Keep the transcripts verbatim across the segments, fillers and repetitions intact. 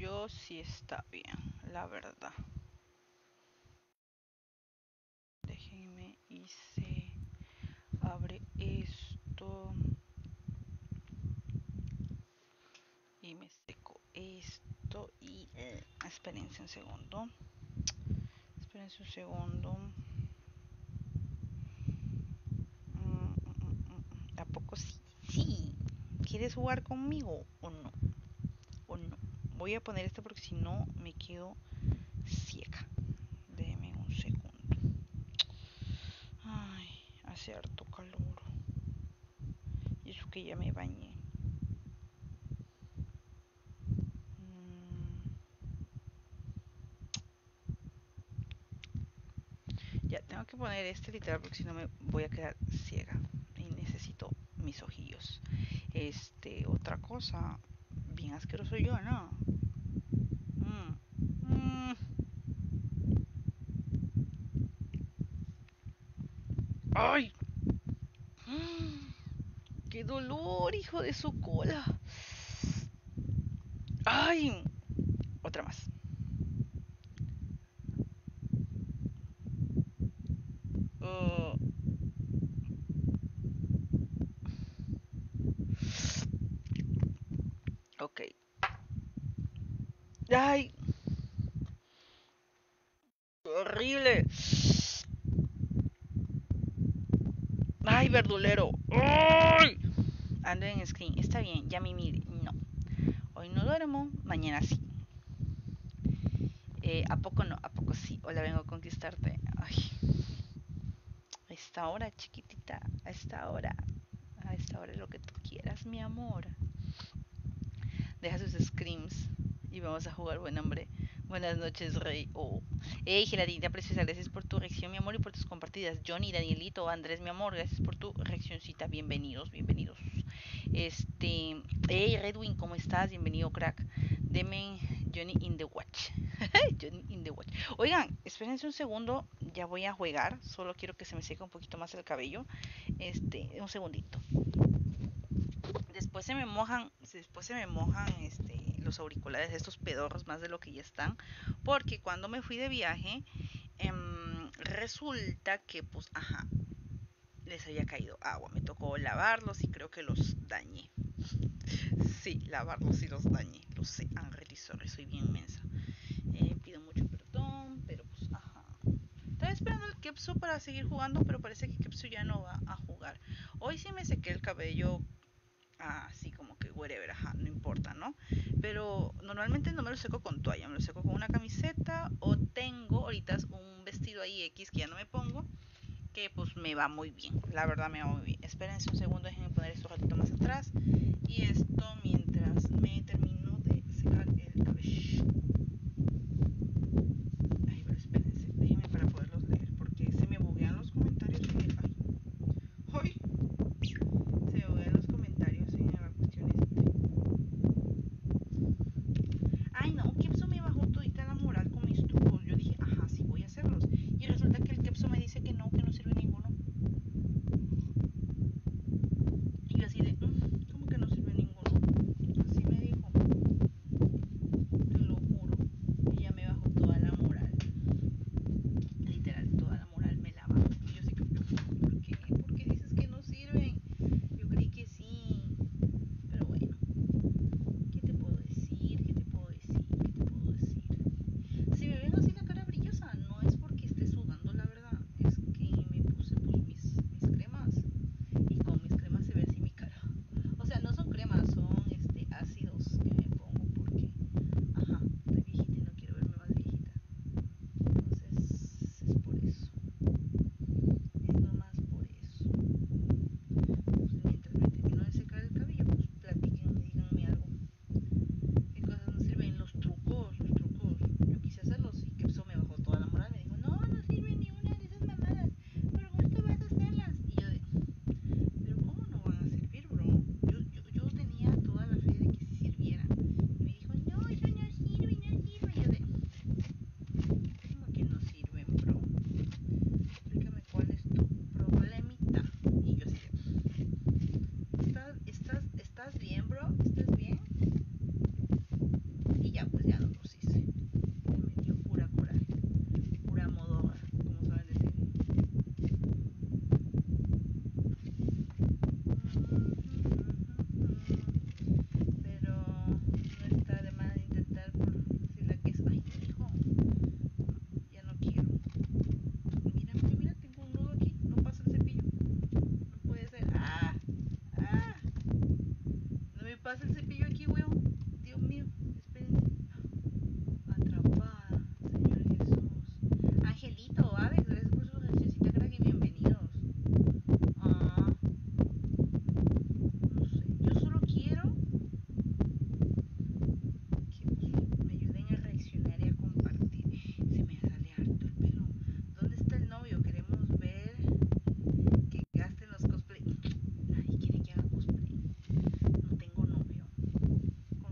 yo sí está bien, la verdad. Déjenme y se abre esto. Y me seco esto y... Eh, espérense un segundo. Espérense un segundo. Mm, mm, mm, ¿A poco sí? Sí. ¿Quieres jugar conmigo o no? O no. Voy a poner esto porque si no me quedo ciega. Déjeme un segundo. Ay, hace harto calor. Y eso que ya me bañé. Mm, ya, tengo que poner este literal porque si no me voy a quedar ciega. Y necesito mis ojillos. Este, otra cosa. Bien asqueroso yo, ¿no? Mm. Mm. ¡Ay! Mm. ¡Qué dolor, hijo de su cola! ¡Ay! Otra más. Uh, ok. ¡Ay! ¡Horrible! ¡Ay, verdulero! ¡Ay! Ando en screen. Está bien, ya me mire. No. Hoy no duermo, mañana sí. Eh, ¿A poco no? ¿A poco sí? Hola, vengo a conquistarte. Ay. A esta hora, chiquitita. A esta hora. A esta hora es lo que tú quieras, mi amor. Deja sus screams y vamos a jugar, buen hombre. Buenas noches, Rey. Oh. Hey, Geladita preciosa, gracias por tu reacción, mi amor, y por tus compartidas. Johnny, Danielito, Andrés, mi amor, gracias por tu reaccioncita. Bienvenidos, bienvenidos. Este. Hey, Redwin, ¿cómo estás? Bienvenido, crack. Deme Johnny in the Watch. Johnny in the Watch. Oigan, espérense un segundo, ya voy a jugar. Solo quiero que se me seque un poquito más el cabello. Este, un segundito. Después se me mojan, después se me mojan este, los auriculares, estos pedorros más de lo que ya están, porque cuando me fui de viaje, em, resulta que pues, ajá, les había caído agua, me tocó lavarlos y creo que los dañé. Sí, lavarlos y los dañé, lo sé, I'm really sorry, soy bien mensa. Eh, pido mucho perdón, pero pues, ajá. Estaba esperando al Kepsu para seguir jugando, pero parece que Kepsu ya no va a jugar. Hoy sí me sequé el cabello así como que whatever, ajá, no importa, ¿no? Pero normalmente no me lo seco con toalla, me lo seco con una camiseta o tengo ahorita un vestido ahí X que ya no me pongo, que pues me va muy bien, la verdad me va muy bien. Espérense un segundo, déjenme poner esto un ratito más atrás y esto mientras me termino de secar el cabello. Ay, pero espérense, déjenme para poderlos leer porque se me buguean los comentarios y ay, ay, se me buguean los comentarios en la cuestión esta. Ay, no, Kepso me bajó todita la moral con mis trucos. Yo dije, ajá, sí voy a hacerlos. Y resulta que el Kepso me dice que no, que no sirve ninguno. Y yo así de, mmm, ¿cómo que no sirve ninguno? weón. Dios mío, espérense. Atrapada, Señor Jesús. Angelito, Alex, gracias por su ejercicio, crack y bienvenidos. Ah, no sé, yo solo quiero que me ayuden a reaccionar y a compartir. Se me sale harto el pelo. ¿Dónde está el novio? Queremos ver que gasten los cosplay. Nadie quiere que haga cosplay. No tengo novio.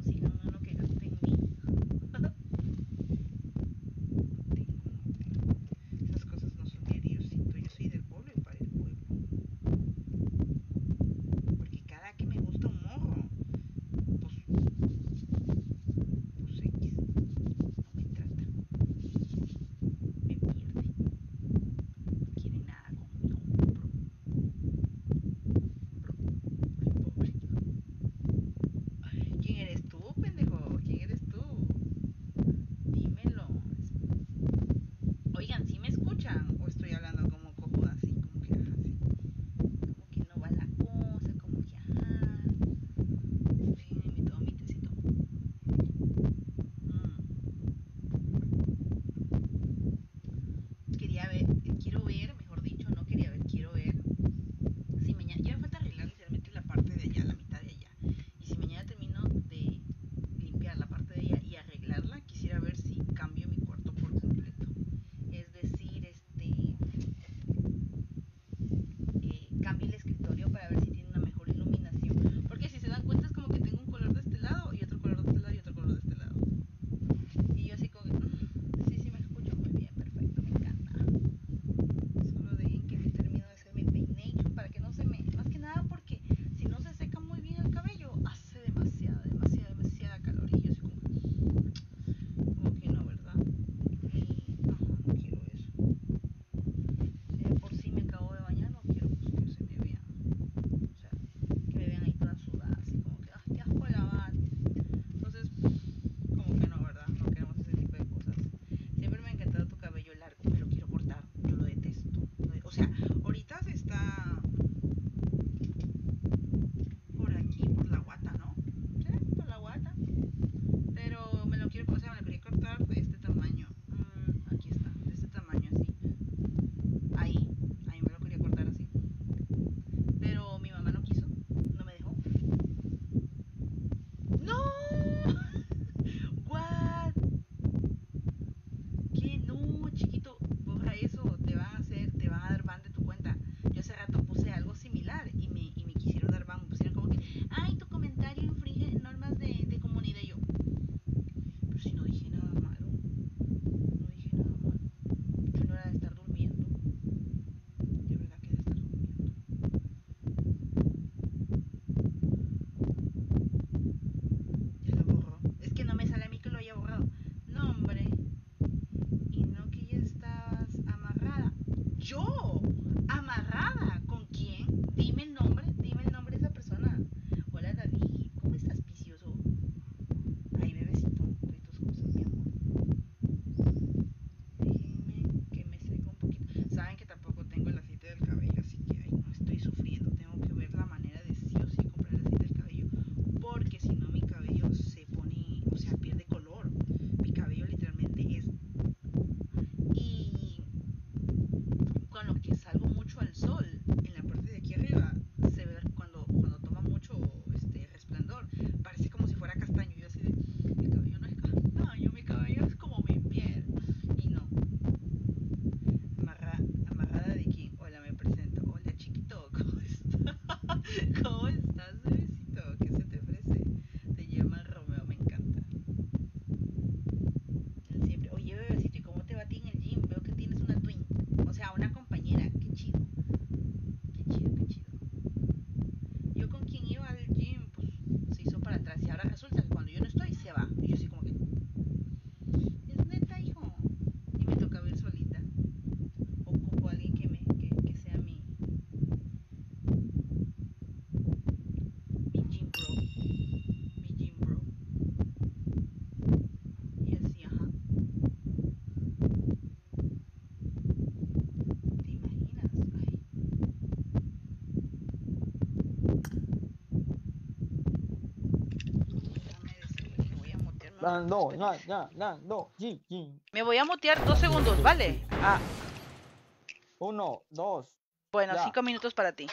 Nando, ya, ya, Nando, G, G. Me voy a mutear dos segundos, ¿vale? Ah, Uno, dos. bueno, Ya. cinco minutos para ti.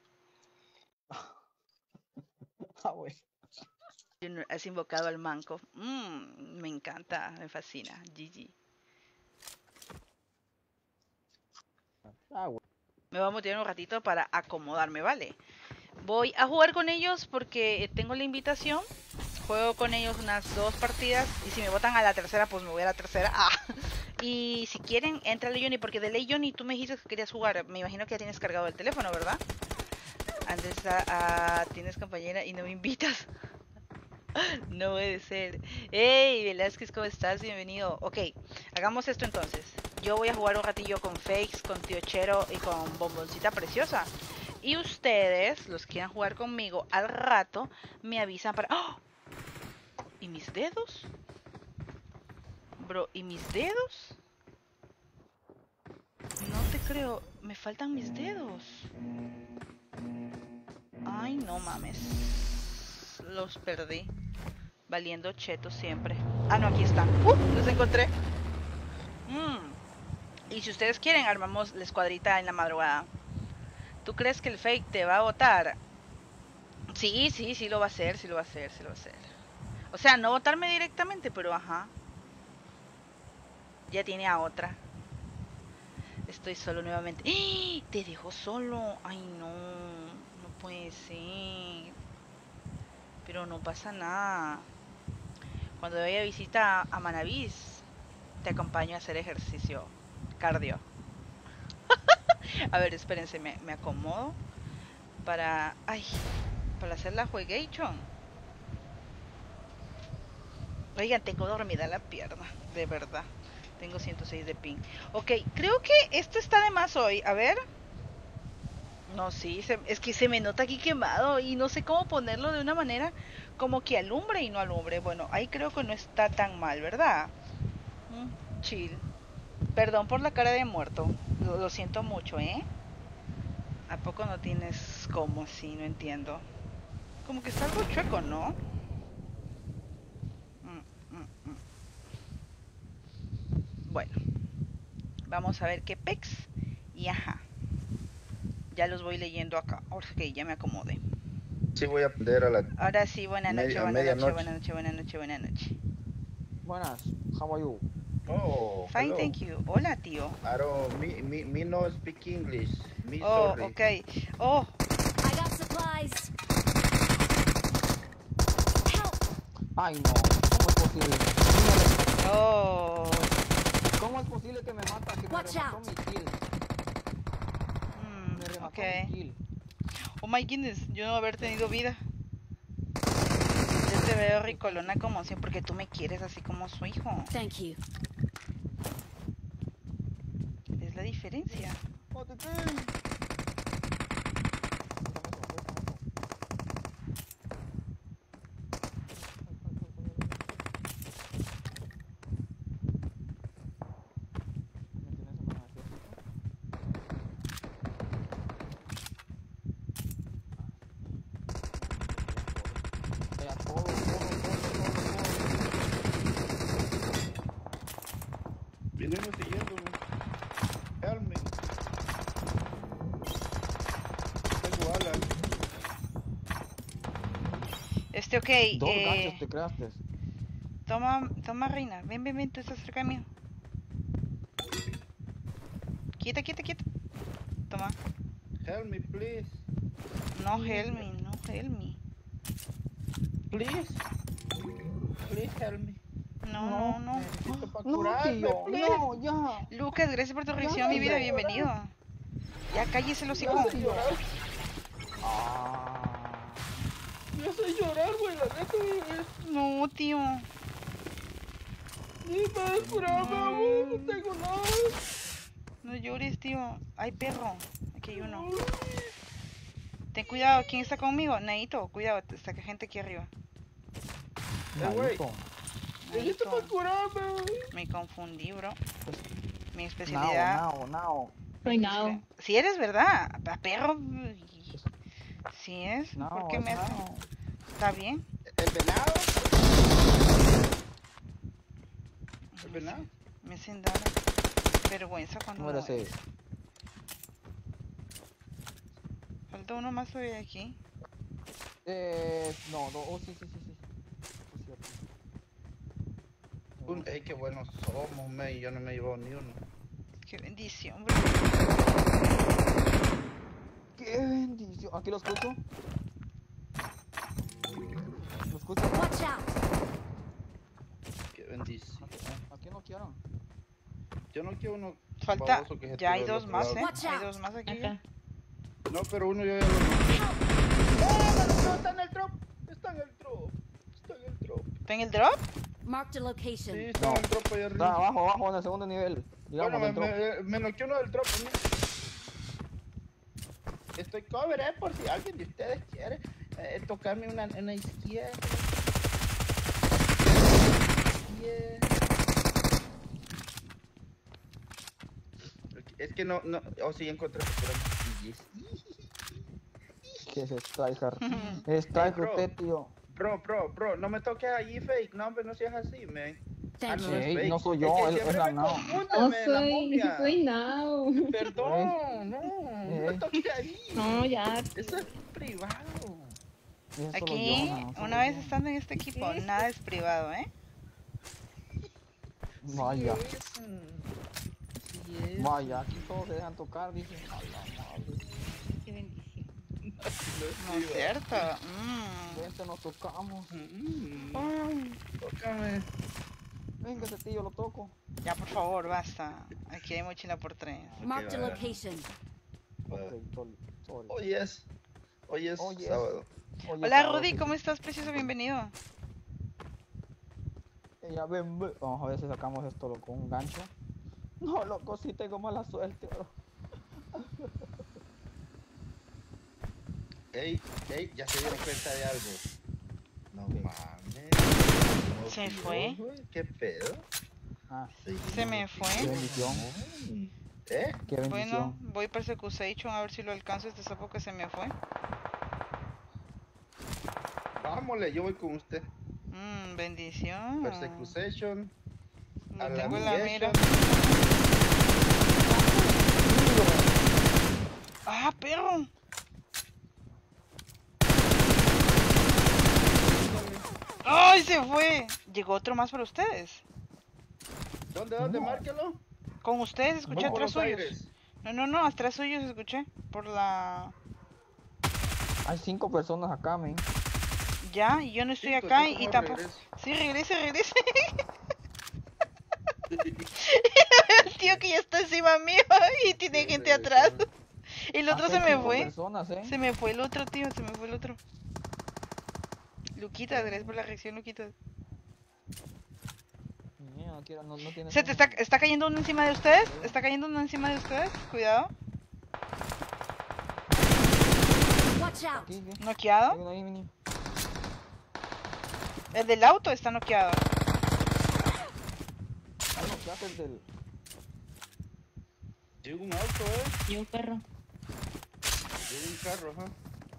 Ah, bueno. Junior, has invocado al manco. Mm, me encanta, me fascina. G G. Ah, bueno. Me voy a mutear un ratito para acomodarme, ¿vale? Voy a jugar con ellos porque tengo la invitación. Juego con ellos unas dos partidas. Y si me votan a la tercera, pues me voy a la tercera. Ah. Y si quieren, entra Johnny. Porque de ley, Johnny, tú me dijiste que querías jugar. Me imagino que ya tienes cargado el teléfono, ¿verdad? Antes a, a, tienes compañera y no me invitas. No puede ser. Hey, Velázquez, ¿cómo estás? Bienvenido. Ok, hagamos esto entonces. Yo voy a jugar un ratillo con Fakes, con Tío Chero y con Bomboncita Preciosa. Y ustedes, los que quieran jugar conmigo al rato, me avisan para... ¡Oh! ¿Y mis dedos? Bro, ¿y mis dedos? No te creo. Me faltan mis dedos. Ay, no mames. Los perdí. Valiendo cheto siempre. Ah, no, aquí están. ¡Uh! Los encontré. Mm. Y si ustedes quieren, armamos la escuadrita en la madrugada. ¿Tú crees que el fake te va a votar? Sí, sí, sí lo va a hacer, sí lo va a hacer, sí lo va a hacer. O sea, no votarme directamente, pero ajá. Ya tiene a otra. Estoy solo nuevamente. ¡Eh! Te dejo solo. Ay, no. No puede ser. Pero no pasa nada. Cuando vaya a visita a Manavís, te acompaño a hacer ejercicio cardio. A ver, espérense, me, me acomodo para... Ay, para hacer la juegation. Oigan, tengo dormida la pierna, de verdad. Tengo ciento seis de ping. Ok, creo que esto está de más hoy. A ver. No, sí, se, es que se me nota aquí quemado y no sé cómo ponerlo de una manera como que alumbre y no alumbre. Bueno, ahí creo que no está tan mal, ¿verdad? Mm, chill. Perdón por la cara de muerto. Lo, lo siento mucho, ¿eh? ¿A poco no tienes como así? No entiendo. Como que está algo chueco, ¿no? Mm, mm, mm. Bueno. Vamos a ver qué pex. Y ajá. Ya los voy leyendo acá. Ok, ya me acomodé. Sí, voy a aprender a la Ahora sí, buena noche, media, buena noche, medianoche. buena noche, buena noche, buena noche. Buenas, how are you? Oh, Fine, hello. thank you. Hola, tío. I don't, me, me, me no speak English. Me Oh, sorry. ok. Oh. I got supplies. Help. Ay, no. ¿Cómo es posible? Dígale, Oh. ¿cómo es posible que me mata si me Watch remató out. mi kill? Mm, Me remató ok. mi kill. Oh my goodness, yo no haber tenido vida. Yo te veo ricolona como siempre, porque tú me quieres así como su hijo. Thank you. ¿Ves la diferencia? ¡Mátete! Vienen siguiéndome. Help me. Tengo alas. Este, ok. Dos Eh, ganchos te creaste. toma, toma, reina. Ven, ven, ven, tú estás cerca mío. Quieta, quieta, quieta. Toma. Help me, please. No help me, no help me. Please. Please help me. No, no, no. Necesito para No, curarme, tío, please. no, ya. Lucas, gracias por tu Ya, reacción, mi vida, tío. bienvenido. Ya cállese los Ya hijos. sé llorar. Ah. Ya sé llorar, güey. La neta, güey. No, tío. Ni más curarme, güey. No tengo nada. No llores, tío. Hay perro. Aquí hay uno. Ten cuidado, ¿quién está conmigo? Naito, cuidado, está que gente aquí arriba. Eh, güey. Naito. Necesito para Naito, curarme, güey. me confundí, bro. Mi Nao, especialidad. nao, nao. Soy Nao. Si eres, ¿verdad? A perro. Si es, ¿por Nao, qué es me hace? nao. ¿Está bien? ¿El venado? sirve nada. Me hacen dar vergüenza cuando Número no seis. es. Falta uno más todavía aquí. Eh, no, no, oh, sí, sí, sí, sí. Es cierto. Un, ey, qué buenos somos, me. Yo no me he llevado ni uno. Qué bendición, bro. ¡Qué bendición! ¿Aquí lo escucho? ¿Lo escucho? Watch out! Qué bendición. Aquí no quiero. Yo no quiero uno. Falta, baboso que se ya hay tiró del dos otro más, lado. ¿eh? Watch Hay out. dos más aquí. Acá. No, pero uno yo ya lo. ¡Oh, no, está en el drop! Está en el drop. Está en el drop. ¿Está en el drop? Marked a Sí, location. está No. en el drop allá Está arriba. abajo, abajo, en el segundo nivel. Digamos, Bueno, me, dentro. me, me noqueó uno del drop. ¿No? Estoy cover, eh, por si alguien de ustedes quiere eh, tocarme una, una izquierda. Yeah. Es que no, no, oh sí encontré yes. ¿Qué es Striker? Es Striker bro. usted, tío. Bro, bro, bro, no me toques allí fake, no, hombre, no seas así, man. Thank no you. es Ey, fake. no soy Es yo, que es- siempre es la me Nao. confunden, No me, la soy, momia. soy Now. Perdón, no, no me Ey. toques ahí. No, ya. Eso es privado. Ese es solo Aquí, yo, no, solo una vez yo. estando en este equipo, nada es privado, ¿eh? Vaya, Sí es, mm, sí es. vaya, aquí todos se dejan tocar, dicen. A la madre. Qué bendición. No es cierto. Mm. Vente, nos tocamos. Mm, Ay, tócame. venga ese tío, lo toco. Ya, por favor, basta. Aquí hay mochila por tres. Marked a va. location. Ok, sorry, sorry. Hoy es, hoy es Oh, yes. sábado. Oye, Hola, sábado, Rudy, sí. ¿cómo estás, precioso? Bienvenido. Ella, ven, ven. Vamos a ver si sacamos esto con un gancho. No, loco, sí tengo mala suerte, bro. Ey, ey, ya se dieron cuenta de algo. No ¿Qué? mames. No, ¿Se Dios, fue? güey, ¿qué pedo? Ah, Se me fue. qué bendición. ¿Eh? Qué bendición. Bueno, voy Persecution a ver si lo alcanzo este sapo que se me fue. Vámonos, yo voy con usted. Mmm, bendición. Persecution. No a la tengo la mira. ¡Ah, perro! ¡Ay, se fue! Llegó otro más para ustedes. ¿Dónde, dónde? No. Márquelo. Con ustedes escuché Voy por atrás los suyos. aires. No, no, no, atrás suyos escuché. Por la... Hay cinco personas acá, men. Ya, y yo no estoy Cinco, acá entonces, y ¿cómo tampoco... regreso? Sí, regrese, regrese. El tío que ya está encima mío y tiene Sí, gente regresó. atrás. Y el otro Acá se hay me cinco fue. personas, ¿eh? Se me fue el otro, tío, se me fue el otro. Luquita, gracias por la reacción, Luquita. Mira, no quiero- no- no tiene ¿Se te sueño. está, está cayendo uno encima de ustedes? ¿Está cayendo uno encima de ustedes? Cuidado. Watch out! Aquí, ¿qué? Hay ¿Noqueado? uno ahí, mini. El del auto está noqueado. Hay uno que hace el del... Llega un auto, eh. Y un perro. Llega un carro, ajá.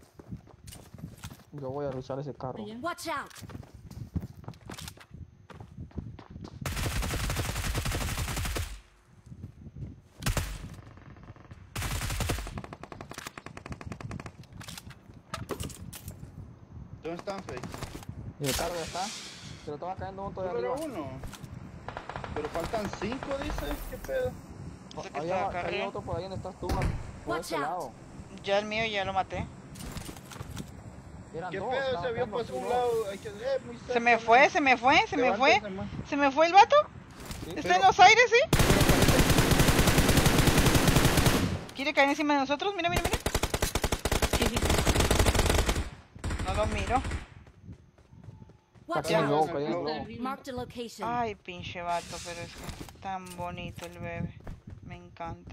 Yo voy a rushar ese carro. Allá. Watch out! ¿Dónde están, Fake? Y el carro ya está. Se lo estaba cayendo uno todavía Solo arriba. era uno. Pero faltan cinco, dice. ¿Qué pedo? Ese que Ahí estaba va- acá hay arriba. otro por ahí donde estás tú, man. Por Watch ese out. lado. Ya el mío ya lo maté. Eran ¿Qué dos. pedo? estaban Se había quedando pasado aquí un dos. lado. Hay que, eh, muy cerca, Se me man. fue, se me fue, se me fue. Levántense, man. ¿Se me fue el vato? Sí, ¿Está pero- en los aires, sí? Pero parece- ¿Quiere caer encima de nosotros? Mira, mira, mira. Sí, sí. No lo miro. Watch Está Ya. loco, out! ahí es No. loco. Marked a location. Ay, pinche vato, pero es que tan bonito el bebé. Me encanta.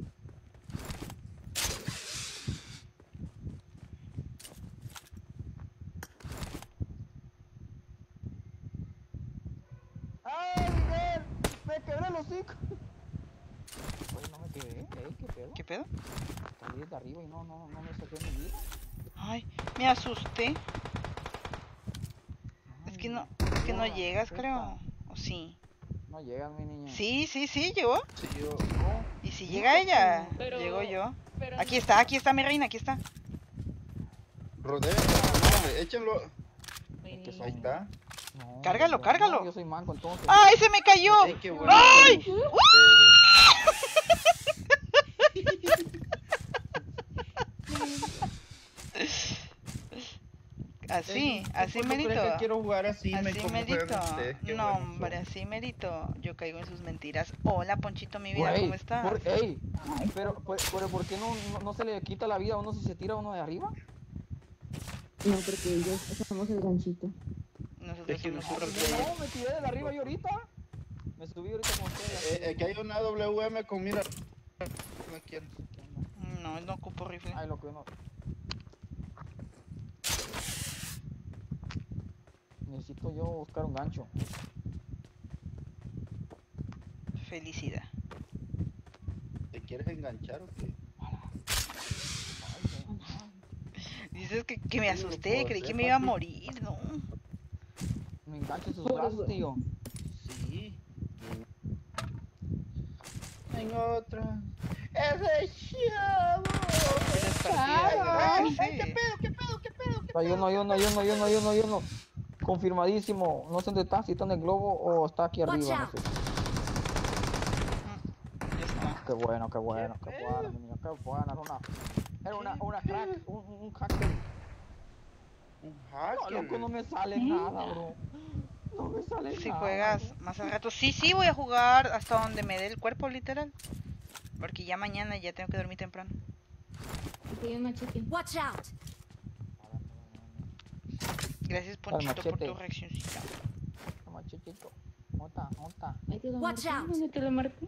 ¡Ay, Miguel! ¡Me quebré el hocico! Oye, no me quedé. Ey, ¿qué pedo? ¿Qué pedo? Salí desde arriba y no, no, no me saqué mi vida. Ay, me asusté. Es que no, es que no Ay, llegas, puta. creo. ¿O sí? No llegas, mi niña. Sí, sí, sí, llegó. Sí, yo. No. Y si llega ella, Pero- llego yo. Pero Aquí no- está, aquí está mi reina, aquí está. Rodeo. Échenlo. Ay, que Ahí está. No, Cárgalo, yo- cárgalo. no, yo soy manco entonces. ¡Ay, se me cayó! Ay, qué bueno. ¡Ay! Así, así ¿Cuándo creen merito. que quiero jugar así, me Así como merito. juegan ustedes? Qué No, buenos hombre, son. así merito. Yo caigo en sus mentiras. Hola, Ponchito, mi vida, Güey, ¿cómo estás? por- ey, pero, pero, pero ¿por qué no, no, no se le quita la vida a uno si se tira uno de arriba? No, porque ellos somos el ganchito. Nosotros Es que somos nosotros sus- No, me tiré de arriba yo ahorita. Me subí ahorita con ustedes. Eh, eh, que hay una W M con mira. No quiero. No, no ocupo rifle. Ay, lo que no. Necesito yo buscar un gancho. Felicidad. ¿Te quieres enganchar o qué? Dices que, que me Sí, lo asusté, puedo creí hacer, que me iba a papi. morir, ¿no? Me engancho sus brazos, tío. Sí. En otra. ¡Ese chavo! Las partidas de ¡Ay, la ay, qué pedo, qué pedo, qué pedo! qué Hay uno, hay uno, hay uno, hay uno, hay uno, hay uno. Confirmadísimo. No sé dónde está, si está en el globo o está aquí Watch arriba. No out. sé. Ya está. Qué bueno, qué bueno, ¿Qué qué pedo? bueno, mi niño, qué bueno. Era una, era una, ¿Qué una crack, pedo? un, un hacker. Un No, hacker. loco, no me sale nada, bro. No me sale Si nada. juegas bro. más al rato. Sí, sí, voy a jugar hasta donde me dé el cuerpo, literal. Porque ya mañana ya tengo que dormir temprano. Aquí hay un machete. Watch out! Gracias, Ponchito, por machete. tu reaccioncita. Toma, chiquito. ¿Dónde está? ¿Dónde está? Ahí te lo Watch marqué. out. ¿Dónde te lo marqué?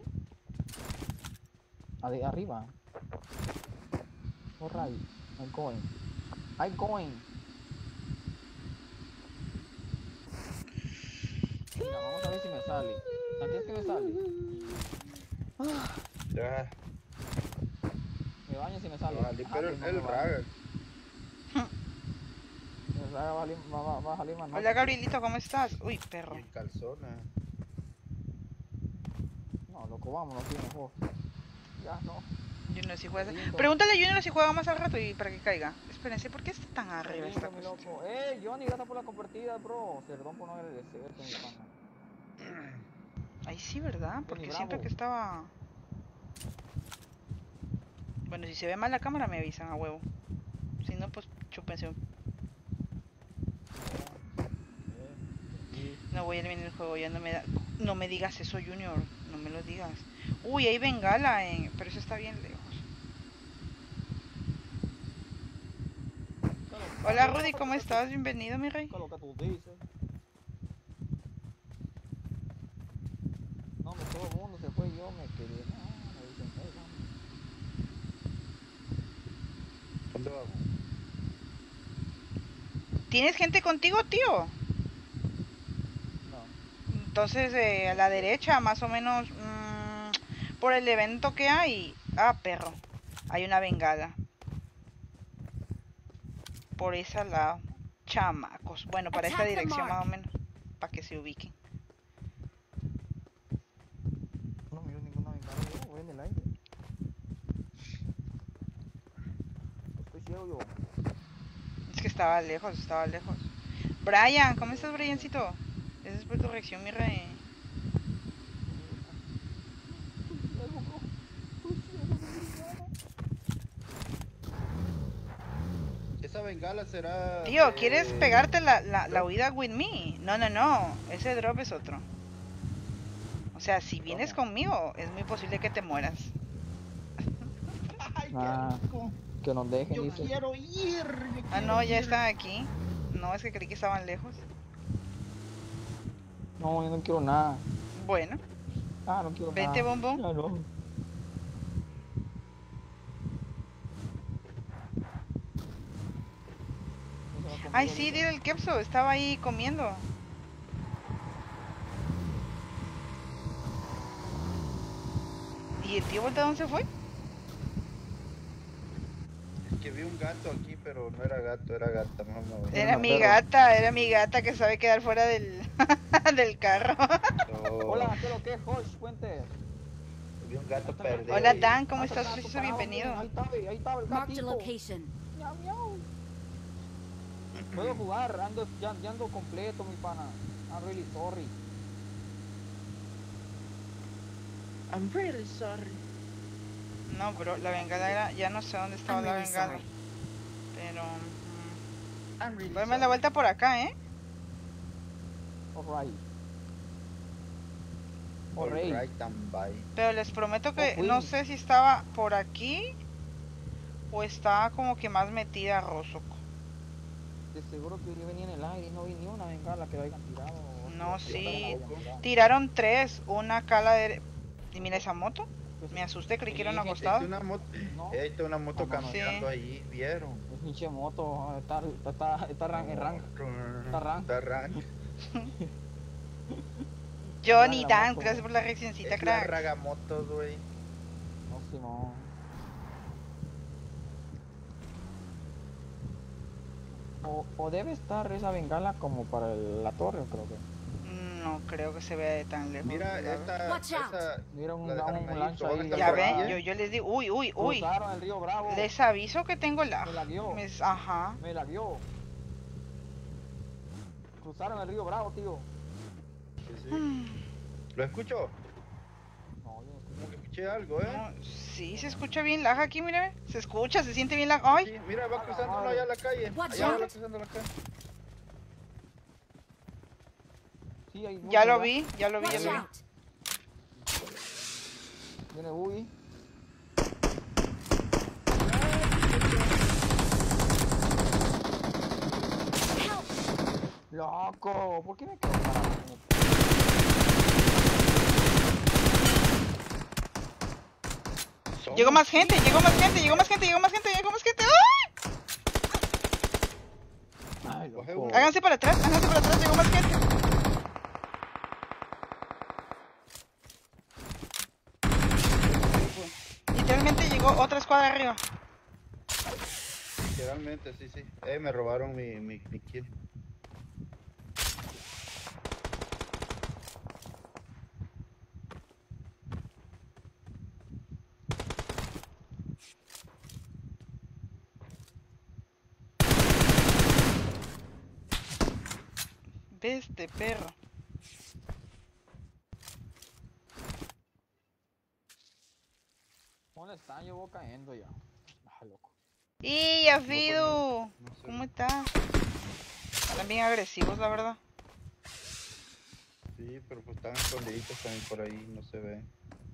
Ah, de arriba. Alright, I'm going. I'm going. Mira, vamos a ver si me sale. Aquí es que me sale. Ya, Me baño si me sale. vale, Ah, pero que no el me baño. raga. El raga va a salir- va- va- va a salir más Hola, noche. Gabrielito, ¿cómo estás? Uy, perro. Y en calzona. No, loco, vámonos, sí, mejor. Ya, no. Junior, si juegas. Lindo. Pregúntale a Junior si juega más al rato y para que caiga. Espérense, ¿por qué está tan arriba esta Lindo, mi cosa? loco. Eh, Johnny, gracias por la compartida, bro. Perdón por no agradecerte, mi pana. Ay, sí, ¿verdad? Porque Bravo. siento que estaba... Bueno, si se ve mal la cámara me avisan a huevo. Si no, pues chúpense un... No voy a eliminar el juego, ya no me da... No me digas eso, Junior. No me lo digas. Uy, hay bengala, en... pero eso está bien lejos. Hola, Rudy, ¿cómo estás? Bienvenido, mi rey. ¿Qué es lo que tú dices? No, me todo el mundo se fue, yo me quedé. No, me dicen, hey, vamos. ¿Dónde vamos? ¿Tienes gente contigo, tío? No. Entonces, eh, a la derecha, más o menos, mmm, por el evento que hay. Ah, perro. Hay una bengala. Por ese lado. Chamacos. Bueno, para esta Attack the dirección mark. más o menos. Para que se ubiquen. No miro ninguna ventana, yo voy en el aire. Estoy ciego yo. Es que estaba lejos, estaba lejos. Brian, ¿cómo estás, Briancito? Esa es por tu reacción, mi rey. Esa bengala será. Tío, ¿quieres eh, pegarte la, la, la huida with me? No, no, no. Ese drop es otro. O sea, si vienes ¿Cómo? conmigo, es muy posible que te mueras. Ay, qué Ah. rico. Que nos dejen, Yo dice. quiero ir. yo Ah, quiero no, ya ir. están aquí. No, es que creí que estaban lejos. No, yo no quiero nada. Bueno, Ah, no quiero vente, nada. bombón. Ya no. Ay, sí, dile el Kepso, estaba ahí comiendo. ¿Y el tío Voltadón se fue? porque vi un gato aquí, pero no era gato, era gata, mamá. güey. Era una mi perra. gata, era mi gata que sabe quedar fuera del, del carro. No, Hola, ¿qué es lo que es, Josh? Fuentes. vi un gato perdido. Hola ahí. Dan, ¿cómo Ahí está estás? el gato Precioso, parado, bienvenido. Ahí está, ve, ahí está el Marked a gatito. location. Miau, miau. Puedo jugar, ando, ya, ya ando completo, mi pana. I'm really sorry. I'm really sorry. No, bro, la bengala era... Ya no sé dónde estaba I'm la really bengala. sorry. Pero... mm, I'm really Dame sorry. la vuelta por acá, ¿eh? Alright. All Alright. right, and bye. Pero les prometo que Oh, no Queen. sé si estaba por aquí o estaba como que más metida Rosoco. De seguro que yo venía en el aire y no vi ni una bengala que lo hayan tirado. No, Que sí. la hayan tirado. Tiraron tres, una cala de... Y mira esa moto. Pues, Me asusté, creí que era Sí, una gente, Viste acostada. una moto, No. eh, ahí está una moto No, no, no. caminando Sí. ahí, ¿vieron? Es pinche moto, está, está, está, está ran, en ran. Está ran. Está ran. Johnny la Dan, moto. gracias por la reaccioncita, Es la crack. ragamotos, güey. No, Simón. O, o debe estar esa bengala como para el- la torre, creo que. No creo que se vea de tan lejos. Mira, la esta, verdad. Watch out. esa, Mira un, La dejaron un ahí, lancha supongo ahí. que está Ya por ahí, ven, ¿eh? yo, yo les digo, uy, uy, uy. Cruzaron el río Bravo. Les aviso que tengo la... Me la guió. Me- Ajá. Me la guió. Cruzaron el río Bravo, tío. sí, sí. ¿Lo escucho? No, yo no escuché. Como que escuché algo, ¿eh? No, sí, se escucha bien laja aquí, mire. Se escucha, se siente bien laja. Ay, Sí, mira, va A la cruzando uno madre. allá a la calle. Watch Allá va out. cruzando la calle. Sí, hay ya mucho lo allá. vi, ya lo vi, ya Watch lo vi. out. Viene Buggy. Loco, ¿por qué me quedo parado? Somos- Llegó más gente, llegó más gente, llegó más gente, llegó más gente, llegó más gente. ¡Ay! Ay, Coge loco. uno. Háganse para atrás, háganse para atrás, llegó más gente. Literalmente llegó otra escuadra arriba. Literalmente, sí, sí. Eh, me robaron mi, mi, mi kill. Ve este perro. ¿Dónde están? Yo voy cayendo ya. Ah, loco. Y ya Fidu, No sé. ¿cómo estás? Están bien agresivos, la verdad. Sí, pero pues están escondiditos también por ahí, no se ve.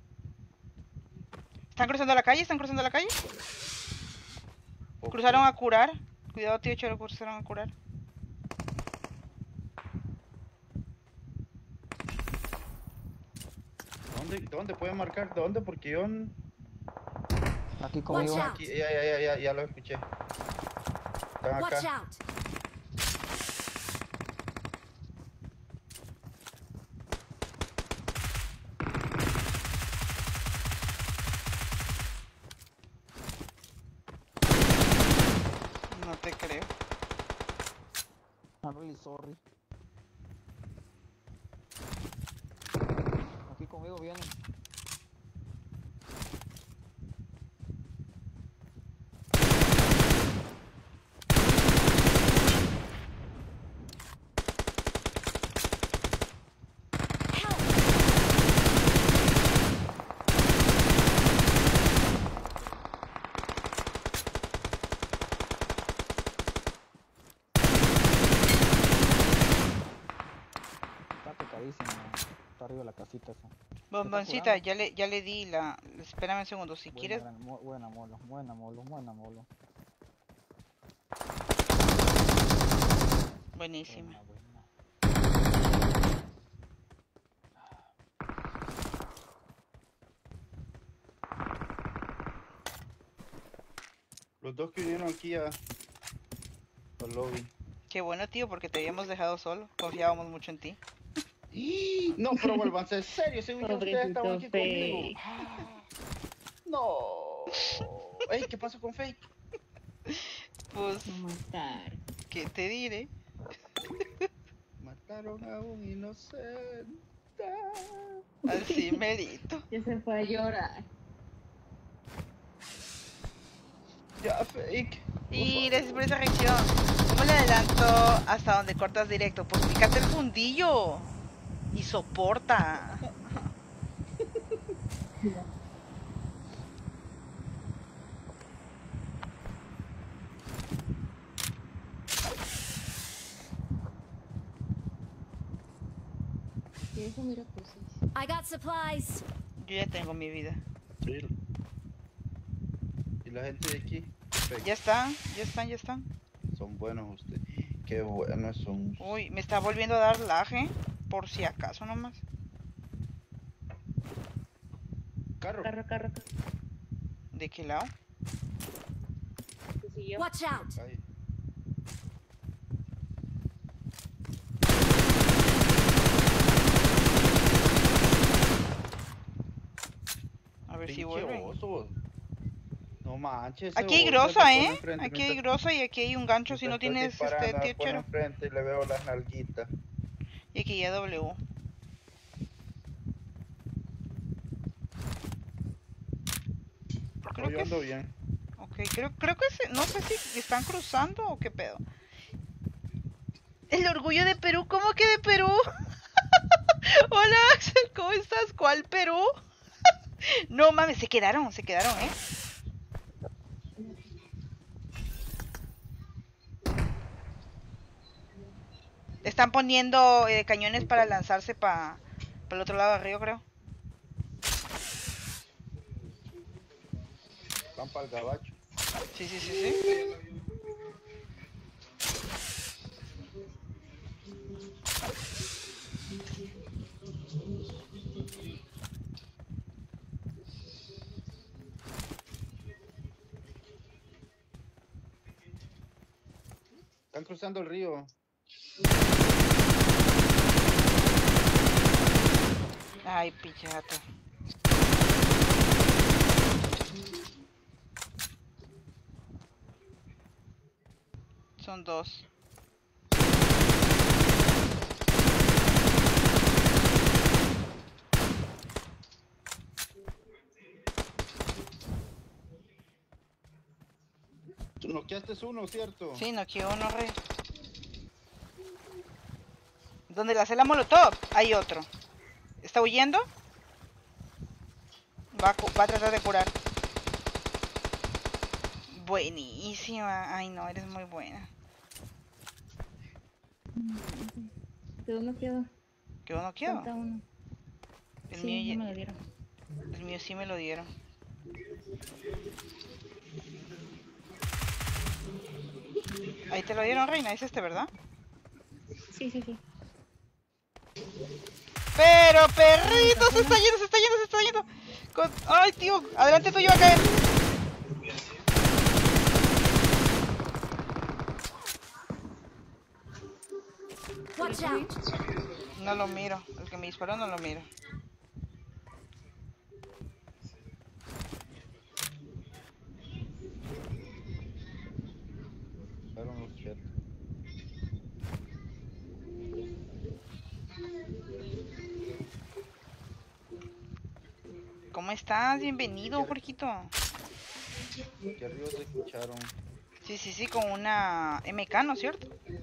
¿Están cruzando la calle? ¿Están cruzando la calle? Ok. Cruzaron a curar. Cuidado, tío Choro, cruzaron a curar. ¿Dónde, dónde pueden marcar? ¿Dónde? Porque yo n- Aquí Watch conmigo. out. aquí, ya, ya, ya, ya, ya lo escuché. Están Watch acá. out. No te creo. I'm really sorry. Aquí conmigo vienen. Está pecadísimo. Está arriba de la casita esa. Bomboncita, curando? ya le, ya le di la... Espérame un segundo, si Buena, quieres... gran- mu- buena molo, buena molo, buena molo. Buenísima. Buena, buena. Los dos que vinieron aquí a... al lobby. Qué bueno, tío, porque te habíamos dejado solo. Confiábamos mucho en ti. ¡Y! No, pero vuélvanse en serio, según yo ustedes estaban aquí Pobrecito conmigo. Fake. Ah, no. Ey, ¿qué pasó con Fake? Pues, No matar. ¿qué te diré? Mataron a un inocente. Así merito. Ya se fue a llorar. Ya, fake. Y gracias por esa reacción. ¿Cómo le adelanto hasta donde cortas directo? Pues pícate el fundillo. Y soporta. Y eso mira cosas. I got supplies. Yo ya tengo mi vida. Sí. ¿Y la gente de aquí? Fake. Ya están, ya están, ya están. Son buenos ustedes. Qué buenos son. Uy, me está volviendo a dar lag, ¿eh? Por si acaso nomás. Carro. Carro, carro, carro. ¿De qué lado? Se siguió. Watch out. Ahí. A ver si Pinche vuelven. oso. No manches. ese Aquí hay oso grosa, le pone ¿eh? enfrente, Aquí me hay está- grosa y aquí hay un gancho me si no está tienes disparando, este me tío pone chero. enfrente y le veo las nalguitas. Y aquí ya W. Creo Oh, yo que ando es- bien. Ok, creo, creo que se, no sé si están cruzando o qué pedo. El orgullo de Perú, ¿cómo que de Perú? Hola Axel, ¿cómo estás? ¿Cuál Perú? No mames, se quedaron, se quedaron, ¿eh? Están poniendo eh, cañones para lanzarse para el otro lado del río, creo. Van para el gabacho. Sí, sí, sí, sí. Están cruzando el río. Ay, pichata. Son dos. Tú noqueaste uno, ¿cierto? Sí, no quiero uno re. Donde la hace la molotov, hay otro. ¿Está huyendo? Va a, cu- va a tratar de curar. Buenísima. Ay, no, eres muy buena. ¿De dónde quedó? ¿Qué uno quiero? Falta uno. El, Sí, mío, no ya- me lo dieron. el mío sí me lo dieron. Ahí te lo dieron, reina. Es este, ¿verdad? Sí, sí, sí. Pero, perrito, se está yendo, se está yendo, se está yendo. Con- Ay, tío, adelante tuyo va a caer. Watch out. No lo miro. El que me disparó no lo miro. Fueron los chetos. ¿Cómo estás? Bienvenido, Jorgito. Que arriba se escucharon. Sí, sí, sí, con una M K, ¿no es cierto?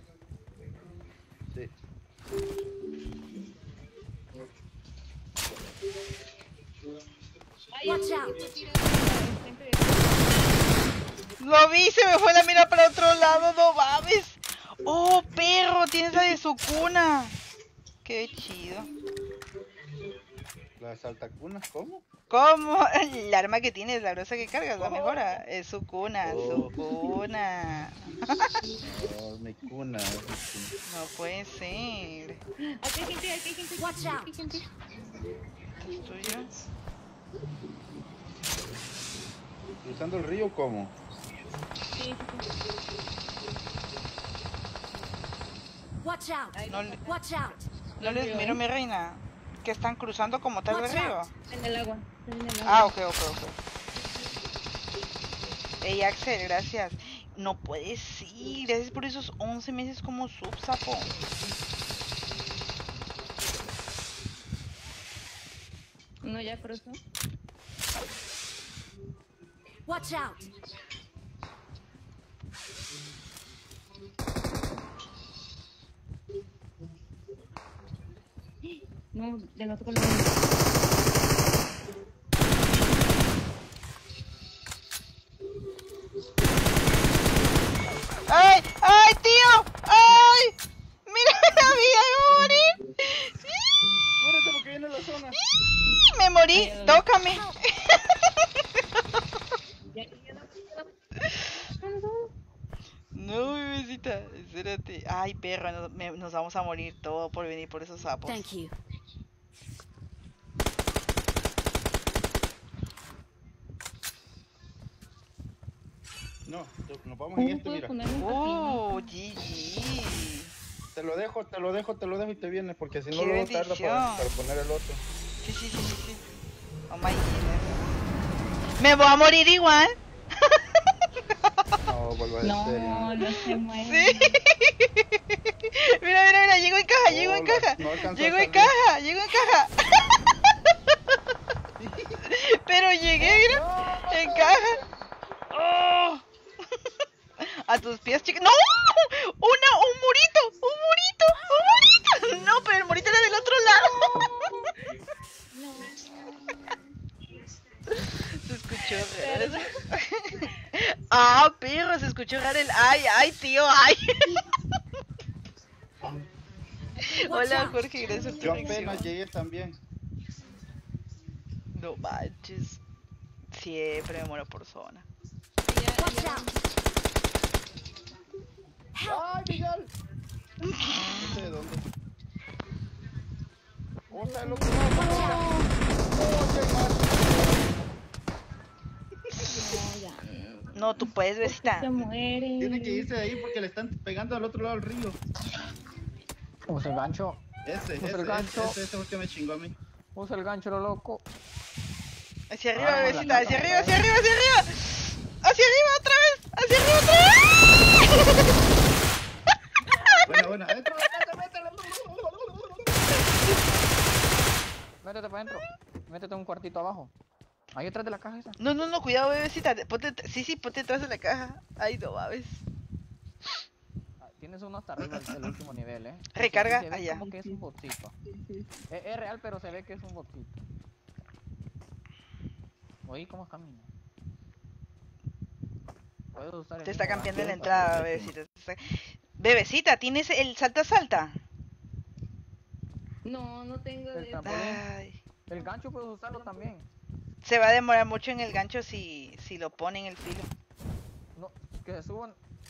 Sí. Watch out. Lo vi, se me fue la mira para otro lado, no mames. Oh, perro, tienes la de su cuna. Qué chido. ¿Las saltacunas cómo? ¿Cómo? El arma que tienes, la grosa que cargas, la mejora. Es su cuna, su cuna. No, mi cuna. es mi cuna. No puede ser. Aquí hay gente, aquí hay gente. Watch out. Aquí hay gente. ¿Es tuyo? ¿Cruzando el río cómo? Sí, sí, sí. Watch out. No, le- Watch out. no les miro, mi reina. Que están cruzando como tal el Watch río. out. En el agua. En el agua. Ah, ok, ok, ok. Ey, Axel, gracias. No puedes ir, gracias por esos once meses como sub, sapo. No, ya cruzó. Watch out! No, le gato con la ¡Ay! ¡Ay, tío! ¡Ay! ¡Mira la vida! ¡Me morí! Cúrate porque viene la zona. ¡Me morí! ¡Tócame! Ya, ya no, No, bebecita, espérate. Ay, perro, nos, me- nos vamos a morir todo por venir por esos sapos. Thank you. No, nos vamos en este, puedo mira. poner un ¡Uh! tapín. G G. Te lo dejo, te lo dejo, te lo dejo y te vienes, porque si no ¡Qué luego tarda para, bendición! para poner el otro. Sí, sí, sí, sí, sí. Oh my goodness. Me voy a morir igual. No, vuelvo a en serio. No, no se mueve. Sí. Mira, mira, mira, llego en caja, llego en No, caja. no alcanzó a Llego en salir. caja, llego en caja. Pero llegué, mira, en caja. Oh. A tus pies, chica. ¡No! ¡Una! ¡Un murito! ¡Un murito! ¡Un murito! No, pero el murito era del otro lado. Se escuchó raro. Ah, perro, se escuchó raro el ay, ay, tío, ay. Hola, Jorge, gracias por tu Yo apenas reacción. llegué también. No manches. Siempre me muero por zona. Watch out! ¡Ay, Miguel! No sé de dónde. O sea, el otro lado. ¡Oh, qué mal! No, ya. No, tú puedes, besita. Se muere. Tiene que irse de ahí porque le están pegando al otro lado del río. Usa el gancho. Ese, Usa ese, el gancho. ese, ese fue el que me chingó a mí. Usa el gancho, lo loco. Hacia arriba, Ah, bebecita, la hacia nota, arriba, otra hacia vez. arriba, hacia arriba. Hacia arriba otra vez, hacia arriba otra vez. Bueno, bueno, adentro, vete, vete. Métete para adentro. Métete en un cuartito abajo. Ahí detrás de la caja esa. No, no, no, cuidado, bebecita. Ponte, sí, sí, ponte detrás de la caja. Ay, no mames. Ah, tienes uno hasta arriba del último nivel, eh. Recarga Se ve allá. como que es un botcito. Es, es real, pero se ve que es un botcito. Oí cómo camina. Puedes usar el Te está mismo cambiando en la gancho. entrada, bebecita. te está- Bebecita, ¿tienes el salta salta? No, no tengo El de trampolín. Ay, El gancho puedes usarlo también. se va a demorar mucho en el gancho si, si lo pone en el filo. No, que se suban.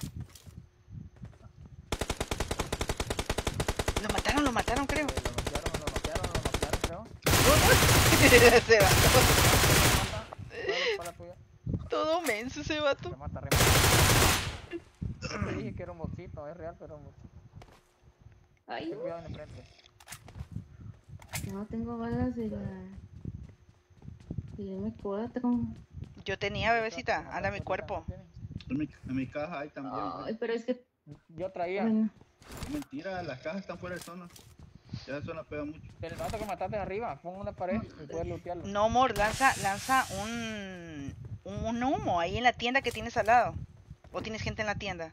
Lo mataron, lo mataron, creo. Eh, lo noquearon, lo noquearon, lo noquearon, creo. Se va. Mata. Dale, para la tuya. Todo menso ese vato. Remata, remata. Yo te dije que era un boxito, es real, pero es un boxito. Ay, Ten cuidado en el frente. No tengo balas de la... de M cuatro. Yo tenía, bebecita, anda mi cuerpo. En mi, en mi caja hay también. ay, pero es que... Yo traía. Bueno, Mentira, las cajas están fuera de zona. Ya de zona pega mucho. El vato que mataste arriba, pon una pared y puedes lootearlo. No, amor, lanza, lanza un, un, un humo ahí en la tienda que tienes al lado. ¿O tienes gente en la tienda?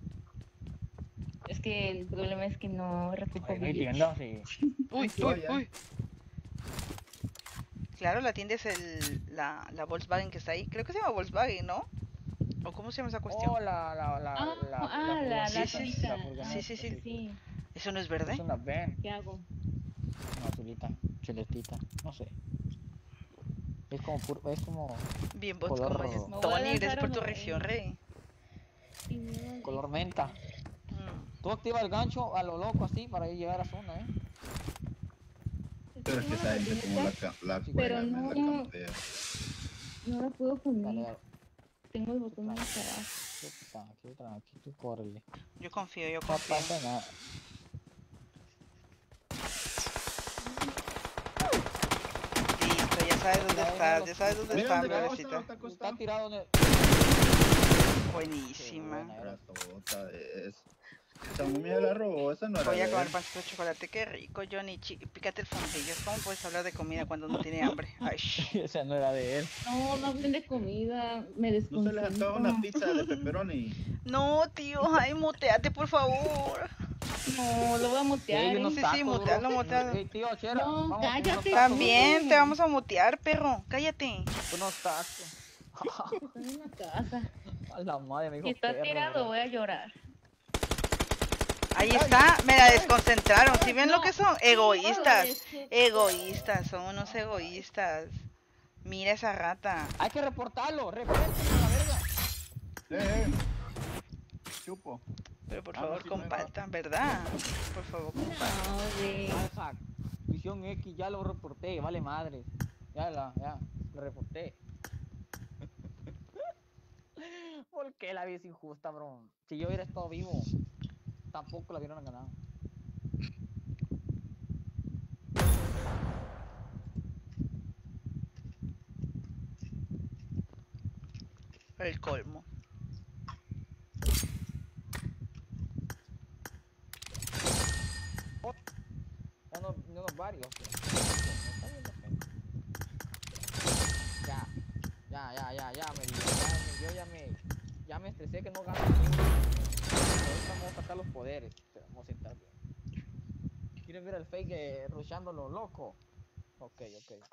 Es que el problema es que no repito Ay, no hay bien. tienda, sí. Uy, Sí, uy, vaya. uy. Claro, la tienda es el, la, la Volkswagen que está ahí. Creo que se llama Volkswagen, ¿no? ¿O cómo se llama esa cuestión? Oh, la, la, la, Ah, la, ah, la, la Sí, sí, azulita. furgoneta, sí, sí, sí. Sí, ¿Eso no es verde? Es una van, ¿qué hago? una azulita, celestita, no sé. Es como pur, es como Bien, vos color- como dices. Me voy a Tony, lanzar gracias por tu uno, reacción, eh. rey. Sí, no, color menta. Mm. Tú activa el gancho a lo loco así para ir llegar a zona, eh. Pero es que esa gente como la, ca- la Sí, juega, pero man, la no. campea. no la puedo Dale, poner. dale. Tengo el botón más abajo. Tú tranqui, tranqui, tú córrele. Yo confío, yo No confío. pasa nada. Listo, ya sabes dónde Ya, estás, ya ya sabes dónde Mira estás, dónde quedó, bebecita. está acostado. Está tirado en el... Buenísima. Qué buena era. Gratota es. Esa momia la robó, esa no era Voy a de comer él. pancito de chocolate, qué rico, Johnny. Chi- Pícate el fondillo. ¿Cómo puedes hablar de comida cuando no tiene hambre? Ay, sh- Esa no era de él. No, no hablen de comida. Me No se les desconcentra. antoja una pizza de pepperoni. No, tío, ay, muteate, por favor. No, lo voy a mutear. Ey, ¿eh? unos Sí, sí, tacos, mutealo, bro. mutealo. Ey, tío, chera. No, vamos por unos cállate. tacos, También te vamos a mutear, perro. Cállate. Unos tacos. Están en la casa. A la madre me dijo Si está perro, tirado, bro. voy a llorar. Ahí está, me la desconcentraron. ¿Sí ven lo No, que son? Egoístas. es que- Egoístas, son unos egoístas. Mira esa rata. Hay que reportarlo. Repórtenlo a la verga. Eh, eh. Chupo. Pero por Ah, no, favor, sí, no hay compartan, ¿verdad? Por favor, compartan. No, de... Alhack. Misión X, ya lo reporté. Vale madre. Ya la, ya. Lo reporté. ¿Por qué la vida es injusta, bro? Si yo hubiera estado vivo, tampoco la hubieran ganado. El colmo. Uno, uno varios. pero- Está bien, está bien. Ya, ya, ya, ya, ya, me dio, ya, me- yo ya me, ya me estresé que no gano ni uno. Ahorita vamos a sacar los poderes, pero vamos a sentar bien. ¿Quieren ver el fake eh, rushándolo loco? Ok, ok.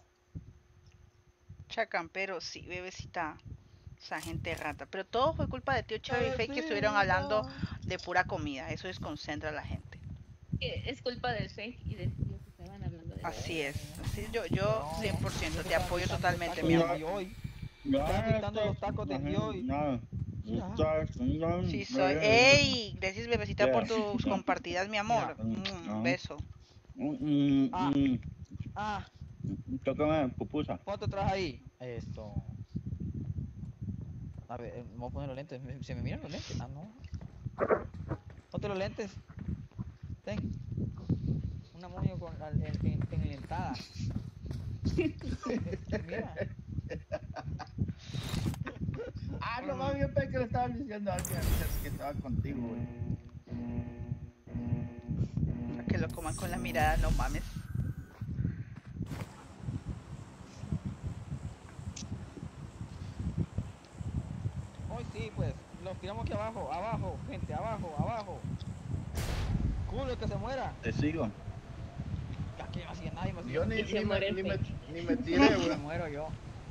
Chacampero, sí, bebecita. Esa gente rata. Pero todo fue culpa de tío Chavo y Fake que estuvieron hablando de pura comida. Eso desconcentra a la gente. Es culpa del fake y del tío que estaban hablando de Así es. Así yo, yo cien por ciento te apoyo totalmente, mi mi amor. hoy. Ya Están quitando los tacos de ajá, Dios y- No. Ya. Estás chingón, Sí soy. eh. ¡Ey! Gracias, bebecita, por Ya. tus compartidas, mi amor. Ya. Mm, Ajá. beso. Mm, mm, Ah. mm. Ah, Tócame, pupusa. ¿cuánto traes ahí? Esto. A ver, eh, me voy a poner los lentes. me- ¿Se me miran los lentes? Ah, no. Ponte los lentes. Ten. Una moño con la, en, en, en lentada. Mira. Ah, no mames, yo pensé que le estaban diciendo a alguien que estaba contigo, güey. Para que lo coman con la mirada, no mames. Hoy sí, pues. Los tiramos aquí abajo, abajo, gente, abajo, abajo. Culo que se muera. Te sigo. Aquí no hacía nadie, me Yo ni, Y se ni, me, muere el ni, me, fake. ni me tiré, Me güey. muero yo.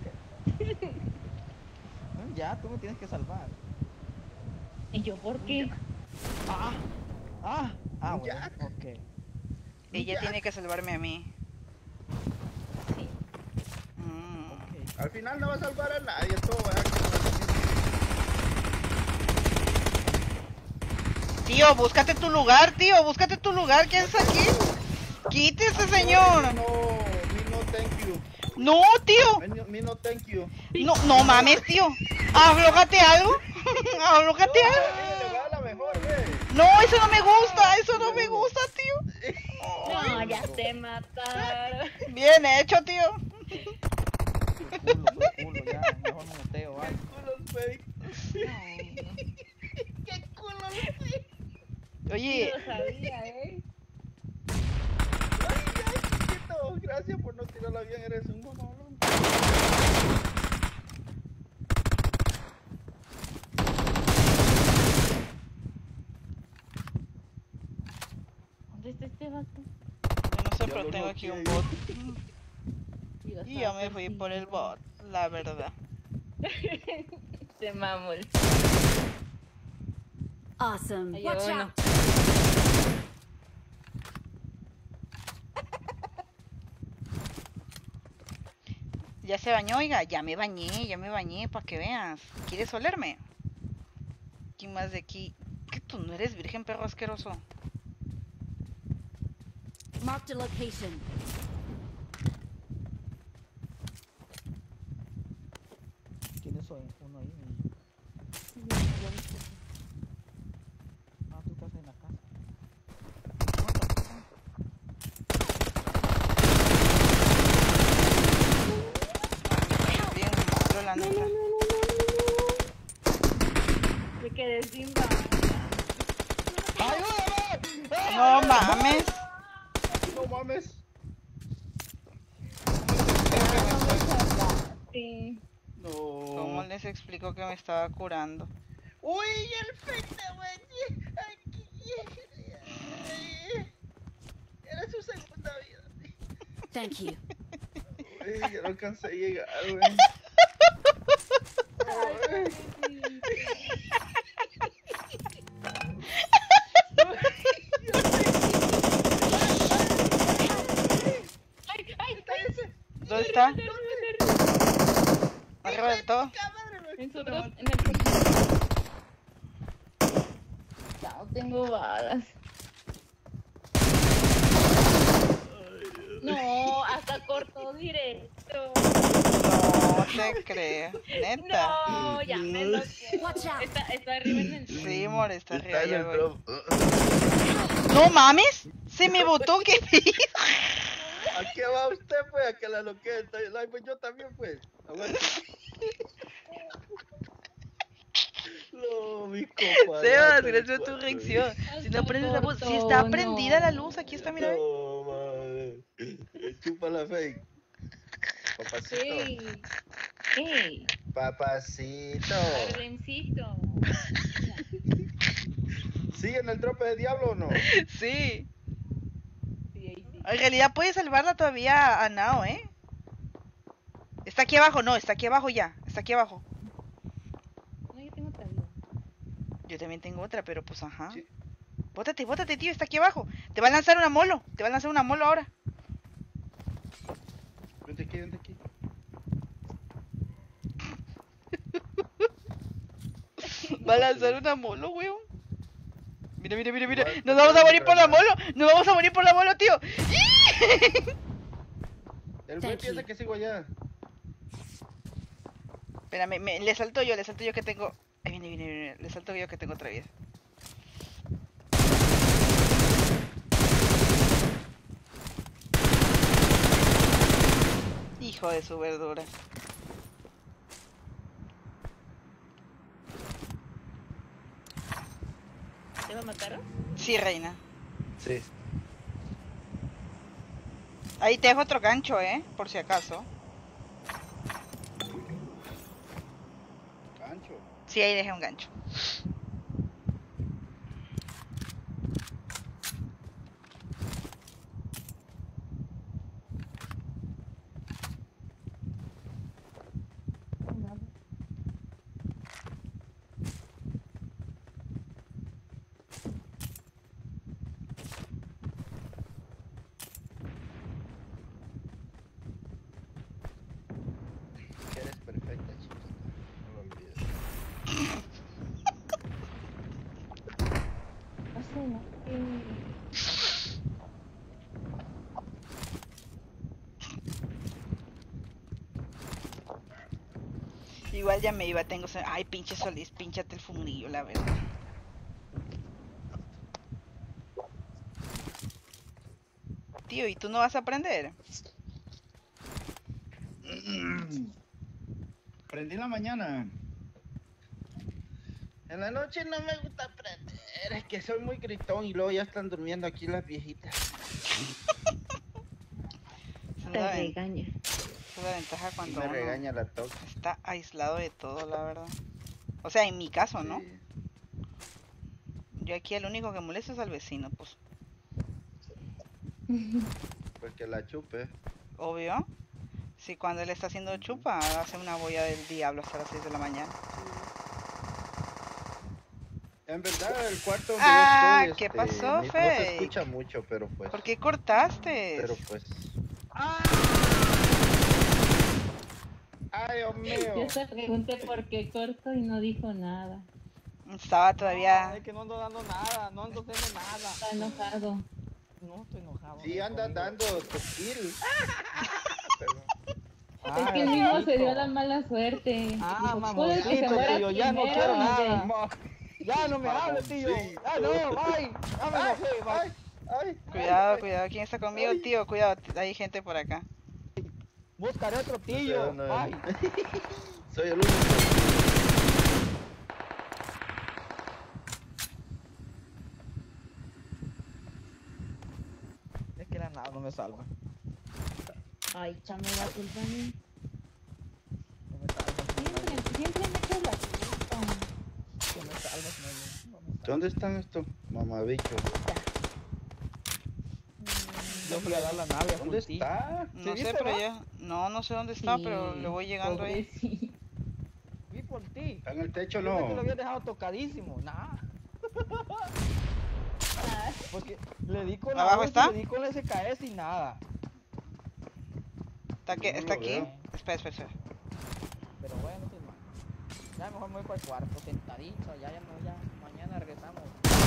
Ya, tú me tienes que salvar. ¿Y yo por qué? Ah, ah, ah, bueno, Ya. ok. Ella Ya. tiene que salvarme a mí. Sí. Mm. Ok. Al final no va a salvar a nadie, todo va a quedar. Tío, búscate tu lugar, tío, búscate tu lugar. ¿Quién está aquí? Quítese, señor. No, me no thank you. No, tío. Me, me no thank you. No, no mames, tío. Aflójate algo. Aflójate No, algo. le va a la mejor, güey. No, eso no me gusta, eso no me gusta, tío. No, ya te mataron. Bien hecho, tío. Su culo, su culo, ya, mejor me muteo, Qué vale. culo fake. Qué culo fake. Oye, Yo lo sabía, ¿eh? Ay, ay, chiquito. Gracias por no tirarla bien, eres un monólogo. ¿Dónde está este vato? yo no sé, Ya pero lo tengo aquí un bloqueé. bot. Yo Y yo estaba me fui por el bot, la verdad. Se mamó el... Awesome. Ay, Watch bueno. out. Ya se bañó, oiga, ya me bañé, ya me bañé, para que veas. ¿Quieres olerme? ¿Quién más de aquí? ¿Que tú no eres virgen, perro asqueroso? Marked a location. ¿Quiénes soy? Uno ahí. Ah, tú estás en la casa. Bien malo, la neta. mames. No mames. Sí. No. ¿Cómo les explico que me estaba curando? Uy, el fete, güey. Era su segunda vida. Thank you. Uy, ya no alcancé a llegar, güey. Ay. Ay, ay, ¿Está ese? ¿Dónde está? Arriba del todo. en su drop, en el drop. Ya no tengo balas. No, hasta cortó directo. No te creo. Neta. No, ya me lo Watch out. Está, está arriba en el. Sí, more, está Está arriba. en Ya el voy. drop. No mames. Se me botó, qué pido. ¿A qué va usted, pues? A que la loquee. Ay, pues yo también, pues. Aguante. No, mi compa. Sebas, gracias a tu reacción. Si no prendes la luz, si está No. prendida la luz, aquí está, mira. ve. No, madre. Chupa la fake. Papacito. Sí. Ey, Papacito. Harlemcito. ¿Sigue en el trope de diablo o no? Sí. Sí, ahí sí. En realidad puedes salvarla todavía a Nao, ¿eh? Está aquí abajo, no, está aquí abajo ya. Está aquí abajo. No, yo tengo otra vida. Yo también tengo otra, pero pues ajá. Sí. Bótate, bótate, tío, está aquí abajo. Te va a lanzar una molo. Te va a lanzar una molo ahora. Vente aquí, vente aquí. Va a lanzar una molo, weón. Mira, mira, mira, mira. Igual, Nos vamos a morir por la granada. molo. Nos vamos a morir por la molo, tío. El güey Thank piensa you. que sigo allá. Espérame, me- le salto yo, le salto yo que tengo. Ahí viene, viene, viene. Le salto yo que tengo otra vida. Hijo de su verdura. ¿Te va a matar? Sí, reina. Sí. Ahí te dejo otro gancho, eh, por si acaso. Gancho. Sí, ahí dejé un gancho. Eres perfecta, chiquita. No lo olvides. No sé, no. Eh, Igual ya me iba, tengo... se- Ay, pinche Solís, pinchate el fundillo, la verdad. Tío, ¿y tú no vas a aprender? Aprendí en la mañana. En la noche no me gusta aprender. Es que soy muy gritón y luego ya están durmiendo aquí las viejitas. Esa es Te la, ven- regaña. esa es la ventaja Y cuando me uno regaña la toca. está aislado de todo, la verdad. O sea, en mi caso, ¿no? Sí. Yo aquí el único que molesta es al vecino, pues, Porque la chupe. obvio. Si cuando él está haciendo chupa, hace una boya del diablo hasta las seis de la mañana. En verdad, el cuarto donde Ah, yo estoy, ¿qué este, pasó, ni- no Fake? se escucha mucho, pero pues. ¿Por qué cortaste? Pero pues. ¡Ay, Dios mío! Yo te pregunté por qué corto y no dijo nada. Estaba todavía... No, es que no ando dando nada, no ando haciendo nada. Está enojado. No estoy enojado. Sí, no, andas conmigo. dando tu kill. Perdón. Es que el mismo se dio la mala suerte. Ah, Dijo, mamocito, "Puede que se muera tío, ya no primero", quiero y nada. de- Ma- Ya no me hables, tío. Ya no, bye. Ya me enojé, ¡Ay! bye. ¡Ay! Cuidado, ay, cuidado, ¿quién está conmigo, Ay. tío? Cuidado, hay gente por acá. Buscaré otro No sé tío. dónde Bye. es. Soy el único. me salva. Ay, chame la culpa a mí. No me salvas, no me Siempre, siempre me echas la culpa. No me salvas, no me- no me salvas. ¿Dónde están estos mamabichos? Yo fui a dar la nave a ¿Dónde Fulti. está? No ¿Sí sé, viste, pero va? ya. No, no sé dónde está, pero le voy llegando ahí. Pobrecito. Vi por ti. ¿Está en el techo o Yo pensé que lo no? había dejado tocadísimo. Nah. Porque le di con la ¿Abajo ulti, está? le di con la S K S y nada. Está, que, No está lo aquí. veo. Espera, espera, espera. Pero bueno, pues man. Ya mejor me voy para el cuarto, sentadito. Ya, ya, no, ya. Mañana regresamos.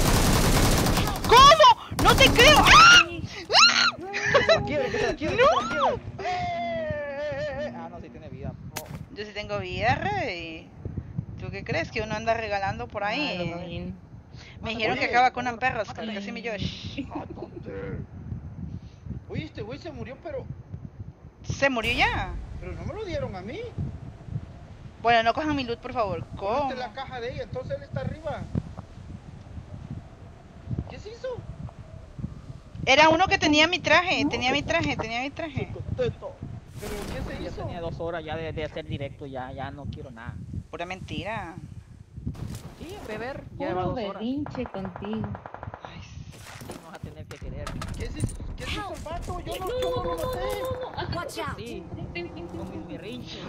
¿Cómo? ¡No te creo! ¡Ah! Que se la quiebre, que se la quiebre, que se la quiebre. ¡Eh, eh, eh! Ah, no, sí tiene vida. Oh. Yo sí tengo V R y... ¿Tú qué crees? Que uno anda regalando por ahí. Halloween. Me dijeron que Oye, acaba con un perros. Casi me yo. ¿A dónde? Oye, este güey se murió, pero... Se murió ya. Pero no me lo dieron a mí. Bueno, no cojan mi loot, por favor. ¿Cómo? Ponte la caja de ella, entonces él está arriba. ¿Qué se hizo? Era uno que tenía mi traje. Tenía mi traje, tenía mi traje. Contento. ¿Pero qué se Ya hizo? tenía dos horas ya de, de hacer directo, ya, ya no quiero nada. Pura mentira. Sí, beber, ya lleva Puro dos horas. berrinche contigo. Ay, Sí, vas a tener que querer. ¿Qué se hizo? ¿Qué se hizo el vato? Yo no, yo no lo noté. Watch out. Sí, con mis berrinches.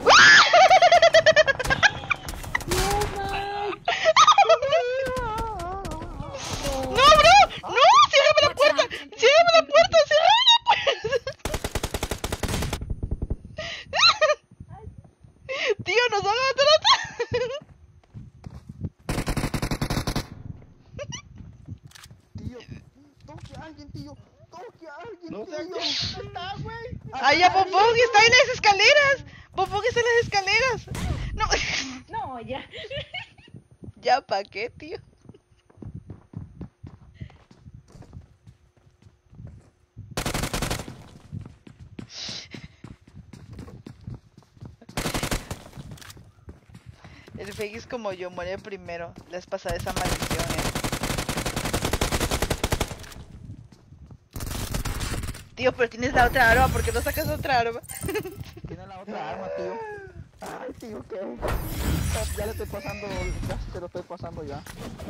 ¡No, bro! ¡No! ¡Ciérrame la puerta! ¡Ciérrame la puerta! ¡Ciérrame la puerta! Tío, nos van a matar. Tío, toque a alguien, tío. Toque a alguien, No sé tío. dónde está, güey. ¡Ay, ya Popog! ¡Está en las escaleras! ¡Popog está en las escaleras! ¡No! No, ya. ¿Ya pa' qué, tío? El fake es como yo, muere primero. Les pasa esa maldición, eh. Tío, pero tienes la otra arma, ¿por qué no sacas otra arma? Tiene la otra arma, tío. Ay, tío, ¿qué? Ya le estoy pasando, ya se lo estoy pasando ya.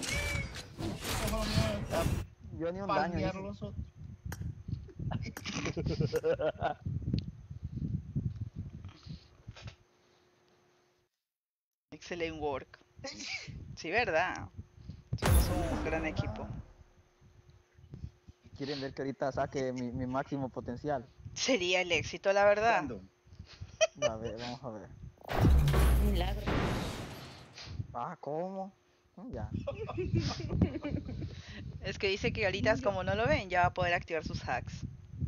Yo ni un daño. Palmear hice. los otros. Excellent work. Sí, ¿verdad? Somos un gran equipo. Quieren ver que ahorita saque mi, mi máximo potencial. Sería el éxito, la verdad. ¿Cuándo? A ver, vamos a ver. Milagro. Ah, ¿cómo? Mm, Ya. Es que dice que ahorita, como no lo ven, ya va a poder activar sus hacks.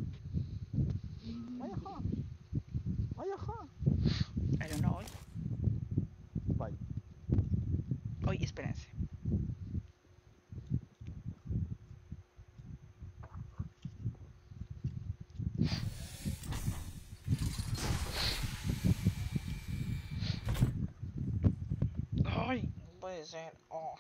Ay, ajá. Ay, ajá. I don't know. Bye. Oye, espérense. Ay, no puede ser. Oh.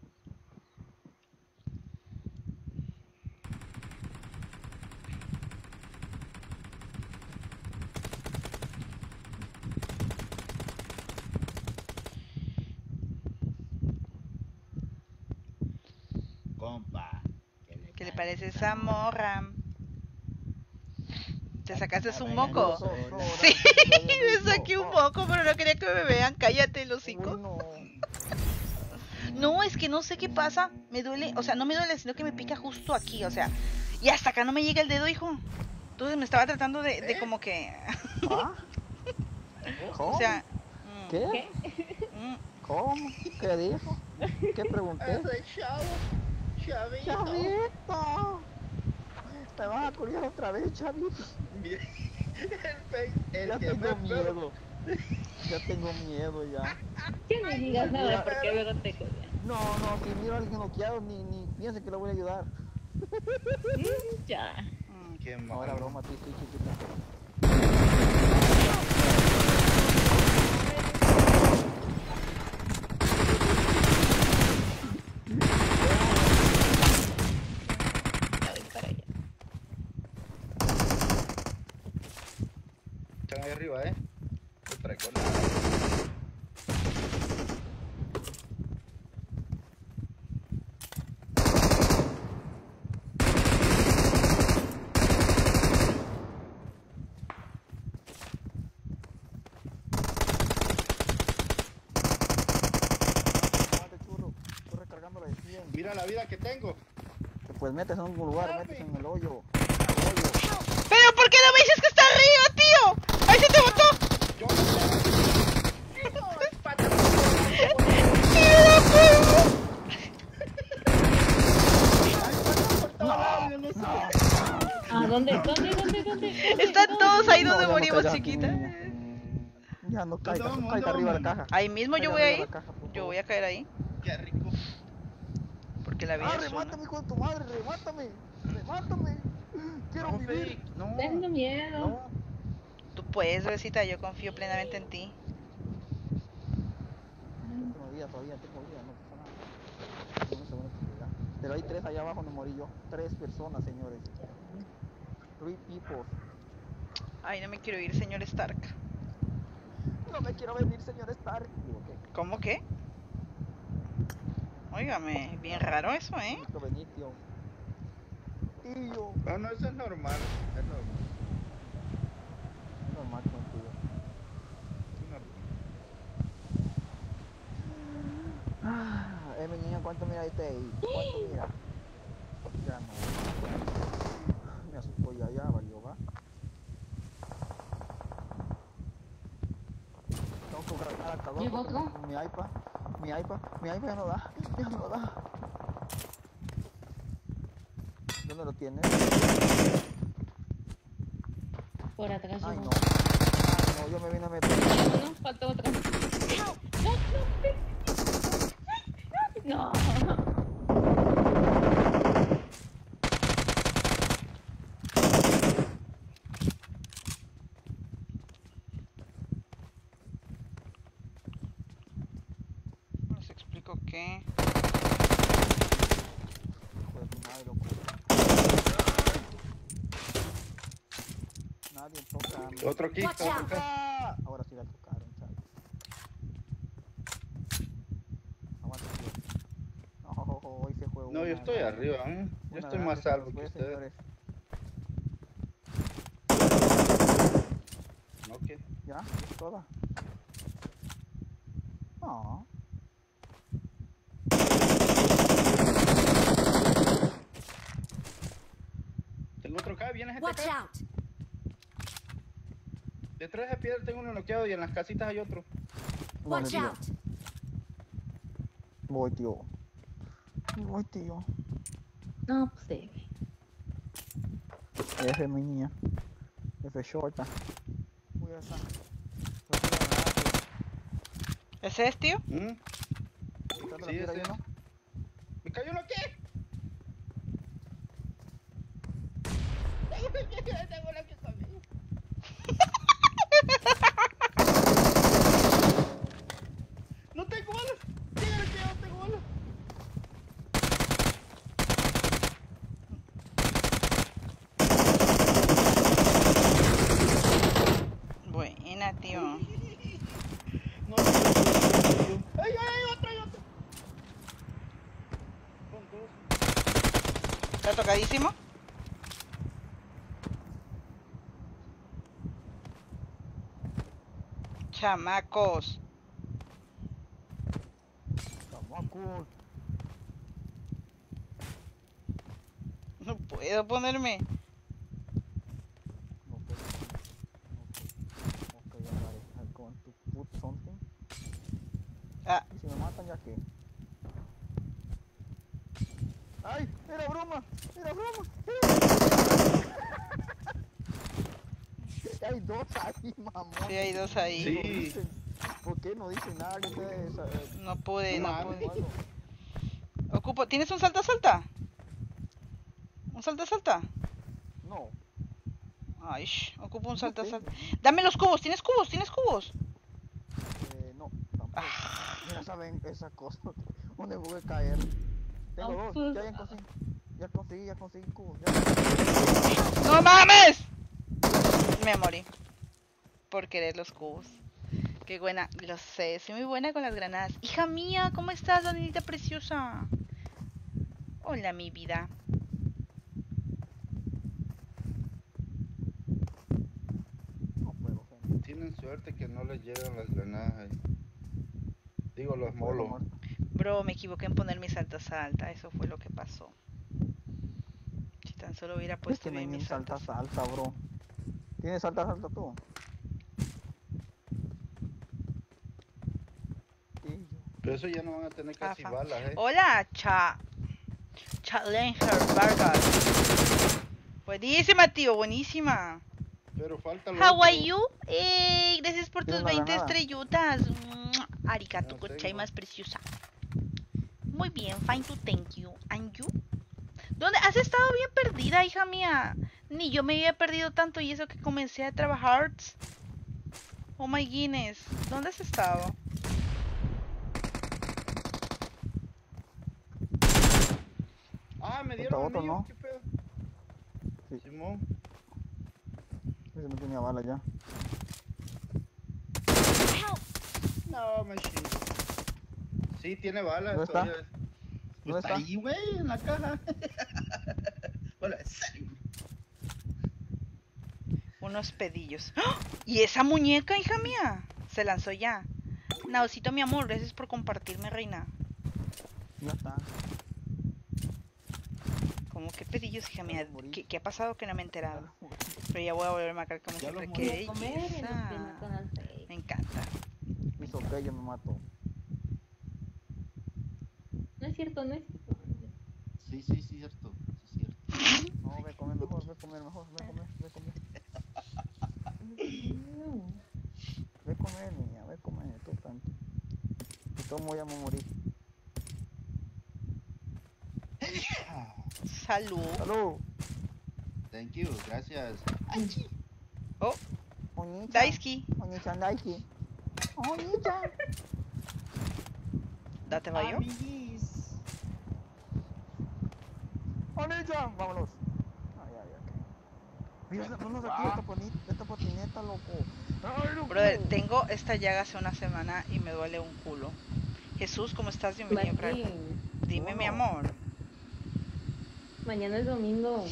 Compa. ¿Qué le parece esa morra? ¿Te sacaste un Bailando moco? sola. Sí, me saqué un moco, pero no quería que me vean. Cállate, el hocico. Uy, no. No, es que no sé qué pasa. Me duele, o sea, no me duele, sino que me pica justo aquí, o sea. Y hasta acá no me llega el dedo, hijo. Entonces me estaba tratando de, de como que... ¿Ah? ¿Cómo? O sea... mm, ¿Qué? mm, ¿Cómo? ¿Qué dijo? ¿Qué pregunté? Ese chavo. Chavito. ¡Chavito! Te vas a culiar otra vez, chavito. El face, el Ya que tengo me- miedo. Ya tengo miedo ya. Que no digas nada porque luego te cogen. No, no, si miro a alguien noqueado, ni, ni piense que lo voy a ayudar. Ya. mm. Qué No, era malo. broma, sí, sí, chiquita. Ya voy para allá. están ahí arriba, eh. No traigo nada. Mira la vida que tengo. Pues metes en un lugar, Dame. metes en el hoyo. Pero ¿por qué no me dices que está arriba, tío? ¡Ahí se te botó! Yo no sé. No, es pata. Ah, ¿dónde? ¿Dónde? ¿Dónde? ¿Dónde? Están todos ahí No, donde ya no morimos, caigas, chiquita. niña. Ya no caiga, vamos? no caiga ¿Dónde arriba de la vamos? caja. Ahí mismo yo Caiga voy arriba ahí. de la caja, por Yo favor. voy a caer ahí. Qué rico. Porque la vida Ah, es una. remátame, hijo de tu madre, remátame. Remátame. Quiero No, vivir. fake, no. Tengo miedo. No. Tú puedes, besita, yo confío plenamente en ti. Tengo vida todavía, tengo vida, no pasa nada. Tengo un segundo de vida. Pero hay tres allá abajo donde morí yo. Tres personas, señores. Three people. Ay, no me quiero ir, señor Stark. No me quiero venir, señor Stark. Digo, ¿qué? ¿Cómo que? Óigame, bien raro eso, ¿eh? No quiero venir, tío. Tío. No, no, eso es normal. Es normal. Es normal contigo. Es normal. Ah, eh, mi niña, ¿cuánto mira este ahí? ¿Cuánto mira? Ya no. Me asustó ya, ya, valió, va. Tengo que cargar al calor ¿Llegó porque otro? mi, mi iPad, mi iPad, mi iPad ya no da, ya no da. ¿Dónde lo tienes? Por atrás Ay, llegó. no. Ay, no, yo me vine a meter. No, no, falta otro. No, no. Les explico que... Hijo de tu madre, loco. Nadie toca a mí. Otro aquí, Watch otro out. acá. Ah, ahora sí la tocaron, chaval. Aguanta, tío. No, hoy se juega. No, yo una estoy grande. arriba, ¿eh? Yo Una estoy grande más se salvo nos que fue, ustedes. señores. ¿No qué? ¿Ya? ¿Es toda? No. Tengo otro acá, viene gente Watch acá. out! Detrás de esa piedra tengo uno noqueado y en las casitas hay otro. ¿Dónde, Watch tío? out! Voy, tío. Voy, tío. No, pues sí. F, mi niña. F shorta. Uy, esa. No tira nada, tío. ¿Ese es, tío? ¿Mm? ¿Está de la Sí, piedra ese ahí, no? ¿Me cayó uno qué? Tengo la que conmigo. No tengo balas. Dígale que yo no tengo balas. Buena, tío. No, no, no, no. ¡Ay, ay, otro, hay otro! Son dos. ¿Está tocadísimo? Chamacos. Camacos. No puedo ponerme. No puedo. Ok, okay, alright. I'm going to put something. Ah, ¿Y si me matan ya qué? ¡Ay! ¡Era broma! ¡Era broma! Hay dos ahí, mamón. sí, hay dos ahí. Sí. No dicen- ¿Por qué no dicen nada que ustedes... eh, No pude, No no mames. pude. algo? Ocupo. ¿Tienes un salta salta? ¿Un salta salta? No. Ay, sh, ocupo un No salta tengo. salta. Dame los cubos. ¿Tienes cubos? ¿Tienes cubos? Eh, no, tampoco. Mira, saben esa cosa. ¿Dónde voy a caer? Tengo Ah, dos. pues. Ya, ya conseguí. Ya conseguí, ya conseguí cubos. Ya. ¡No mames! Me morí. por querer los cubos. Qué buena, lo sé, soy muy buena con las granadas. Hija mía, ¿cómo estás, Danielita preciosa? Hola, mi vida. No puedo, gente. Tienen suerte que no les llegan las granadas ahí. Digo, los molos. Bro, me equivoqué en poner mi salta salta, eso fue lo que pasó. Si tan solo hubiera Es puesto que no hay bien ni mi salta salta salta. salta, bro. ¿Tienes salta salta tú? Sí, yo. Pero eso ya no van a tener casi Afa. balas, eh. Hola, Cha. Challenger Vargas. Buenísima, tío, buenísima. Pero falta lo How otro. are you? Ey, gracias por tus ¿Tienes una veinte granada? estrellutas. Mua. Arigato, No gochai tengo. más preciosa. Muy bien, fine to thank you. And you? ¿Dónde? Has estado bien perdida, hija mía. Ni yo me había perdido tanto y eso que comencé a trabajar. Oh my Guinness. ¿Dónde has estado? Ah, me Falta dieron otro, a mí, ¿no? ¿qué pedo? Sí. Simón. Ese no tenía bala ya. No, me chingo. Sí, tiene balas. ¿Dónde está? todavía. ¿Dónde Pues está? ahí, güey, en la caja. Hola, sí. Unos pedillos. ¡Ah! ¿Y esa muñeca, hija mía? Se lanzó ya. Naosito, mi amor, gracias por compartirme, reina. Ya está. ¿Cómo que pedillos, hija mía? los morí. ¿Qué, qué ha pasado que no me he Ya enterado? lo morí. Pero ya voy a volver a marcar como Ya siempre. los ¡Qué morí. Comer en los que no belleza! conoce. Me encanta. Hizo que yo me mato. No es cierto, no es cierto. Sí, sí, sí, cierto. Sí, cierto. No, ve a comer mejor, ve a comer mejor, ve a comer, ve a comer. Ve a comer, niña, ve a comer, tú tanto. Y todo ya me morí. Salud. ¡Salud! Thank you, gracias. Oh, Oñichan. Daisuke. Oñichan, Daisuke. Oñichan. Date vaya. Amiguis. Oñichan. Vámonos. Ay, ay, ay. Mira, vámonos aquí, esta, poni- esta patineta, loco. Ay, loco. Brother, tengo esta llaga hace una semana y me duele un culo. Jesús, ¿cómo estás? Bienvenido, crack. Martín, Dime, mi Bueno. amor. mañana es domingo.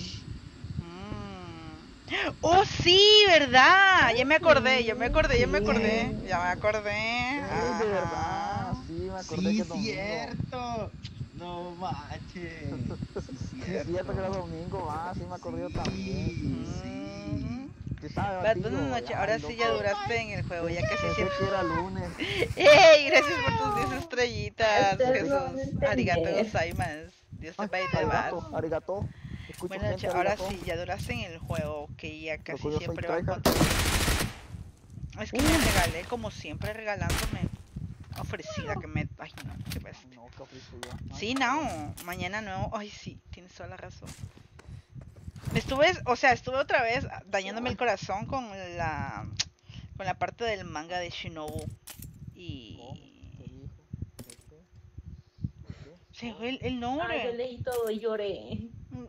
Mm. Oh, sí, ¿verdad? Ya me acordé, ya me acordé, ya me acordé. Sí. Ya me acordé. Sí, de verdad. Ajá. Sí, me acordé Sí, que es domingo. cierto. No manches. Sí, Sí, es cierto que era domingo, va. Sí, me acordé yo también. Mm. Sí, estaba But divertido. buenas noches, Ay, ahora loco. sí ya duraste en el juego, ya casi Pensé siempre. que era lunes. ¡Ey! Gracias por tus diez estrellitas, Ustedes lo van a Jesús. entender. Arigato gozaimasu. Dios te Ay, pague de más. arigato, arigato. Escucho Buenas gente, noches, ahora arigato. sí, ya duraste en el juego, que ya casi yo soy siempre va a tryhard. encontrar. Es que me regalé, como siempre, regalándome. Ofrecida que me. Ay, no, qué bestia. No, qué ofrecí yo. Ay, Sí, no, mañana nuevo. Ay, sí, tienes toda la razón. Me estuve, o sea, estuve otra vez dañándome el corazón con la con la parte del manga de Shinobu. ¿Cómo? Y ¿Qué dijo? ¿Qué qué? ¿Qué qué? se fue el, el Ah, yo nombre. leí todo y lloré.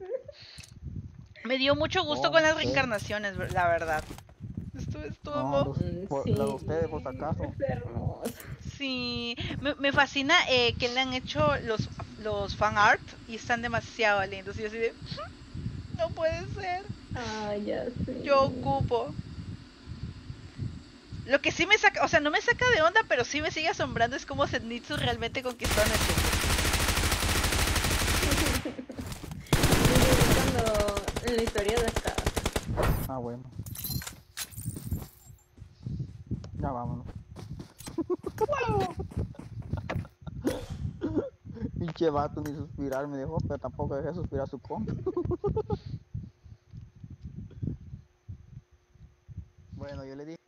Me dio mucho gusto Oh, con las sí. reencarnaciones, ver- la verdad. Estuvo, estuvo No, mo- los, Mm, por, sí, la de ustedes, por si acaso. Es hermoso. Sí, me, me fascina eh, que le han hecho los, los fan art y están demasiado lindos. Y yo así de, no puede ser, Ah, ya sé. yo ocupo. Lo que sí me saca, o sea, no me saca de onda, pero sí me sigue asombrando es cómo Zenitsu realmente conquistó a Netsuko. Cuando en la historia de acá. Ah, bueno. Ya vámonos. Pinche vato, ni suspirar me dejó, pero tampoco dejé suspirar su compa. Bueno, yo le dije.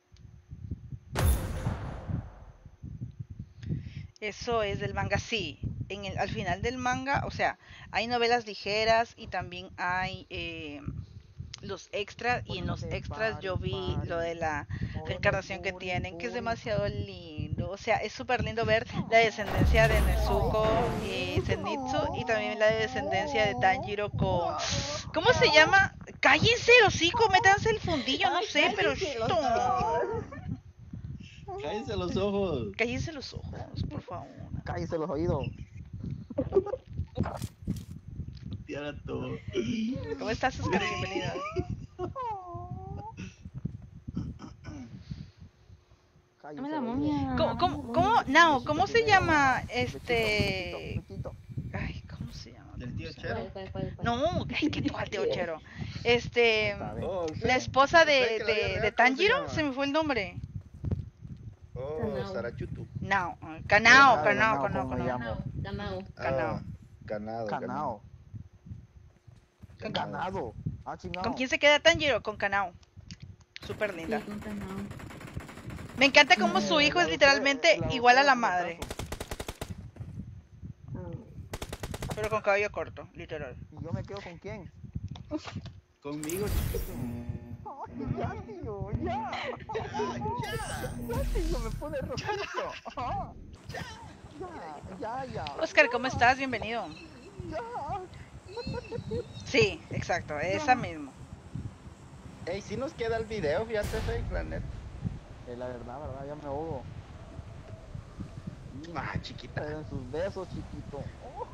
Eso es del manga, sí. En el, al final del manga, o sea, hay novelas ligeras y también hay eh, los extras. Y en los extras yo vi lo de la reencarnación que tienen, que es demasiado lindo. O sea, es súper lindo ver la descendencia de Nezuko y Zenitsu y también la descendencia de Tanjiro con... ¿Cómo se llama? Cállense el hocico, métanse el fundillo, no sé, pero... Cállense los ¡shh! Cállense los ojos. Cállense los ojos, por favor. Cállese los oídos. Tira todo. ¿Cómo estás, Oscar? Bienvenido. Cállese Dame la los momia. ¿Cómo, cómo, cómo, no, ¿cómo se llama este? Besito, besito, Ay, ¿cómo se llama? ¿El tío ¿Cómo se Chero? llama? ¿Cuál, cuál, cuál, cuál? No, es que tú al tío Chero. Este, Está bien. Oh, el la Fe. esposa El Fe de, que la vida de, real, de ¿cómo se Tanjiro, llama? se me fue el nombre. Oh, Canao. Sarachutu. No, Canao, Canao, Canao, Canao, Canao, ¿cómo me Canao. llamo? Ganado, ganado. Canao. Ah, ganado. Ganado. Ganado. Ganado. Ah, chingado. ¿Con quién se queda Tanjiro? Con Canao. Súper Sí, linda. con Canao. Me encanta cómo Eh, su hijo la es de literalmente usted- de igual a usted la es un madre, retraso. pero con cabello corto, literal. ¿Y yo me quedo con quién? Conmigo, chiquito. Ay, ya, tío, ya. Ya, tío, me pone rojito. Ajá. Ya, ya, ya. Oscar, ¿cómo estás? Bienvenido. Ya. Sí, exacto, esa misma. Ey, si nos queda el video, fíjate, Fake, la neta. Es la verdad, verdad, ya me ahogo. Ah, chiquita. Pero en sus besos, chiquito.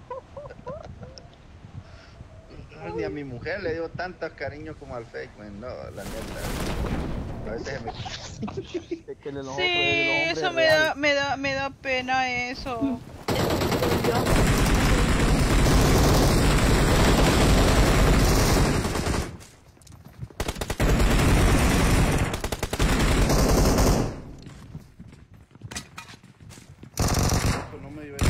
Ni a mi mujer le dio tanto cariño como al Fake, man. No, la neta. A veces me... Es que los Sí, otros, los eso hombres me da, reales. me da, me da pena eso. Pues no me dio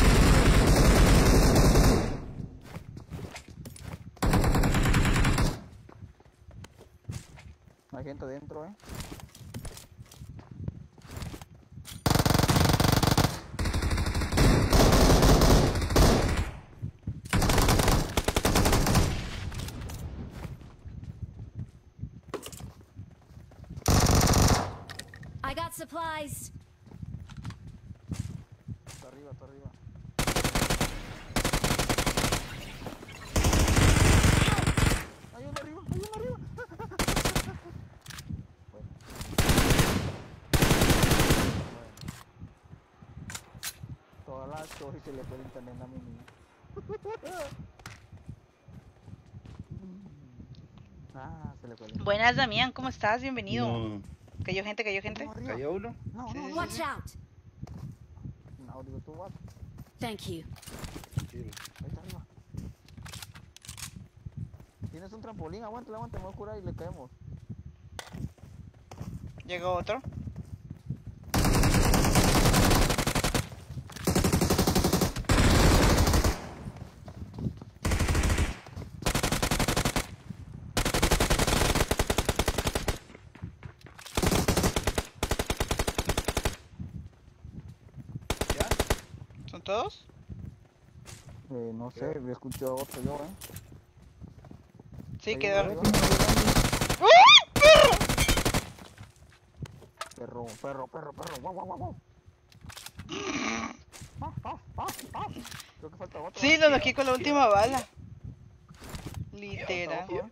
Hay gente adentro, eh. I got supplies. Está arriba, está arriba. Hay uno arriba, hay uno arriba. Bueno. Bueno. Todas las cosas y se le fue el internet a mi niña. Ah, se le fue el internet. Buenas, Damián, ¿cómo estás? Bienvenido. No. ¿Cayó gente? ¿Cayó gente? Uno arriba. ¿Cayó uno? No, Sí, no, sí, no. Watch out. No, digo tú, what? Thank you. Tranquilo. Ahí está arriba. Tienes un trampolín, aguántale, aguántale, me voy a curar y le caemos. Llegó otro. ¿Ya? ¿Son todos? Eh, no sé, me escuché a otro yo, eh. Sí, Ahí quedó. arriba. ¡Uy, perro! Perro, perro, perro, perro, guau, guau, guau, guau. Ah, ah, ah, ah. Creo que falta otro. Sí, ¿eh? lo noqué con la última bala. Literal. ¿Tío?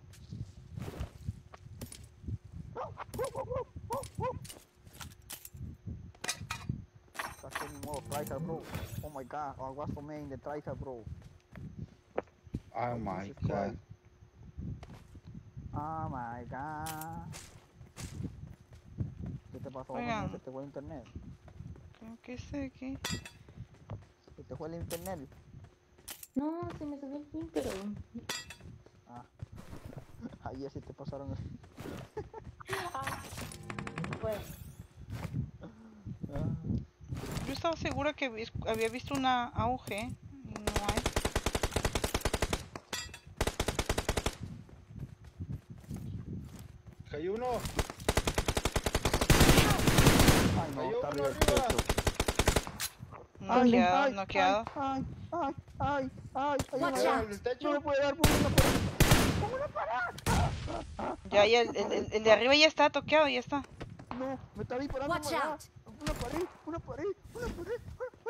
Estás en modo tryhard, bro. Oh my god, I was for me in the tryhard, bro. Oh my god. Oh my god. ¿Qué te pasó? Oigan. Oigan. ¿Se te fue el internet? ¿Qué sé qué? ¿Se te fue el internet? No, se me subió el pin, pero... Ah. Ayer sí te pasaron el... Pues, Ah. Yo estaba segura que vis- había visto una auge. Y no hay. ¿Cayó uno? Ay, no, Cayó está uno arriba el arriba. techo. Noqueado, ay, noqueado. Ay, ay, ay, ay, ay, Watch ay, out. ¿En el techo? no me puede dar por una pared. Ya, ya, el, el- el- el de arriba ya está toqueado, ya está. No, me está disparando. Watch para allá. out. Una pared, una pared, una pared.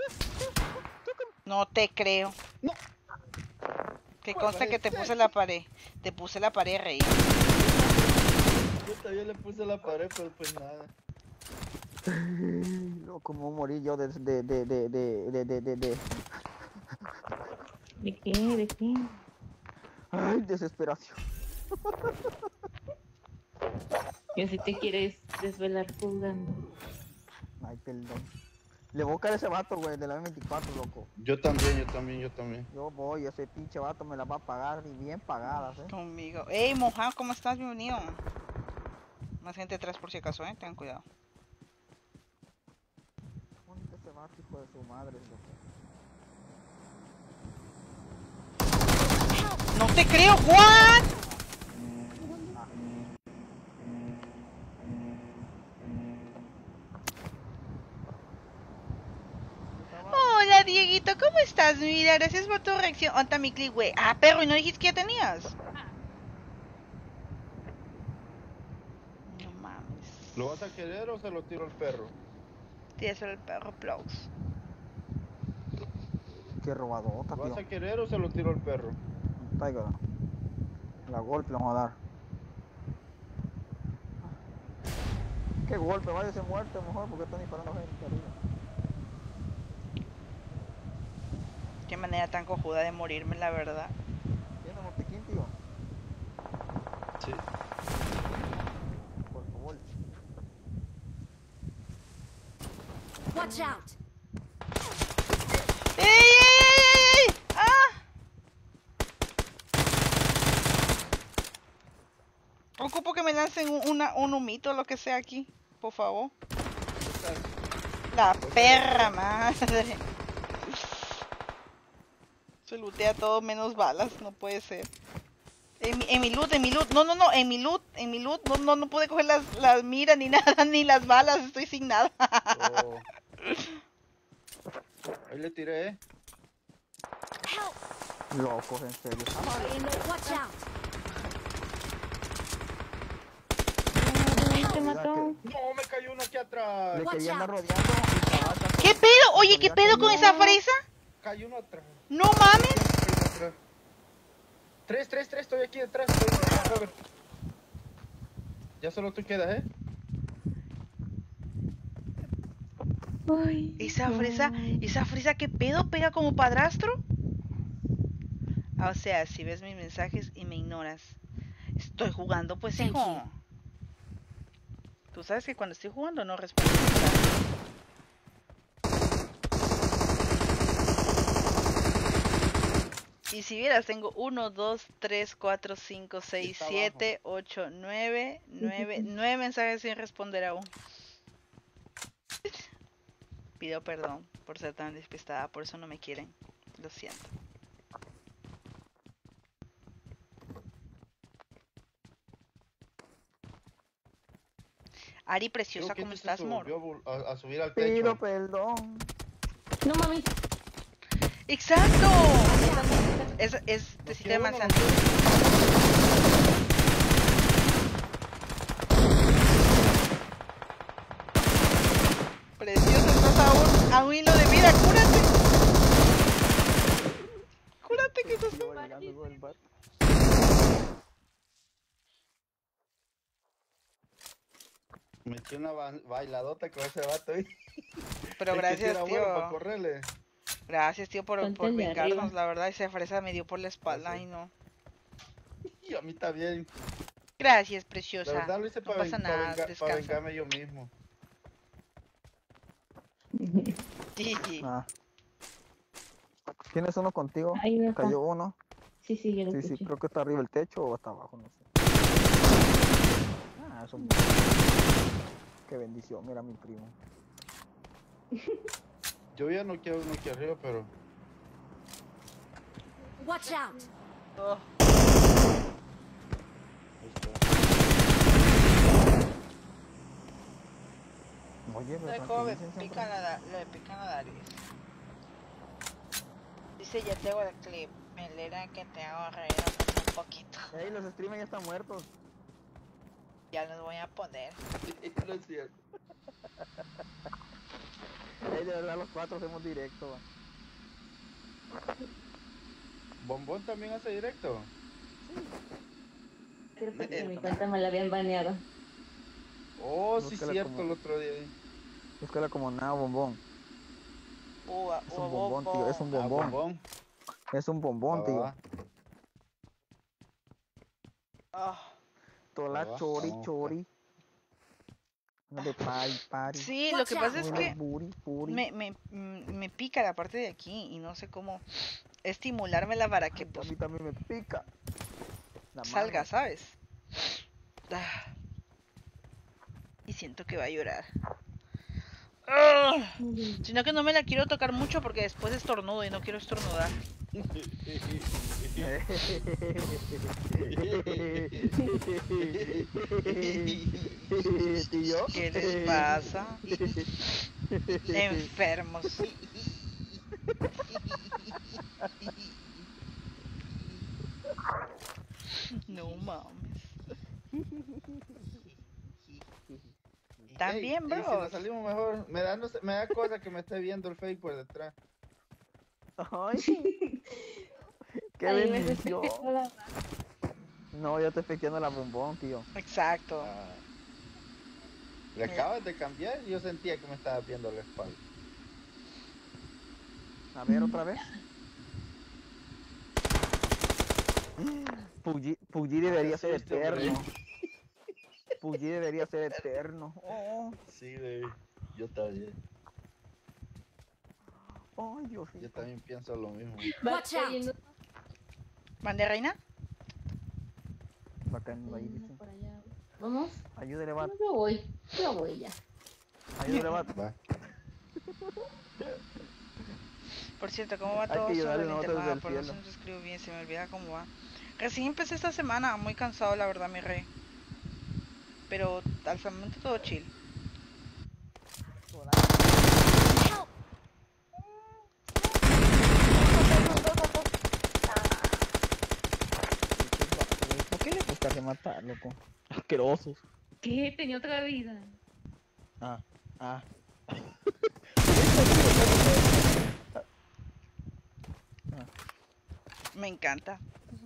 No te creo. No. Que ¿Cuál consta pared? que te puse la pared. Te puse la pared, rey. Yo también le puse la pared, pero pues nada. No, ¿cómo morí yo de de de de de de de de, de... ¿De qué? ¿De qué? Ay, desesperación. Que si te quieres desvelar jugando. Ay, perdón. Le voy a caer a ese vato, güey, de la M veinticuatro, loco. Yo también, yo también, yo también. Yo voy, ese pinche vato me la va a pagar y bien pagadas, eh. Conmigo. Ey, Moja, ¿cómo estás? Bienvenido. Más gente atrás por si acaso, eh. Tengan cuidado. ¿Dónde está ese vato, hijo de su madre, loco? No te creo, Juan. Hola, Dieguito, ¿cómo estás? Mira, gracias por tu reacción. Onta mi clip, güey. Ah, perro, ¿y no dijiste que ya tenías? No mames. ¿Lo vas a querer o se lo tiro al perro? Tienes el perro Plus. Qué robadota, ¿Lo tío. vas a querer o se lo tiro al perro? Tiger. La golpe le vamos a dar. Qué golpe, váyase muerto mejor porque están disparando gente arriba. Qué manera tan cojuda de morirme, la verdad. ¿Tienes botiquín, tío? Sí. Por favor. Watch out! ¡Ey, ey, ey, ey! ¡Ah! Ocupo que me lancen un, una, un humito o lo que sea aquí, por favor. La perra madre. Se lootea todo menos balas, no puede ser. En mi, en mi loot, en mi loot, no, no, no, en mi loot, en mi loot, no, no, no pude coger las, las miras ni nada, ni las balas, estoy sin nada. Oh. Ahí le tiré, eh. Locos, en serio. Watch out! ¿Te mató? No, me cayó uno aquí atrás. Le Watch quería andar out. rodeando y cabal, ¿Qué pedo? Oye, ¿qué pedo con esa fresa? Cayó uno atrás. No mames. Cayó uno atrás. Tres, tres, tres, estoy aquí detrás. Estoy... A ver. Ya solo tú quedas, eh. Ay, Esa no. fresa, esa fresa, ¿qué pedo? ¿Pega como padrastro? Ah, o sea, si ves mis mensajes y me ignoras. Estoy jugando, pues, Thank hijo. you. Tú sabes que cuando estoy jugando no respondo mensajes. Y si vieras, tengo uno, dos, tres, cuatro, cinco, seis, Está siete, ocho, nueve, nueve, nueve mensajes sin responder aún. Pido perdón por ser tan despistada, por eso no me quieren. Lo siento. Ari preciosa, Creo que ¿cómo este estás, se mor? volvió a, a- a subir al pido techo. perdón. No mames. ¡Exacto! Es, es tecito de uno manzana. Precioso, estás aún a un hilo de vida, cúrate. Cúrate que estás Iba llegando con el vato. Metí una ba- bailadota con ese vato ahí. Pero Es que sí gracias, era bueno para tío. correrle. Gracias, tío, por, Ponte por el de vengarnos. arriba. La verdad, esa fresa me dio por la espalda. Gracias. Ay, no. Y a mí también. Gracias, La preciosa. verdad lo hice No para pasa nada, venga, descansa. vengarme yo mismo. Gigi. Ah. ¿Tienes uno contigo? Ahí va. Cayó uno. Sí, sí, yo lo Sí, sí, escuché. creo que está arriba el techo o está abajo, no sé. Ah, eso. Qué bendición, mira mi primo. Yo ya no quiero uno aquí arriba, pero... Watch out! Oh, ahí está. Oye, pero de ¿para qué joven, dicen siempre? pican a, Da- le pican a Darius. Dice, ya tengo el clip. Me alegra que te hago reír aunque sea un poquito. Ey, los streamers ya están muertos. Ya los voy a poner. No es cierto. Ey, de verdad los cuatro hacemos directo. Va. ¿Bombón también hace directo? Creo que mi cuenta me la habían baneado. Oh, sí, Búscala cierto, como- el otro día. Búscala como nada bombón. Ua, Es ua, un bombón, tío. Es un Ah, bombón. bombón. Es un bombón, Va, tío. va, Ah. Toda va, la va, chori, vamos a chori. No de pari, pari. Sí, lo Watch que out. pasa es Muele que buri, buri. me, me, mm, me pica la parte de aquí y no sé cómo estimulármela para que Ay, a pues mí también me pica. La salga, mano. ¿sabes? Ah. Y siento que va a llorar. Ah. Sino que no me la quiero tocar mucho porque después estornudo y no quiero estornudar. Tío. ¿Qué les pasa? Enfermos. No mames. También, Ey, y si bro. nos salimos mejor, me da, no sé, me da cosa que me esté viendo el fake por detrás. Ay, qué Ahí me bendición. estoy la- No, yo te estoy quedando la bombón, tío. Exacto. Ah. Le Mira. acabas de cambiar y yo sentía que me estaba viendo la espalda. A ver, otra vez. Puggy, Puggy debería te ser asustes, hombre. eterno. Puggy debería ser eterno. Oh, Sí, güey. Yo también. ay, Dios Yo mío. también pienso lo mismo. Va Watch out. cayendo ¿Mande, reina? Bacán, ahí dice. por allá. Vamos. Ayúdele, va. Yo voy. Yo voy ya. Ayúdele, va. Va. Por cierto, ¿cómo va Hay todo que sobre ayudarle el nosotros internado? del Por eso cielo. no te escribo bien, se me olvida cómo va. Recién empecé esta semana, muy cansado la verdad, mi rey. Pero al momento todo chill. Help. ¿Por qué le gusta rematar, loco? Asquerosos. ¿Qué? Tenía otra vida. Ah, ah. Me encanta.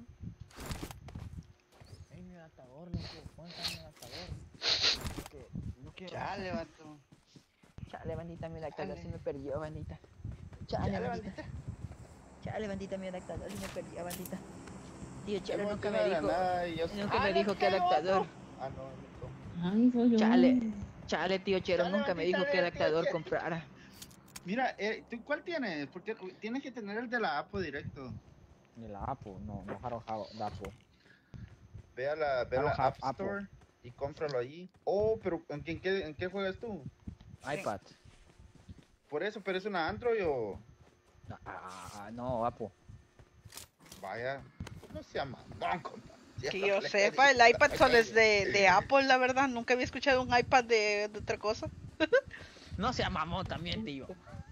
Ay, mi adaptador, loco. Póngame mi adaptador. Que no quiero. Chale, vato. Chale, bandita, mi adaptador Chale. se me perdió, bandita. Chale, Chale, bandita. bandita. Chale, bandita, mi adaptador se me perdió, bandita. Tío Yo Chale no nunca tengo me dijo. granada y yo- Nunca Ah, me no, dijo que ¿qué adaptador. otro? Ah, no, no. Ay, soy yo. Chale, chale, tío Chero Chale, nunca me bandita, dijo que tío adaptador Chero. comprara. Mira, eh, ¿tú cuál tienes? Porque tienes que tener el de la Apo directo. Ni la Apple, no, no Haro Haro, la Apple. Ve a la, ve a I la don't have App Apple. Store y cómpralo allí. Oh, pero ¿en qué, en qué, en qué juegas tú? iPad. Por eso, pero es una Android o... Ah, no, Apple. Vaya, no sea mamón, compa. Ya Que está yo fleca sepa, el de- iPad solo es de, de Apple, la verdad. Nunca había escuchado un iPad de, de otra cosa. No sea mamón también, tío.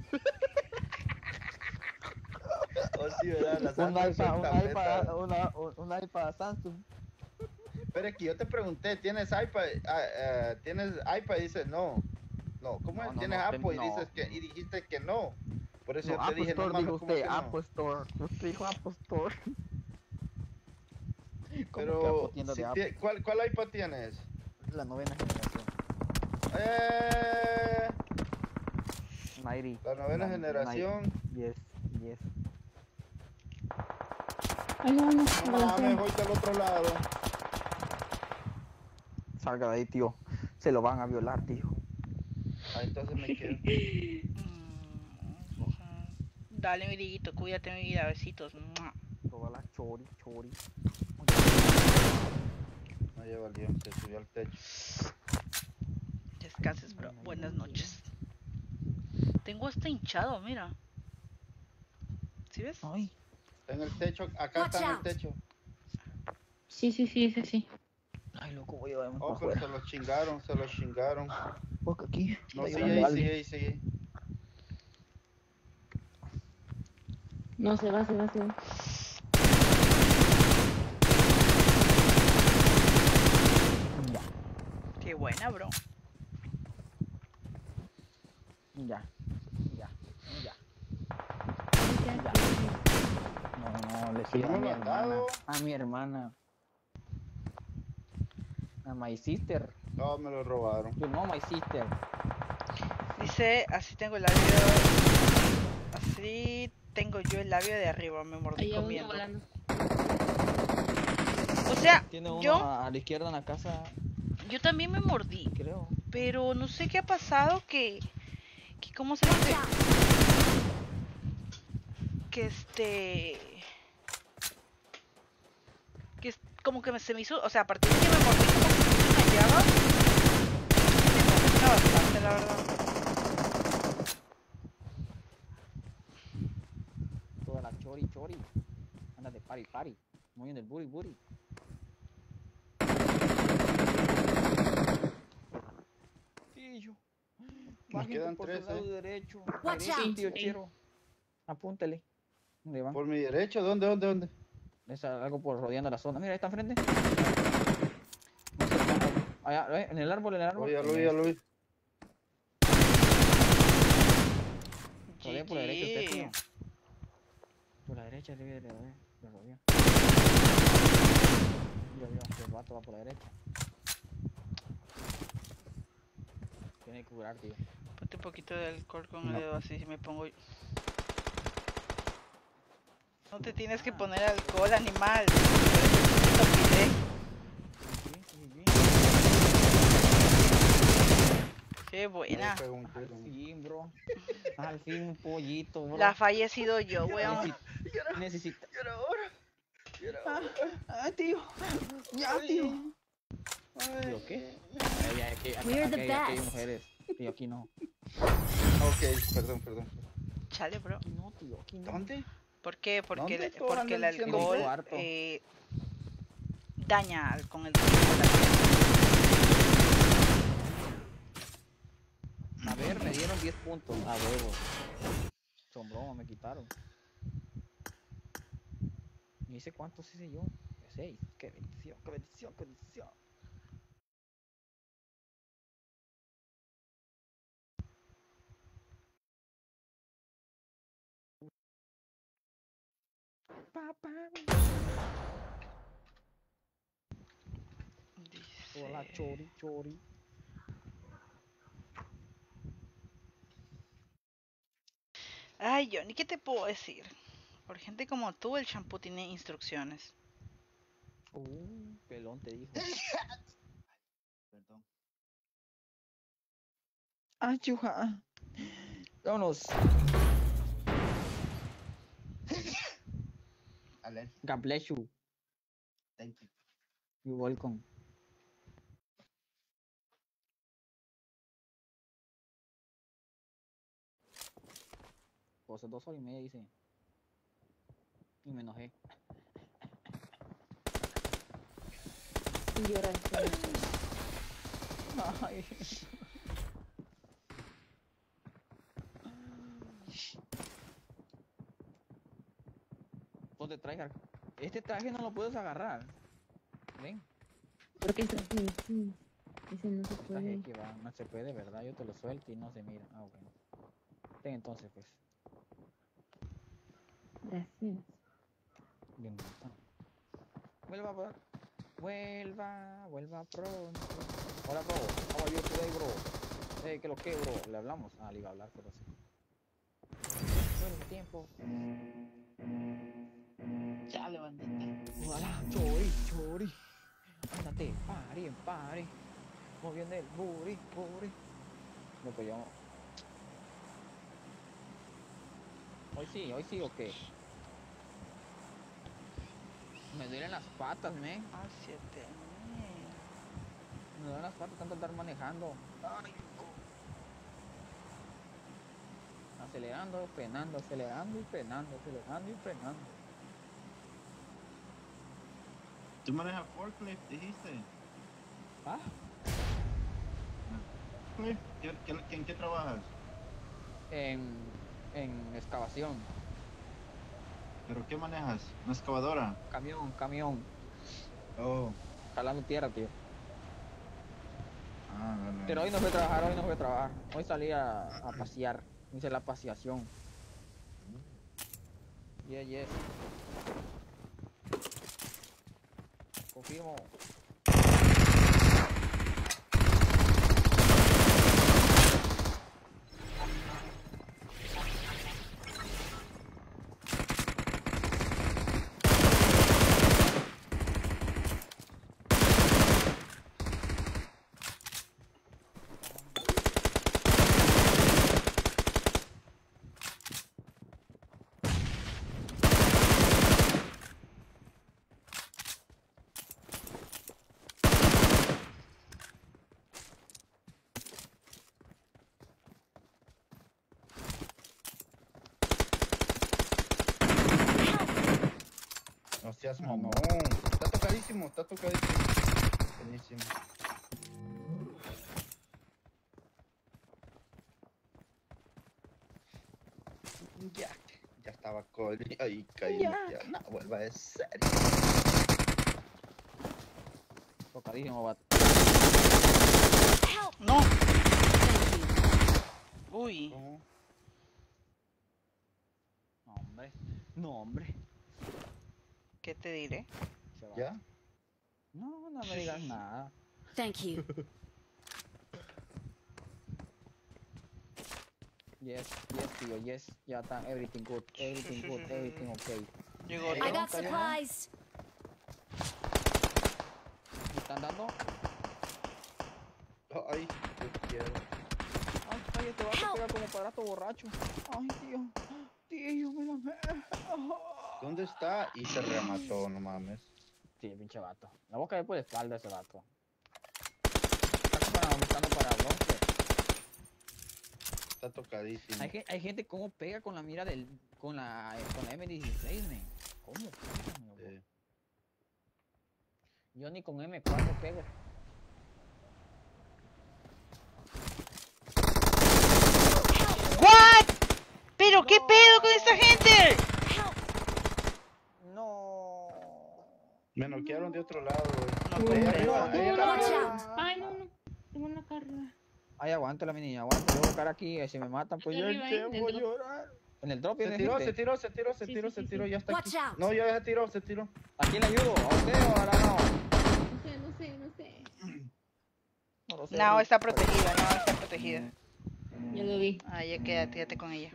Oh, sí, ¿verdad? Las Un Android iPad, son un tabletas. iPad, una, un, un iPad Samsung. Pero es que yo te pregunté, ¿tienes iPad? Ah, eh, ¿Tienes iPad? Y dices no. No, ¿cómo No, es? no, ¿Tienes no, Apple? ten- Y, no. dices que, y dijiste que no. Por eso No, yo te Apple dije, Store no mames, dijo ¿cómo usted, que no? Apple Store. Usted dijo Apple Store. ¿Cómo que Pero, Apple tienda si de tie- Apple? ¿cuál, ¿cuál iPad tienes? La novena generación. Eh, Nairi. la novena La- generación. Yes, yes. Ahí vamos. No mames, voy del otro lado. Salga de ahí, tío. Se lo van a violar, tío. Ah, entonces me quedo. Mm, ujú. Dale, mi liguito, cuídate, mi vida. Besitos. Mua. Toda la chori, chori. No lleva el lío, se subió al techo. Descanses, bro. Buenas noches. Tengo hasta hinchado, mira. ¿Sí ves? Ay, Está en el techo, acá Watch está en el out. techo. Sí, sí, sí, ese sí. ay, loco, voy a llevarme Oh, para pero afuera. se lo chingaron, se lo chingaron. Porque aquí No, está sigue llorando ahí, sigue alguien. ahí, sigue ahí. No, se va, se va, se va. Ya, Qué buena, bro. ya, ya, ya. Ya, Ya. No, no, le Si sigue no a me mi lo han hermana. dado. A mi hermana. A my sister. No, me lo robaron. You know my sister. Dice, así tengo el labio... Así tengo yo el labio de arriba, me mordí Ahí hay uno comiendo. volando. O sea, Tiene uno yo, a, a la izquierda en la casa, yo también me mordí, creo. pero no sé qué ha pasado que... que ¿Cómo se dice? Que este... Que es- como que me- se me hizo... O sea, a partir de que me mordí como que se me hizo una llama. Me molesta bastante, la verdad. Toda la chori, chori. Anda de pari, pari. Muy en el booty, booty. Tío. Nos quedan por tres, su lado eh. derecho. Watch Derecho, out. tío Sí. Chero. Apúntele. ¿Dónde van? Por mi derecho, ¿dónde, dónde, dónde? Es algo por rodeando la zona. Mira, ahí está enfrente. No sé cómo. Allá, ¿ves? En el árbol, en el árbol. Oh, ya lo En vi, ya lo vi. Rodea por la derecha usted, tío. G G. Por la derecha debe de rodea. De rodea. Mira, mira, el vato va por la derecha. Tiene que curar, tío. Ponte un poquito de alcohol con el No. dedo así, me pongo... No te tienes que poner alcohol, animal. Estupidez. Sí, sí, sí. Qué buena. Me pegó un Al tiro. fin, bro. Al fin un pollito, bro. La fallecido yo, weón. Necesita. Necesita. Y era ahora. Y era Ah, ahora. ah, tío. Ya, tío. Ay. ¿Tío qué? Ay, ay, aquí, aquí, We're aquí, the hay- aquí hay best. mujeres. Tío, aquí no. Ok, perdón, perdón. Chale, bro. Aquí no, tío, aquí no. ¿Dónde? ¿Por qué? Porque, ¿Dónde el- todos porque el andan diciendo alcohol cuarto? eh, daña al- con el tiempo la piel. A ver, me dieron diez puntos. A huevo. Son bromas, me quitaron. ¿Y hice cuántos hice yo? seis. Qué bendición, qué bendición, qué bendición. Papá. Hola, Dice... chori, chori. Ay, Johnny, ¿qué te puedo decir? Por gente como tú, el champú tiene instrucciones. Uh, pelón te dijo. Perdón. Ah, chuja. Vámonos. Alan, God bless you. thank you. You're welcome. Pues dos horas y media dice. Y me enojé. Y lloraste. Ay. Ponte traje. Este traje no lo puedes agarrar. Ven. Porque está así, sí. Ese no se Traje puede. que va, no se puede, ¿verdad? Yo te lo suelto y no se mira. Ah, bueno. Ten entonces, pues. Gracias. Bien, ah. Vuelva, bro. Vuelva, vuelva pronto. Hola, bro. How are you today, bro? Eh, ¿qué lo que, bro? Le hablamos. Ah, le iba a hablar, pero sí. Bueno, el tiempo. Chale, bandita. Hola, chori, chori. Ándate, pare, pare. Moviendo el booty, booty. No, pues yo. Hoy sí, hoy sí o qué. Me duelen las patas, men. Ah, siete mil. Me duelen las patas tanto andar manejando. Ay, no. Acelerando, frenando, acelerando y frenando, acelerando y frenando. ¿Tú manejas forklift, dijiste? Ah, Forklift, ¿qué- qué- ¿En qué trabajas? en, en excavación. ¿Pero qué manejas? ¿Una excavadora? Camión, camión. Oh, Jalando tierra, tío. ah, dale. Pero hoy no fui a trabajar, hoy no fui a trabajar. Hoy salí a, a pasear. Hice la paseación. Yeah, yes. Confirmo. seas No, mamón. no. Está tocadísimo, está tocadísimo. Buenísimo. Ya, ya estaba con... Ahí caí. Ya. Ya. No, vuelva a ser. Tocadísimo, vato. Help! No. Uy. ¿Cómo? No, hombre. No, hombre. ¿Qué te diré? Se va. ¿Ya? No, no me digas nada. Thank you. Yes, yes, tío, yes. Ya está, everything good, everything good, everything okay. Llegó I otro. got supplies. ¿Me están dando? Ay, yo quiero. Ay, ay, este vato pega como padrastro borracho. Ay, tío. Tío, me la... ¿Dónde está? Y se remató, no mames. Sí, pinche vato. La boca de por la espalda ese vato. Está para, buscando para bronce. Está tocadísimo. Hay, gen- hay gente como pega con la mira del... Con la, con la eme dieciséis, men. ¿Cómo pega, mi amor? Eh, Yo ni con eme cuatro pego. ¿What? ¿Pero qué No. pedo con esta gente? No. Me noquearon de otro lado, güey. No, Ahí comprendo. arriba, ahí Watch arriba. out. Ay, no, no. Tengo una carga. Ay, aguántala, mi niña, aguanta. Yo voy a buscar aquí, eh, si me matan, pues yo Arriba, ¿qué ¿eh? En el voy a drop. llorar. En el drop Se viene tiró, gente. se tiró, se tiró, se Sí, tiró, sí, se sí, tiró, sí. ya está aquí. Watch out. No, ya se tiró, se tiró. ¿A quién le ayudo? ¿A usted o a la no? No sé, no sé, no sé. No lo sé. No, Rick. está protegida, no, está protegida. Ya lo vi. Ah, ya quédate, quédate con ella.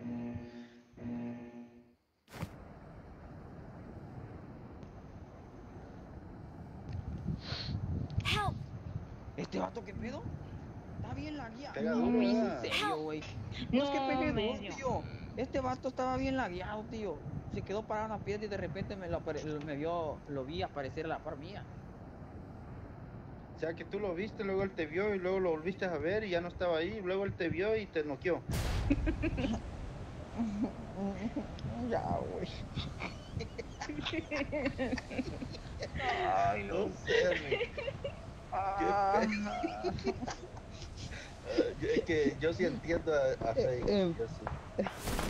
Help! ¿Este vato qué pedo? Está bien lagueado. Pega No, duro, en ¿verdad? serio, güey. No, es que pegue duro, medio. tío. Este vato estaba bien lagueado, tío. Se quedó parado en la piedra y de repente me lo, apare- lo- me vio, lo vi aparecer a la par mía. O sea que tú lo viste, luego él te vio y luego lo volviste a ver y ya no estaba ahí. Luego él te vio y te noqueó. Ya, güey. Ay, no sé, me... Ah. Yo- es que yo sí entiendo a, a Fake. Eh, Yo sí.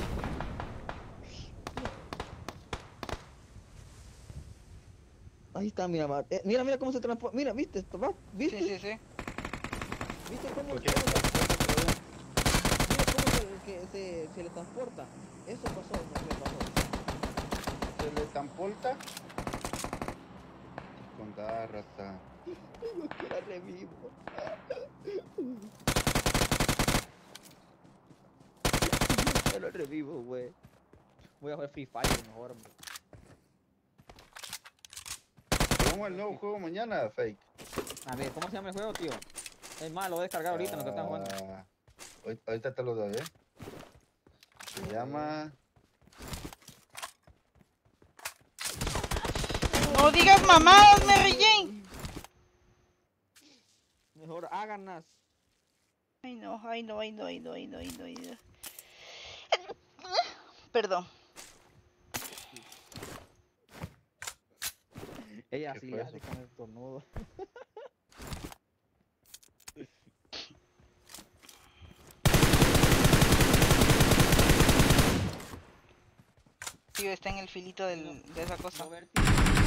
Ahí está, mira, va. Eh, mira, mira cómo se transporta. Mira, ¿viste esto? ¿Va? ¿Viste? Sí, sí, sí. ¿Viste cómo, Porque cómo ya se, está todavía. mira cómo se, que se, se le transporta? Eso pasó, no me pasó. Se le tampolta. Con rata. Yo quiero revivo. Yo lo revivo, güey. Voy a jugar Free Fire mejor, hombre. Vamos al nuevo juego mañana, Fake. A ver, ¿cómo se llama el juego, tío? Es más, lo voy a descargar ahorita en lo que están jugando. Ah, ahorita- ahorita te lo doy, ¿eh? Se llama... No digas mamadas, Mary Jane. Mejor háganas. Ay no, ay no, ay no, ay no, ay no, ay no, ay no. Perdón. Ella ¿Qué así fue le eso? hace con el tornudo. Tío, está en el filito del, de esa cosa. Roberto.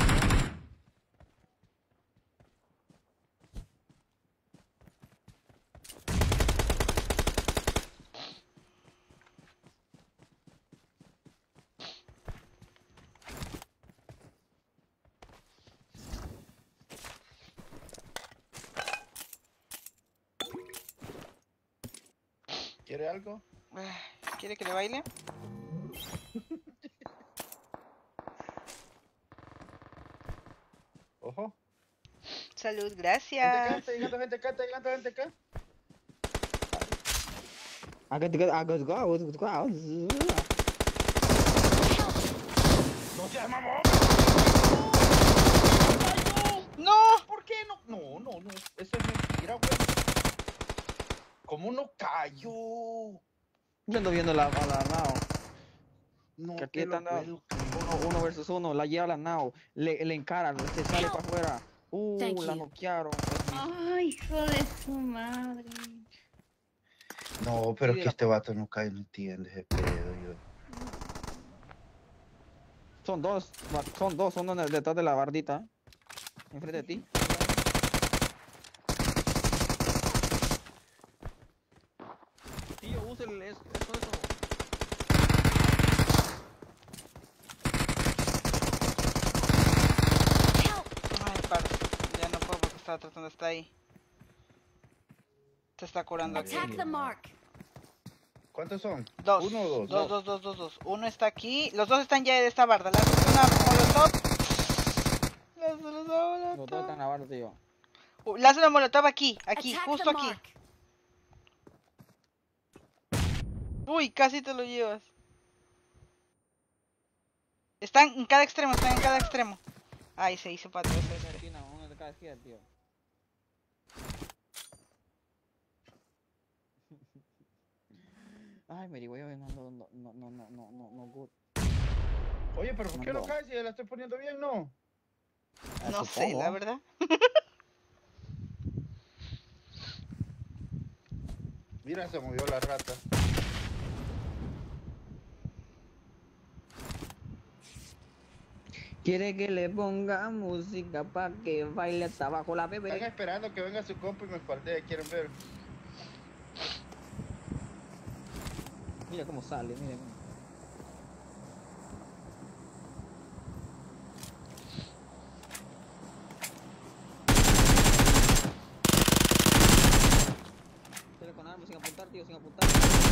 ¿Quiere algo? Ah, ¿quiere que le baile? Ojo. Salud, Gente acá, gracias. está llegando gente acá, está llegando gente acá. I got to go, I got to go, I got to go. ¡No seas mamón! ¡No! ¿Por qué no? No, no, no. Eso es mentira, güey. ¿Cómo no cayó? Yo ando viendo la, a la nao. No, Que aquí que lo están a- puedo. uno, uno versus uno, la lleva la nao, le, le encaran, se sale para afuera. Uh, Thank la you. noquearon. Es mi- Ay, hijo de su madre. No, pero Sí, es que la- este vato no cae, no entiende ese pedo. Yo. Son dos, va- son dos, son uno detrás de la bardita. Enfrente de ti. Tío, use el eso, eso, eso. Ay, parce, ya no puedo porque estaba tratando de estar ahí. Se está curando aquí. Attack the mark. ¿Cuántos son? Dos. ¿Uno o dos? Dos, dos, dos, dos, dos. Uno está aquí. Los dos están ya de esta barda. Le haces una molotov. Le haces una Los dos están molotov. en la barda, tío. Uh, Le haces una molotov aquí, aquí, Attack justo the aquí. mark. Uy, casi te lo llevas. Están en cada extremo, están en cada extremo. Ay, se hizo para atrás. ese. Esquina, uno de cada esquina, tío. Ay, Merigüeyo, no, no, no, no, no, no, no, no, no, good. Oye, pero ¿por qué No. lo caes si ya la estoy poniendo bien, no? Ah, No sé, supongo. la verdad. Mira, se movió la rata. Quiere que le ponga música pa' que baile hasta abajo la Están bebé. esperando que venga su compa y me espaldee, quieren ver. Mira cómo sale, miren. Tira con armas sin apuntar, tío, sin apuntar.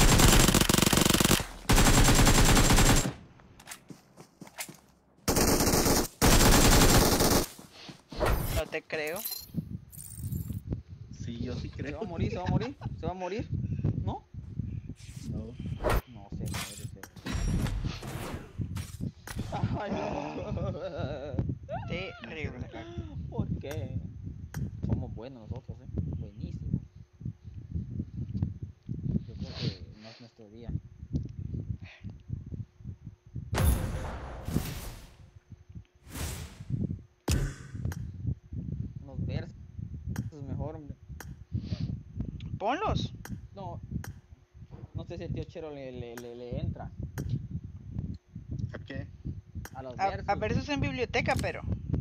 No te creo. Sí, yo sí Se creo. va a morir, se va a morir, se va a morir. ¿No? No. No se muere, se Ay, no. Terrible. ¿Por qué? Somos buenos nosotros, ¿eh? Buenísimos. Yo creo que no es nuestro día. Unos versos mejor, hombre. Ponlos. No, no sé si el tío Chero le, le, le, le entra ¿A qué? a los A, versos. a versos en biblioteca, pero.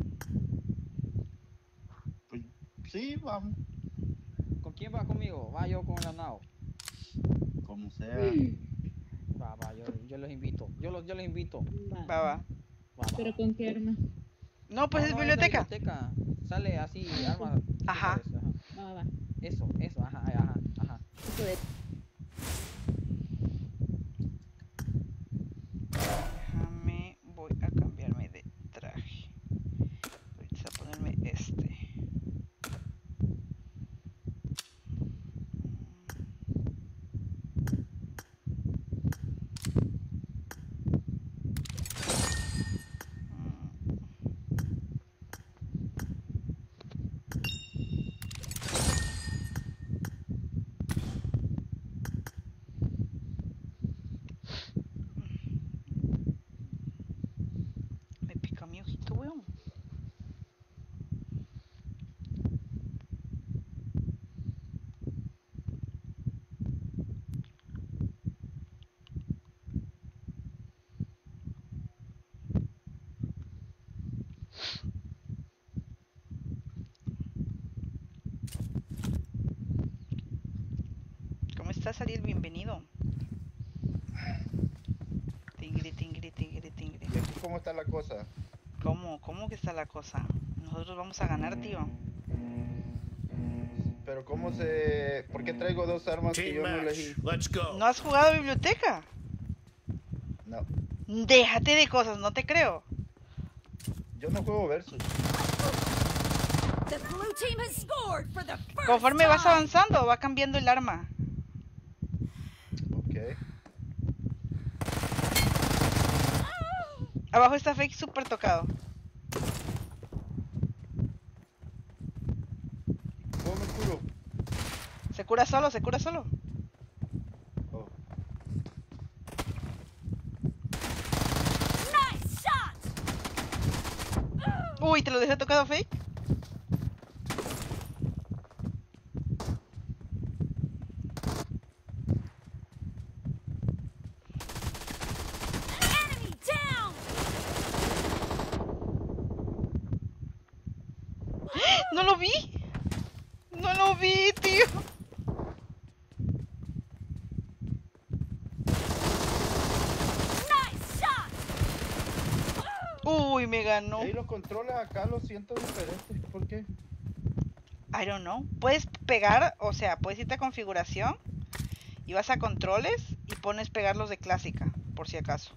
Pues sí, vamos. ¿Con quién va conmigo? Va yo con la nao. Como sea. Va, va, yo, yo los invito. Yo los, yo los invito. Va. Va, va. Va, va, Pero va. con qué arma. No, pues No, es no, biblioteca. la biblioteca. Sale así, armas. Ajá. similares, ajá. Va, va, va. Eso, eso, ajá, ajá, ajá. Eso de- Déjame, voy a cambiarme de traje. Ahorita a ponerme este. Me pica mi ojito, weón. ¿Cómo estás, Ariel? Bienvenido. Tingri, tingri, tingri, tingri. ¿Y aquí cómo está la cosa? ¿Cómo? ¿Cómo que está la cosa? Nosotros vamos a ganar, tío. Pero ¿cómo se...? ¿Por qué traigo dos armas que Team yo no match. elegí? Let's go. ¿No has jugado biblioteca? No, Déjate de cosas, no te creo. yo no juego versus. The blue team has scored for the first Conforme vas time. avanzando, va cambiando el arma. Ok. Abajo está Fake súper tocado. ¿Cómo me curo? Se cura solo, se cura solo. Oh. Uy, ¿te lo dejé tocado fake? Enemy down! ¡No lo vi! ¡No lo vi, tío! Nice shot! Uy, me ganó. Ahí los controles acá los siento diferentes. ¿Por qué? I don't know. Puedes pegar, o sea, puedes irte a configuración y vas a controles y pones pegarlos de clásica, por si acaso.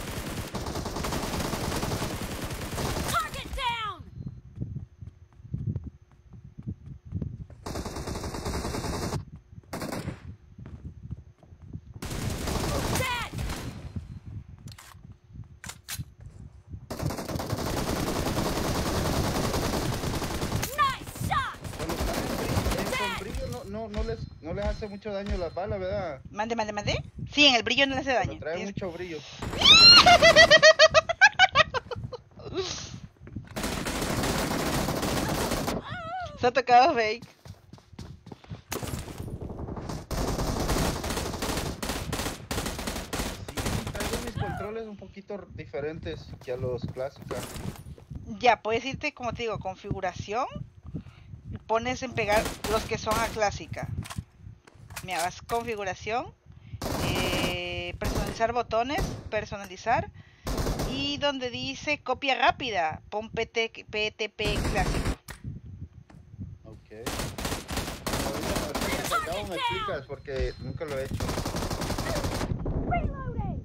Target down! Dead! Nice shot! Cuando están en brillo, eh, con brillo no, no, no, les, no les hace mucho daño las balas, ¿verdad? Mande, mande, mande. Sí, en el brillo no le hace Cuando daño. trae Tienes- mucho brillo. Se ha tocado fake. Sí, traigo mis controles un poquito diferentes que a los clásicos. Ya, puedes irte, como te digo, configuración y pones en pegar los que son a clásica. Mira, vas configuración, eh, personalizar botones, personalizar y donde dice copia rápida, pon P T P T P clásico. Ok. Ahorita, ahorita que salgamos me explicas porque nunca lo he hecho. Reloading!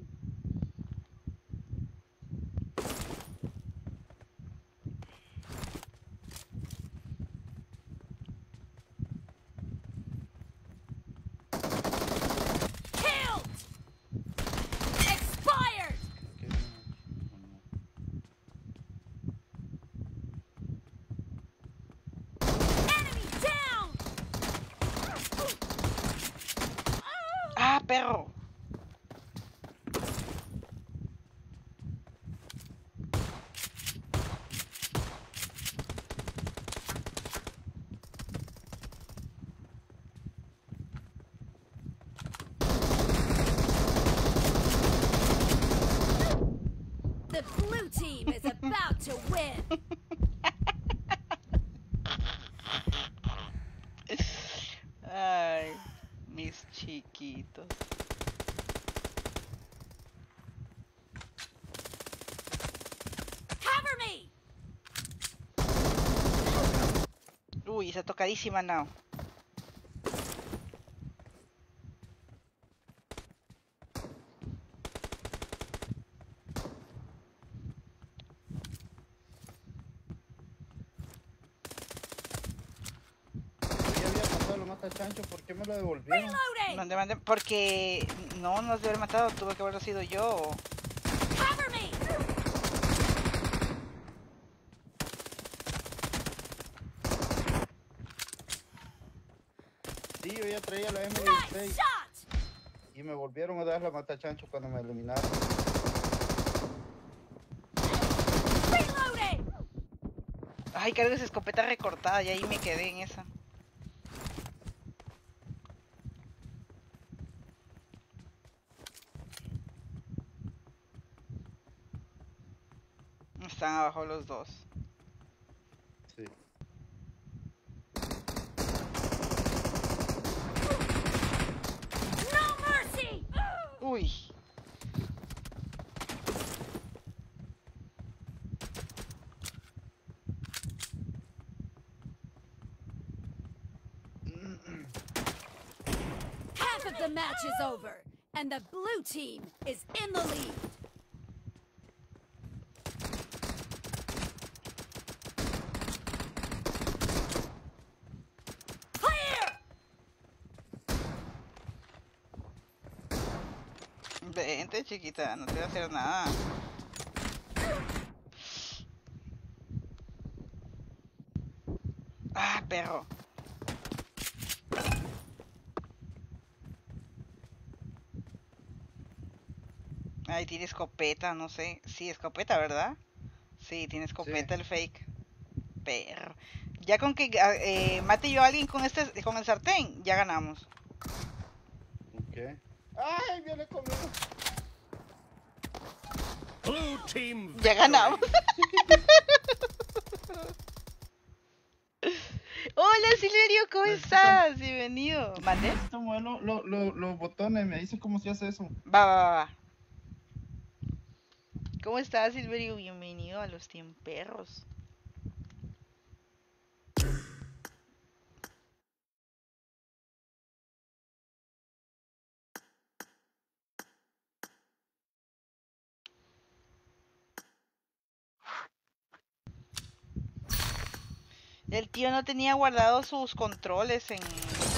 Killed! Expired! Enemy down! ¡Ah, perro! The blue team is about to win! Ay, mis chiquitos. Cover me! Uy, esa tocadísima now. Ya había matado a lo mata chancho, ¿por qué me lo devolvieron? Reloading! Mande, mande, porque no nos debe haber matado, tuve que haberlo sido yo. Cover me! Sí, yo ya traía la M Nice dieciséis shot! y me volvieron a dar la mata chancho cuando me eliminaron. Reloading! Ay, cargo esa escopeta recortada y ahí me quedé en esa. Están abajo los dos. Sí. No mercy! Uy. Half of the match is over, and the blue team is in the lead. Clear! Vente, chiquita, no te voy a hacer nada. Ah, perro. Ay, tiene escopeta, no sé. Sí, escopeta, ¿verdad? Sí, tiene escopeta el fake. Perro. Ya con que ah, eh, mate yo a alguien con este, con el sartén, ya ganamos. Ok. ¡Ay, viene conmigo! Blue team Ya ganamos. Hola Silverio, ¿cómo estás? Bienvenido. ¿Mandé? Esto mueve lo- lo- lo- los botones, me dices cómo se hace eso. Va, va, va, va. ¿Cómo estás Silverio? Bienvenido a los tiemperros. El tío no tenía guardado sus controles en...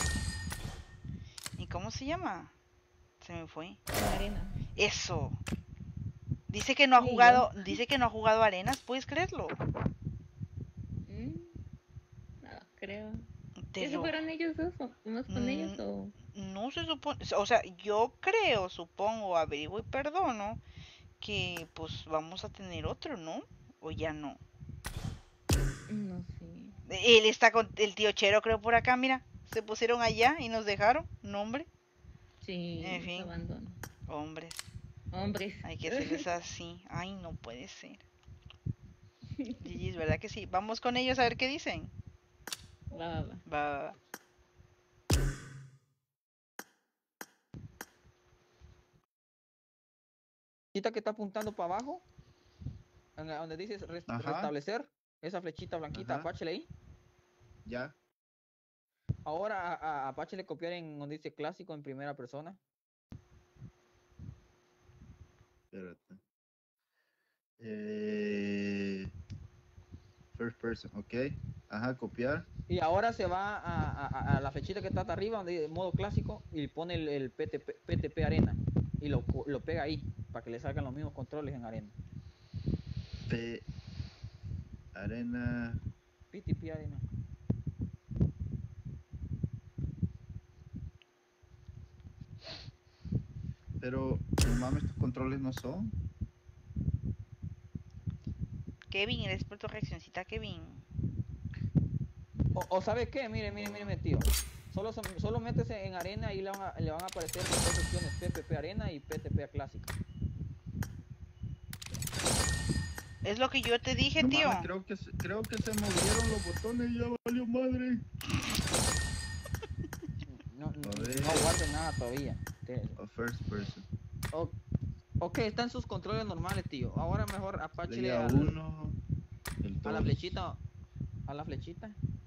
¿Y cómo se llama? Se me fue. La arena. Eso. Dice que no ha Ni yo. jugado, dice que no ha jugado arenas, ¿puedes creerlo? Mm, No, creo. Te ¿Qué se lo- fueron ellos dos? ¿O ¿Fuimos con Mm, ellos o...? No se supone, o sea, yo creo, supongo, averiguo y perdono que pues vamos a tener otro, ¿no? O ya no. No sé. Él está con el tío Chero, creo, por acá, mira. Se pusieron allá y nos dejaron. No, hombre. Sí, En los fin. abandono. Hombres. Hombres. Hay que hacerles así. Ay, no puede ser. Gigi, es verdad que sí. Vamos con ellos a ver qué dicen. Va, va, va. Va, va, va. Flechita que está apuntando para abajo, en la- donde dice res- Ajá. restablecer, esa flechita blanquita, Ajá. apáchale ahí. Ya. Ahora a, a Apache le copiar en donde dice clásico en primera persona. Espérate. Eh, first person, ok. Ajá, copiar. Y ahora se va a, a- a la flechita que está hasta arriba, donde dice modo clásico, y pone el, el P T P, P T P arena. Y lo, co- lo pega ahí, para que le salgan los mismos controles en arena. P. Arena. P T P arena. Pero, no mames, estos controles no son. Kevin, eres por tu reaccioncita, Kevin. O, o ¿sabe qué? Mire, mire, mire, mire, tío. Solo, son- solo métese en arena y le van a, le van a aparecer dos opciones, P P P arena y P T P clásica. Es lo que yo te dije, No tío. mames, creo que, se- creo que se movieron los botones y ya valió madre. No, no, A ver. no guarde nada todavía. Te- O first person. o- ok, están sus controles normales, tío. Ahora mejor apáchele Leía al- uno. El a la dos. flechita. A la flechita.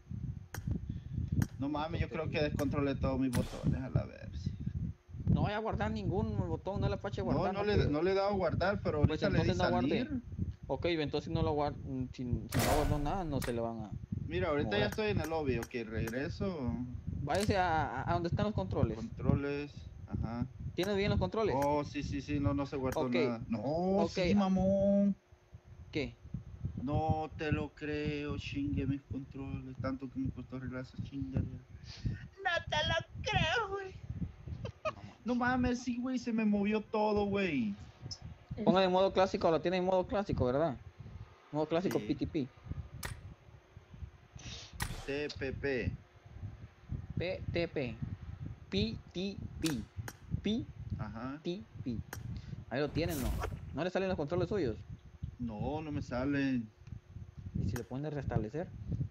No mames, yo creo que descontrolé todos mis botones a la vez. No vaya a guardar ningún botón, no le apache No, guardar. no le, no le he dado a guardar, pero Pues ahorita le di entonces no guarde. salir. Ok, entonces no lo guarda. Si, si no guardó nada, no se le van a. Mira, ahorita Mover. ya estoy en el lobby, ok, regreso. Váyase a, a, a donde están los controles. Controles, ajá. ¿Tienes bien los controles? Oh, sí, sí, sí, no, no se guardó Ok. nada. No, Ok. sí, mamón. ¿Qué? No te lo creo, chingue mis controles. Tanto que me costó arreglar esa chingadera. No te lo creo, güey. No mames, sí, güey, se me movió todo, güey. Ponga en modo clásico, lo tiene en modo clásico, ¿verdad? Modo clásico Sí. P T P. T P P. P T P. P T P. P Ajá. T P. Ahí lo tienen, ¿no? ¿No le salen los controles suyos? No, no me salen. ¿Y si le pone restablecer?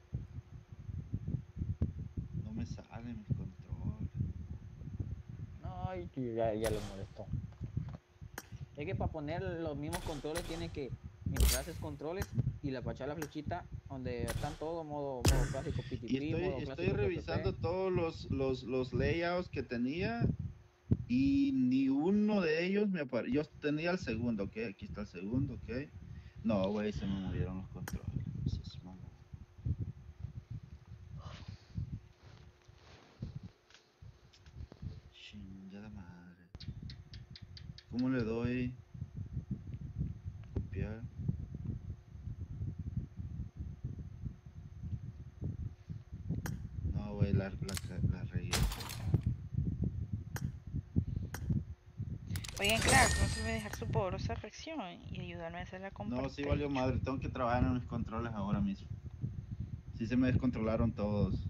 No me salen mis controles. Ay, ya, ya lo molestó. Es que para poner los mismos controles tiene que entrar a esos controles y le apachar la flechita donde están todos modo, modo clásico P T P, Y estoy, modo estoy clásico revisando P T P. todos los, los, los layouts que tenía y ni uno de ellos me apareció. Yo tenía el segundo, ok, aquí está el segundo, ok. No, güey, se me movieron los controles. Eso es mamón. Chingada madre. ¿Cómo le doy? Copiar. No, güey, la, la, la regué. Oigan, crack, no se me dejar su poderosa reacción y ayudarme a hacer la compra. No, sí valió madre. Tengo que trabajar en mis controles ahora mismo. Sí se me descontrolaron todos.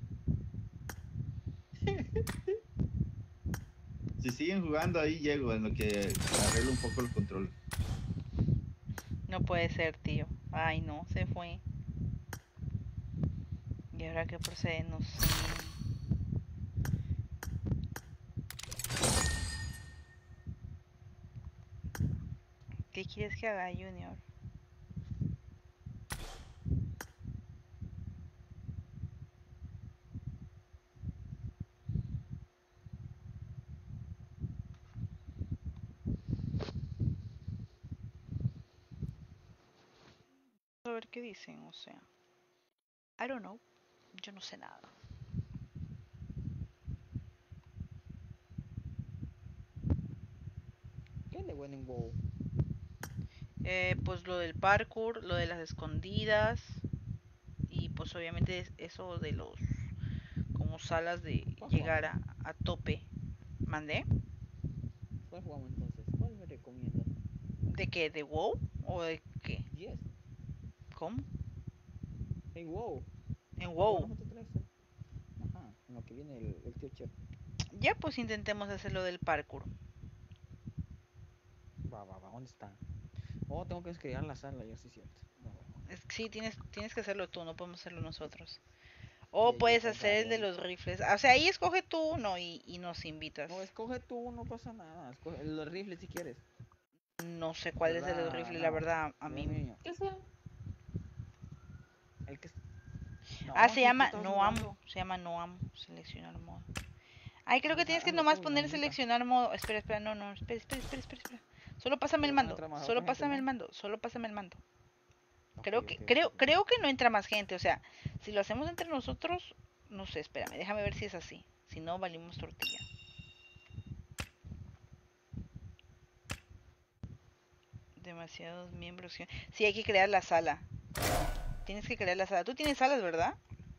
Si siguen jugando ahí llego en lo que arreglo un poco los controles. No puede ser, tío. Ay, no, se fue. ¿Y ahora qué procede? No sé. ¿Qué quieres que haga, Junior? A ver qué dicen, o sea. I don't know. Yo no sé nada. ¿Qué es de bueno en WoW? Eh, pues lo del parkour, lo de las escondidas. Y pues obviamente es eso de los como salas de ¿Cuál llegar jugamos? a, a tope. ¿Mandé? ¿Cuál jugamos entonces? ¿Cuál me recomiendas? ¿De qué? ¿De WoW? ¿O de qué? Yes. ¿Cómo? En WoW. En Para jugar WoW. nosotros tres. ¿Eh? Ajá. En lo que viene el, el tío Chep. Ya pues intentemos hacer lo del parkour. Va, va, va. ¿Dónde está? Oh, tengo que describir la sala, ya sí es cierto. Va, va, va. Es, sí, tienes, tienes que hacerlo tú, no podemos hacerlo nosotros. O Yeah, yeah, puedes I hacer got el de it. los rifles. O sea, ahí escoge tú uno y, y nos invitas. No, escoge tú, no pasa nada. Escoge los rifles si quieres. No sé cuál es de los ¿Verdad, rifles, la Nao? verdad, a ¿Verdad, mí. mi niño? ¿Qué sea? El que... Ah, No, se si tú llama estabas No Amo. jugando. Se llama No Amo. Seleccionar modo. Ay, creo que Pues tienes que hazlo nomás tú y nos poner invita. seleccionar modo. Espera, espera, no, no, espera, espera, espera, espera, espera. Solo pásame el Pero van a mando. entrar más Solo otra gente, pásame el ¿no? mando. Solo pásame el mando. Ok, Creo que, ok, ok, creo, ok. creo que no entra más gente. O sea, si lo hacemos entre nosotros, no sé, espérame, déjame ver si es así. Si no, valimos tortilla. Demasiados miembros. Sí, hay que crear la sala. Tienes que crear la sala. Tú tienes salas, ¿verdad?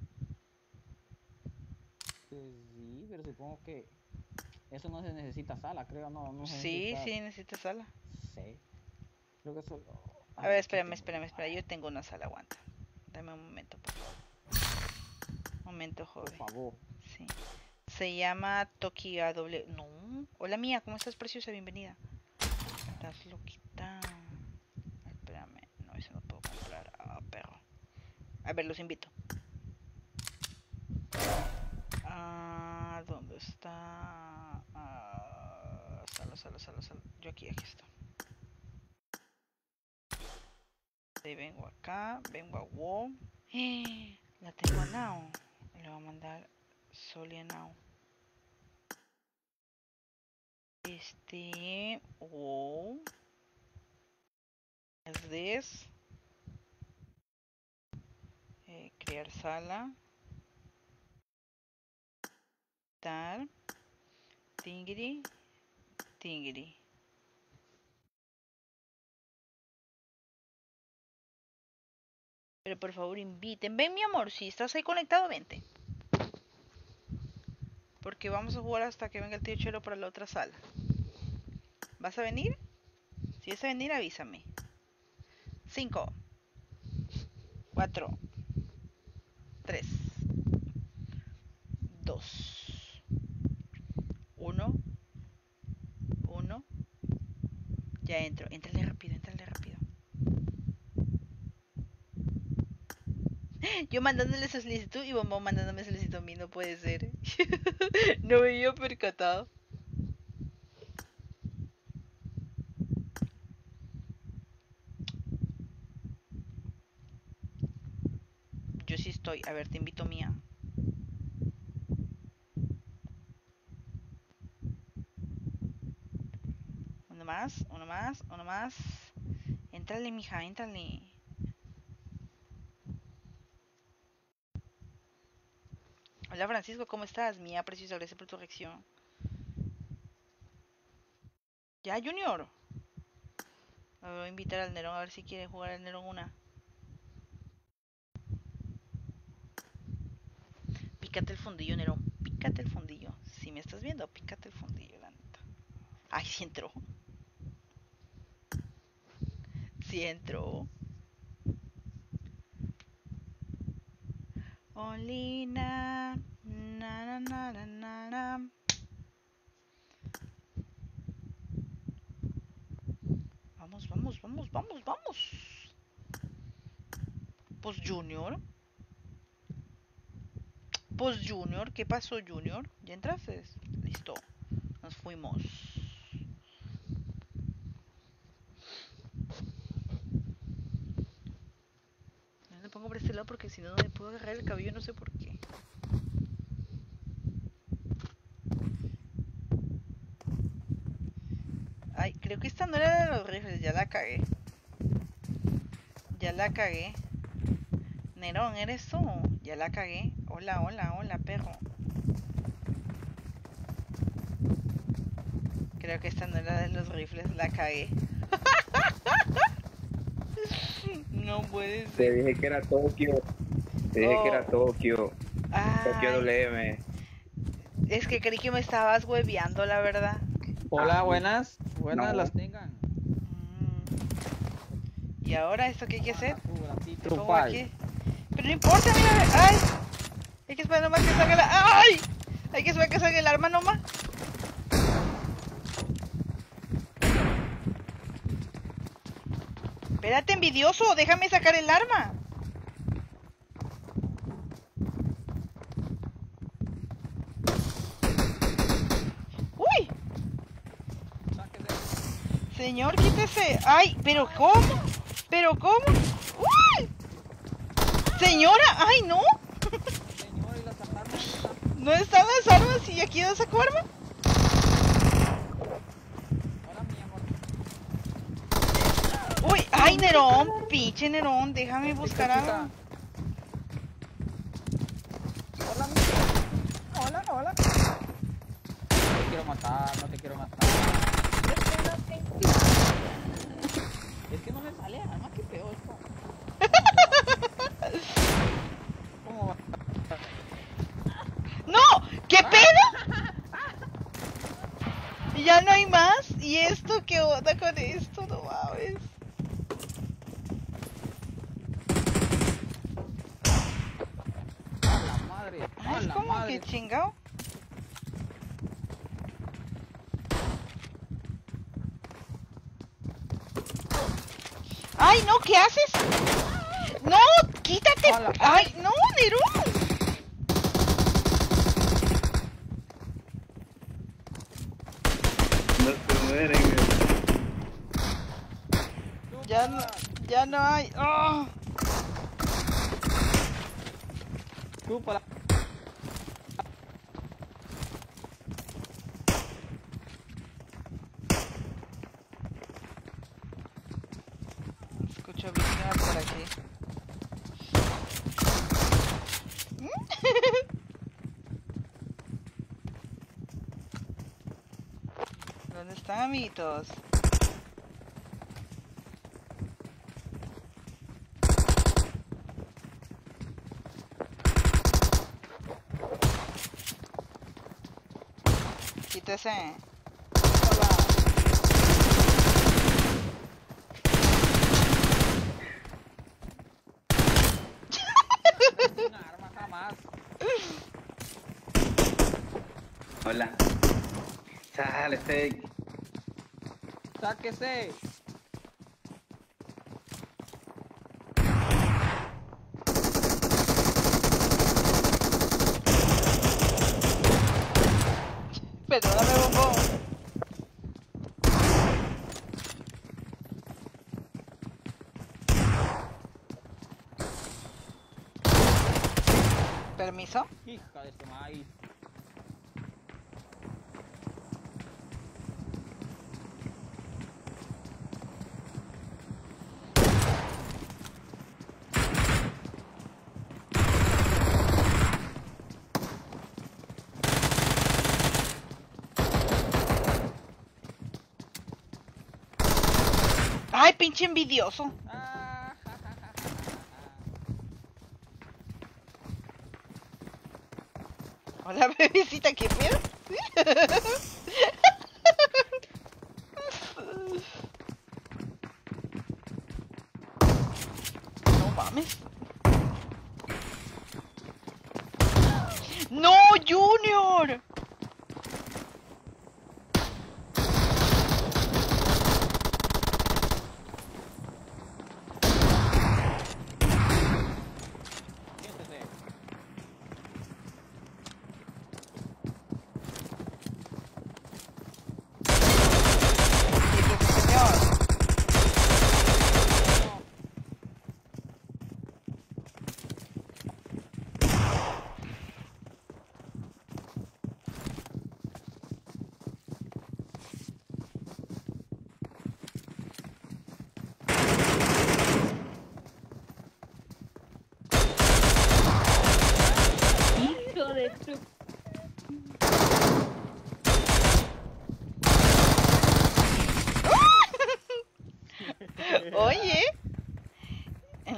Pues sí, pero supongo que eso no se necesita sala, creo, no, no se Sí, necesita. sí, necesitas sala. Sí, creo que solo. A A ver, ver, aquí espérame, tengo yo. espérame, espera. Yo tengo una sala, aguanta. Dame un momento, por favor. Momento, Por joven. favor. Sí. Se llama Toki A W. No. Hola mía, ¿cómo estás, preciosa? Bienvenida. Estás loquita. Espérame. No, eso no puedo comprar. Ah, perro. A ver, los invito. Ah, ¿dónde está? Ah, sala, sala, sala, sala. Yo aquí, aquí está. Ahí vengo acá, vengo a WoW. Eh, la tengo a Now. Le voy a mandar Soli a Now. Este, WoW. Es this. Eh, crear sala. Tal. Tingiri. Tingiri. Pero por favor inviten. Ven mi amor, si estás ahí conectado, vente. Porque vamos a jugar hasta que venga el tío Chelo para la otra sala. ¿Vas a venir? Si vas a venir, avísame. cinco, cuatro, tres, dos, uno, uno. Ya entro. Entrale rápido, entrale rápido. Yo mandándole solicitud y Bombón mandándome solicitud a mí. No puede ser. No me había percatado. Yo sí estoy. A ver, te invito mía. Uno más, uno más, uno más. Entrale, mija, entrale. Hola Francisco, ¿cómo estás? Mía, preciosa, gracias por tu reacción. Ya, Junior. Me voy a invitar al Nerón a ver si quiere jugar al Nerón una. Pícate el fundillo, Nerón. Pícate el fundillo. Si me estás viendo, pícate el fundillo, la neta. Ay, sí entró. Sí entró. Only na, na, na, na, na, na, na. Vamos, vamos, vamos, vamos, vamos. Pues Junior. Pues Junior, ¿qué pasó Junior? ¿Ya entraste? Listo. Nos fuimos. No me pongo por este lado porque si no, no me puedo agarrar el cabello, no sé por qué. Ay, creo que esta no era de los rifles, ya la cagué. Ya la cagué. Nerón, ¿eres tú? Ya la cagué. Hola, hola, hola, perro. Creo que esta no era de los rifles, la cagué. No puede Te ser. dije que era Tokio. Te dije Oh. que era Tokio. Tokio Ay, W M. es que creí que me estabas hueveando, la verdad. Hola, buenas. Buenas No. las tengan. Mm. ¿Y ahora esto qué hay que hacer? Me pongo Trupal. aquí. Pero no importa, mira. ¡Ay! Hay que esperar nomás que salga la... ¡Ay! Hay que esperar que salga el arma nomás. Espérate, envidioso. Déjame sacar el arma. ¡Uy! Señor, quítese. ¡Ay! ¿Pero cómo? ¿Pero cómo? ¡Uy! Señora, ¡ay, no! Señor, ¿y las armas? ¿No están las armas y aquí no sacó arma? Hola, mi amor. Uy, ay, Nerón, pinche Nerón, déjame buscar algo. Hola, mi Hola, hola. No te quiero matar, no te quiero matar. Es que no me sale arma, qué feo esto. ¿Cómo va? ¡No! ¿Qué pedo? Ya no hay más. ¿Y esto qué onda con esto? No mames. A la madre, a Ay, es la como madre. que chingado. ¡Ay, no! ¿Qué haces? ¡No! ¡Quítate! Hola. ¡Ay, no, Nerón! No se mueren. Ya no, ya no hay. ¡Ah! Chúpala. Escucho víctimas por aquí. ¿Dónde están, amiguitos? Quítese. Una arma jamás. Hola. Sale, steak. Sáquese. Perdóname, bombón. ¿Permiso? Hija de su maíz. ¡Ay, pinche envidioso! Ah, ja, ja, ja, ja, ja. Hola, bebecita, ¿qué pedo? No mames.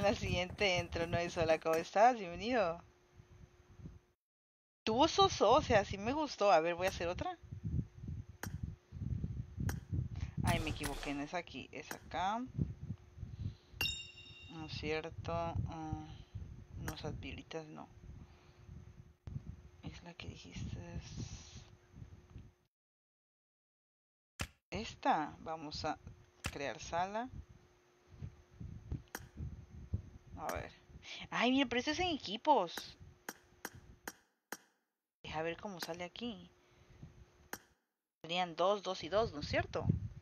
la siguiente entro, no es sola. ¿Cómo estás? Bienvenido. Tuvo soso, o sea, sí me gustó. A ver, voy a hacer otra. Ay, me equivoqué, no es aquí, es acá. No es cierto. Uh, no, esas violitas no. Es la que dijiste. Esta. Vamos a crear sala. A ver. Ay, mira, pero esto es en equipos. Deja ver cómo sale aquí. Serían dos, dos y dos, ¿no es cierto?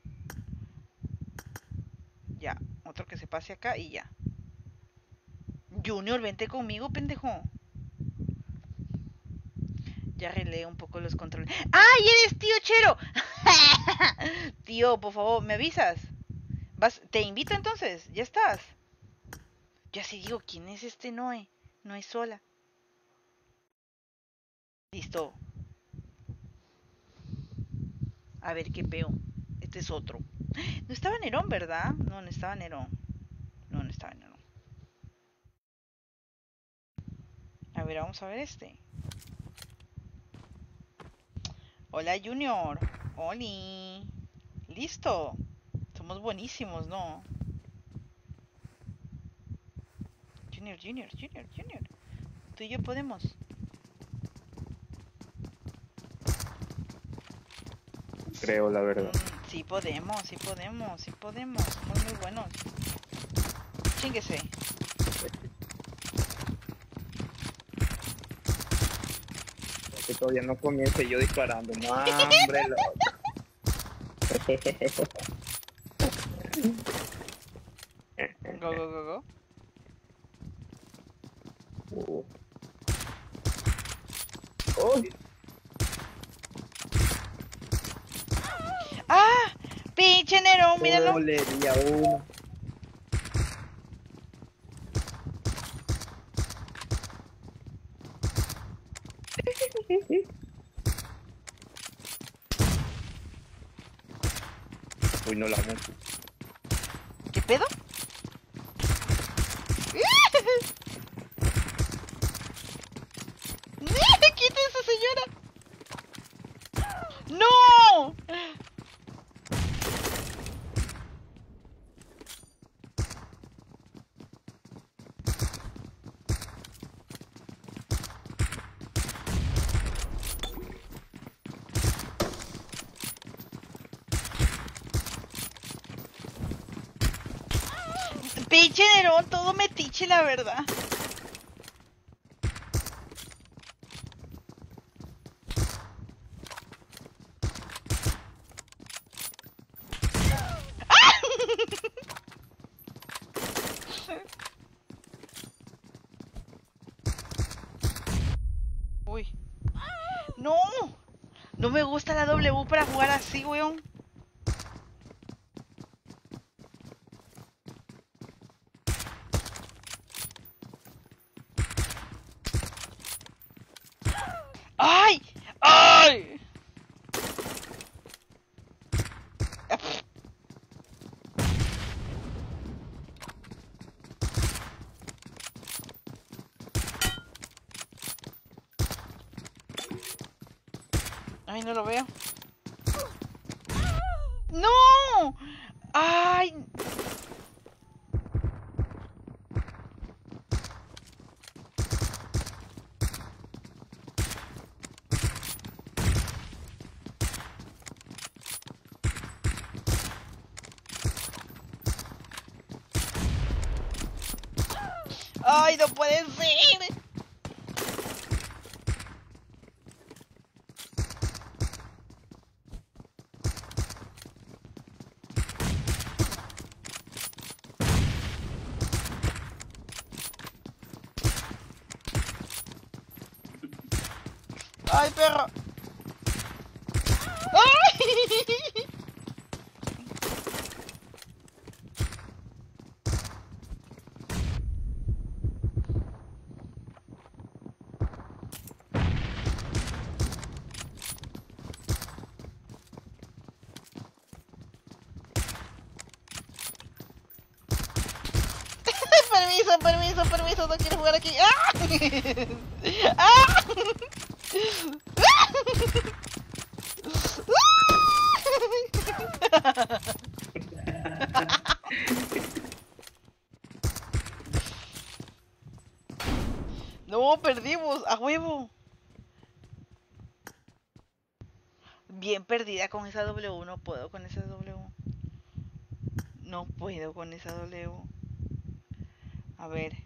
Ya, otro que se pase acá y ya. Junior, vente conmigo, pendejo. Ya arreglé un poco los controles. ¡Ay, eres tío Chero! Tío, por favor, ¿me avisas? ¿Vas? Te invito entonces, ya estás. Ya sí digo, ¿quién es este Noé? No es sola. Listo. A ver qué veo. Este es otro. No estaba Nerón, ¿verdad? No, no estaba Nerón. No, no estaba Nerón. A ver, vamos a ver este. Hola, Junior. Oli. Listo. Somos buenísimos, ¿no? Junior, Junior, Junior, Junior. Tú y yo podemos. Creo, la verdad. Mm, sí podemos, sí podemos, sí podemos. Somos muy buenos. Chinguese. Que todavía no comience yo disparando. No, hombre, loco. Go, go, go, go. Uh. Oh. ¡Ah! ¡Pinche Nerón! ¡Míralo! Oh, le di a uno. Uy, no la mucho. ¿Qué pedo? ¡Quita esa señora! ¡No! Pinche Nerón, todo metiche, la verdad. Uy. No. No me gusta la W para jugar así, weón. ¡Ay! ¡Ay! Ay, no lo veo. ¡No! ¡Ay! ¡Ay, no puede ser! ¡Ay, perro! ¡Ay! permiso, permiso, permiso, no quiero jugar aquí. ¡Ah! ¡Ah! No, perdimos, a huevo. Bien perdida con esa W, no puedo con esa W. No puedo con esa W. A ver.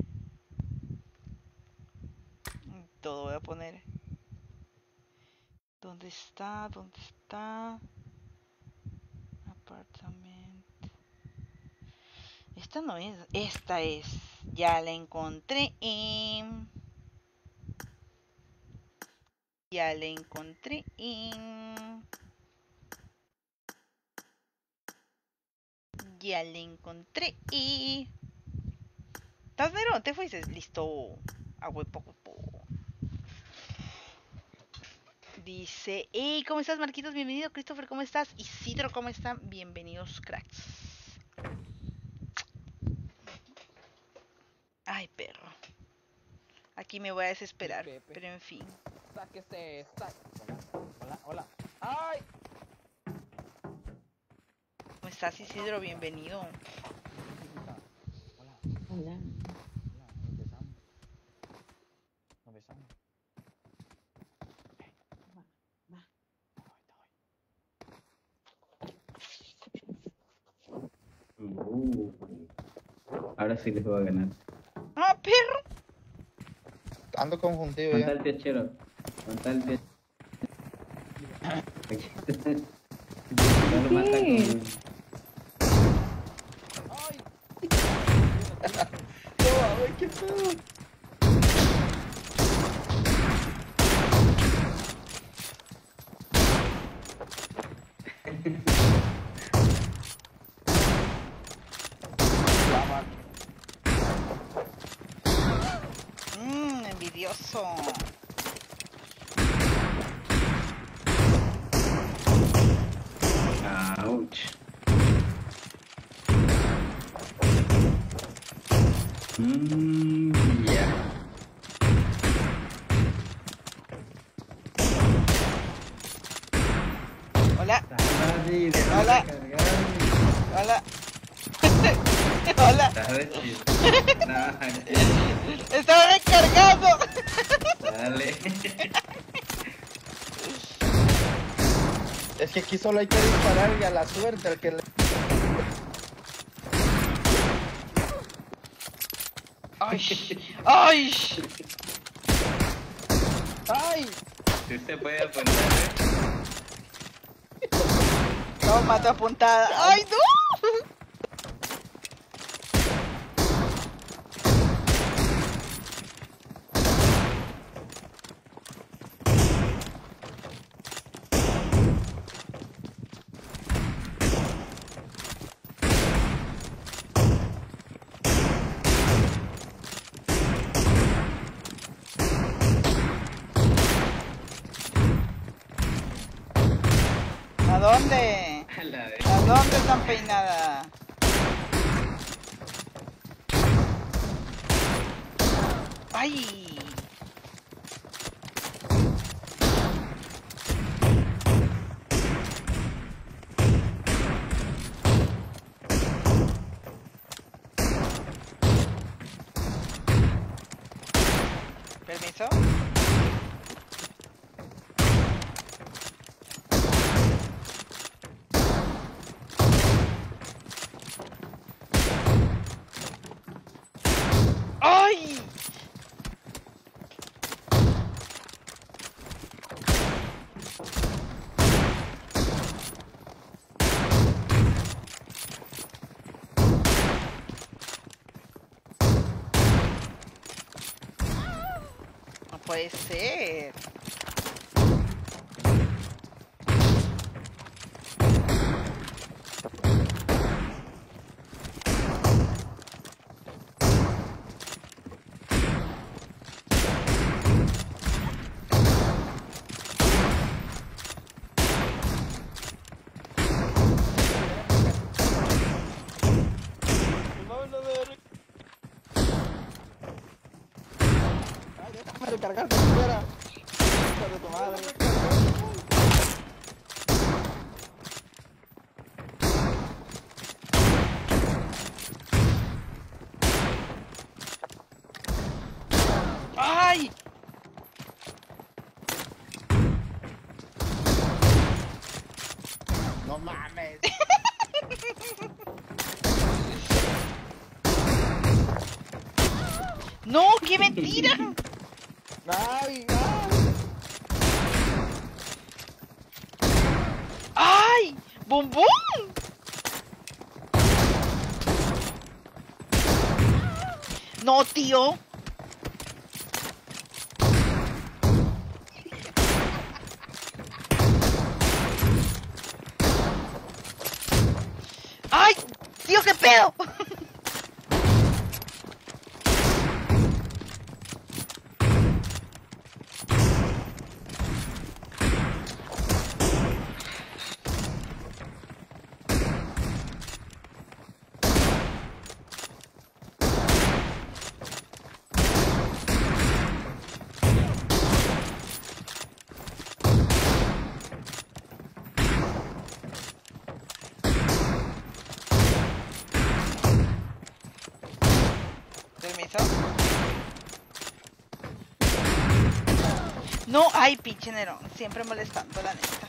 Todo voy a poner. ¿Dónde está? ¿Dónde está? Apartamento. Esta no es. Esta es. Ya la encontré. En... Ya la encontré. En... Ya la encontré. Y... ¿Estás Nero? ¿Te fuiste? Listo. A huepo, huepo. Dice, hey, ¿cómo estás, Marquitos? Bienvenido, Christopher, ¿cómo estás? Isidro, ¿cómo están? Bienvenidos, cracks. Ay, perro. Aquí me voy a desesperar, Pepe. pero en fin. Sáquese, sáquese. Hola, hola, hola. ¡Ay! ¿Cómo estás, Isidro? Bienvenido. Hola, Hola. hola, nos besamos. Nos besamos. Va, va. Uh, ahora sí les voy a ganar. ¡Ah, perro! Ando confundido Contá ya. el techero. Contá el techero. No lo mata con... ¡Ay! No, güey, qué pedo. Mmm, envidioso. Ouch. Mmm, ya. Hola, Dale, déjame Hola. recargar. hola. Hola, ¿Sabes? No, estaba recargando. dale. Es que aquí solo hay que disparar y a la suerte al que le... Ay, ay. ¡Ay! Sí se puede apuntar, ¿eh? Toma tu apuntada. Ay, no. ¿A dónde? A la vez. ¿A dónde están peinada? ¡Ay! ¿Permiso? ¡Ay! No puede ser. recargaste siquiera. Hijo de tu madre. ¡Ay! No mames. ¡No! ¡Qué mentira! ¡Ay! ¡Ay! ¡Ay! ¡Bum bum! No, tío. ¡Ay! ¡Tío, qué pedo! ¿Permiso? No, ay, pinche Nerón, siempre molestando, la neta.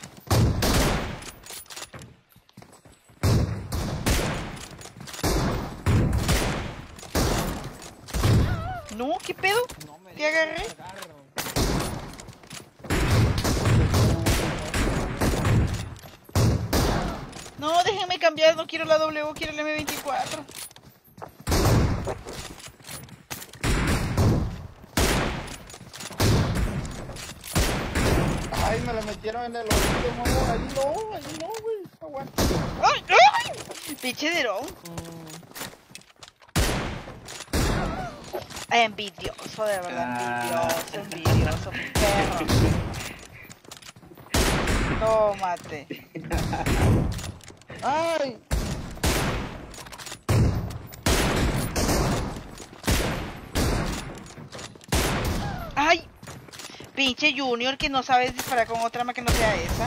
No, ¿qué pedo? No me ¿Te agarré? agarro. No, déjenme cambiar, no quiero la W, quiero el M veinticuatro. Ay, me la metieron en el oído, mamón. Ahí no, ahí no, güey. Aguanta. ¡Ay, ay! Pinche Nerón. Envidioso, de verdad, envidioso, envidioso, perro. Tómate. ¡Ay! ¡Ay! Pinche Junior que no sabes disparar con otra arma que no sea esa.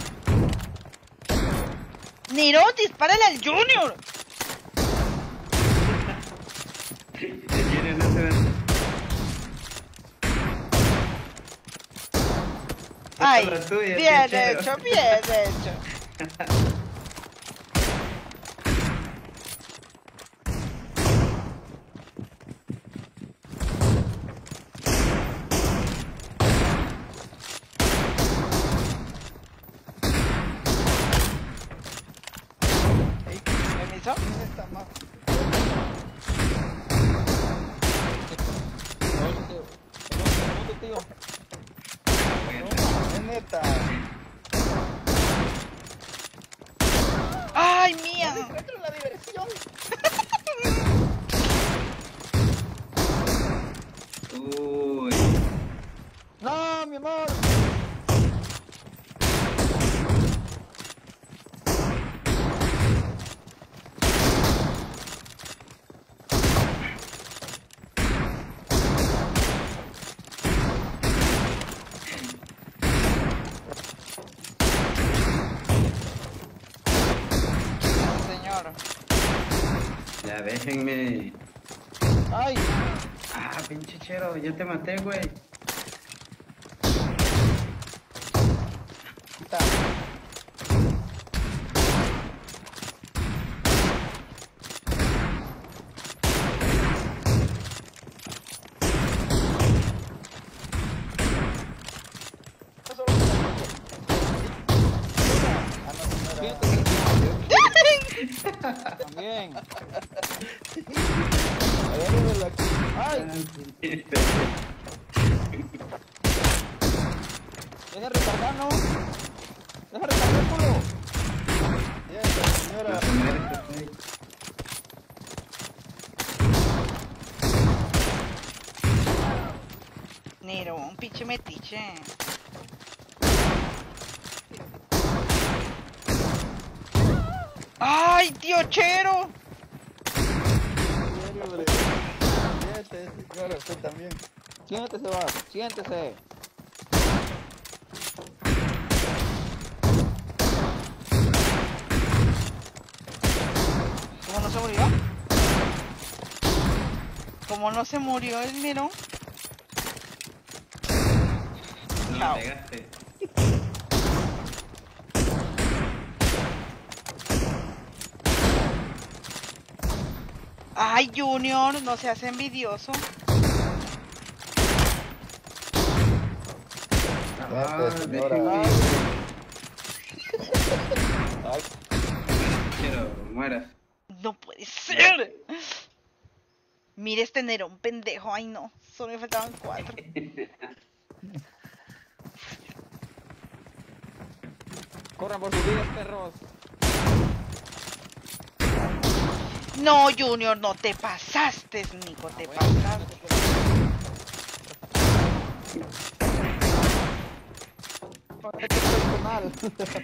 Nerón, dispárale al Junior. El Junior no se ve. Ay, la tuya, bien pinchero. hecho, bien hecho. ¿Permiso? ¿Quién está más? Oye, tío. Oye, tío. Es neta. ¡Ay, mía! No encuentro la diversión. Uy. ¡No, mi amor! Señor. Ya déjenme. ¡Ay! Ah, pinche chero, ya te maté, güey. Quita. Eso lo Ah, no, no era. Fíjate que también. Agárramela aquí. ¡Ay! Deja recargar, ¿no? Deja recargar, culo. Ya, señora. Vas a morir, güey. Nero, un pinche metiche. ¡Ay, tío Chero! Señora, señora, usted también. Siéntese, va. Siéntese. ¿Cómo no se murió? ¿Cómo no se murió el Nerón? No Chao. me pegaste. Ay, Junior, no seas envidioso. Ah, señora. déjeme. Ay, Quiero, mueras. No puede ser. Mire este Nerón pendejo. Ay, no. Solo me faltaban cuatro. Corran por sus vidas, perros. No, Junior, no te pasaste, Nico, te pasaste. Personal.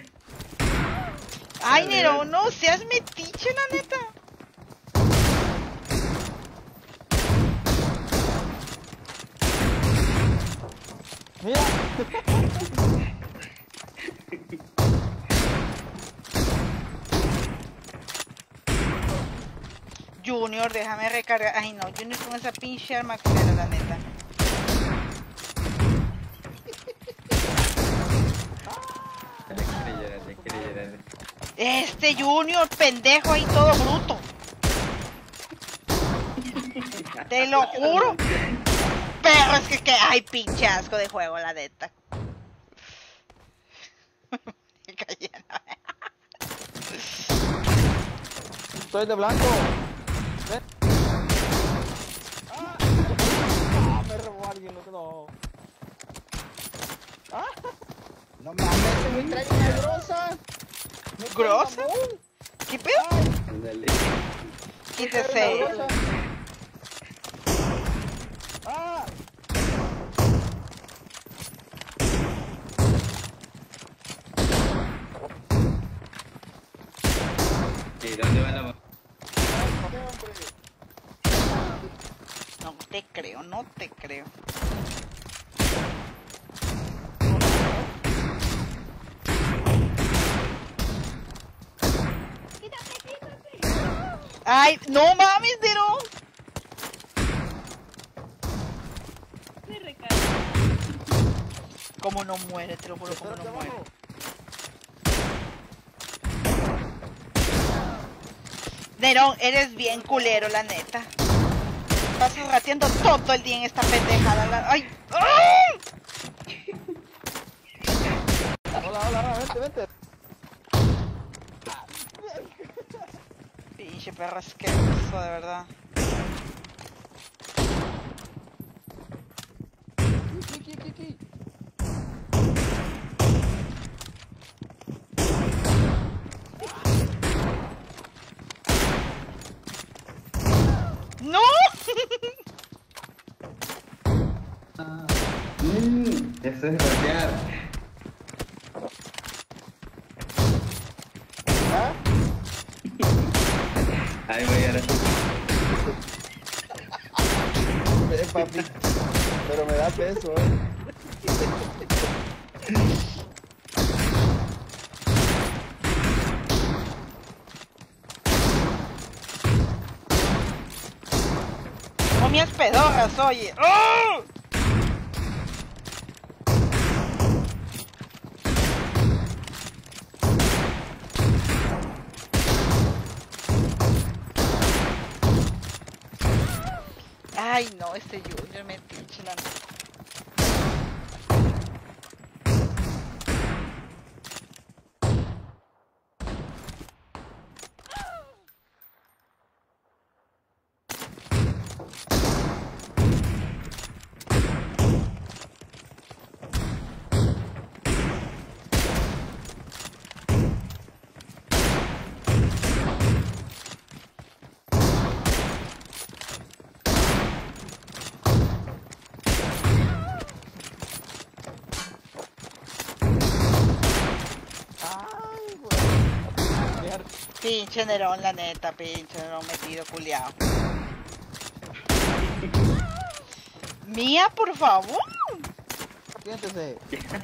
Ay, Nerón, no seas metiche, la neta. Mira. Junior, déjame recargar. Ay, no, Junior con esa pinche arma culera, la neta. Le quiere llorar, le quiere llorar. Este Junior, pendejo ahí todo bruto. Te lo juro. Pero es que, que ay, pinche asco de juego, la neta. Me callé, no. Estoy de blanco. Ven. Ah, ah, me robó alguien, loco. No. Ah, No mames, ese güey trae una grosa. ¿Grosa? ¿Qué pedo? Ándale. Quítese. ah. ¿Y dónde va la ba- No te creo, no te creo. Ay, no mames, Nerón. Me recarga. Como no muere, te lo juro, como no Espérate muere. abajo. Nerón, eres bien culero, la neta. Pasas rateando todo el día en esta pendejada. La... ¡Ay! ¡Ay! Hola, hola, hola, vente, vente. Pinche perro asqueroso, de verdad. Aquí, aquí, aquí. ¡No! Mm, eso es ratear. ¿Ah? Ahí voy ahora sí. ven, papi. Pero me da peso, eh. Comías pedorras, oye. ¡Oh! Ay, no, este Junior me pinche la... Ay, güey. Mierda. Pinche Nerón, la neta, pinche Nerón metido, culiao. Mía, por favor. Siéntese.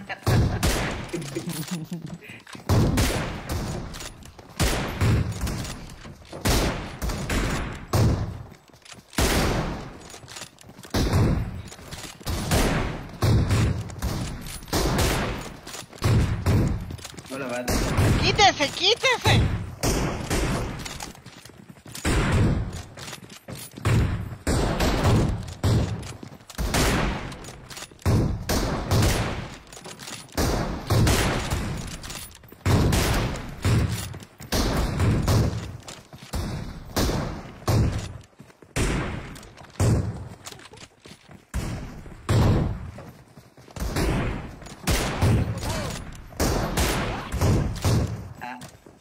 Hola, Bat. Quítese, quítese. Ah,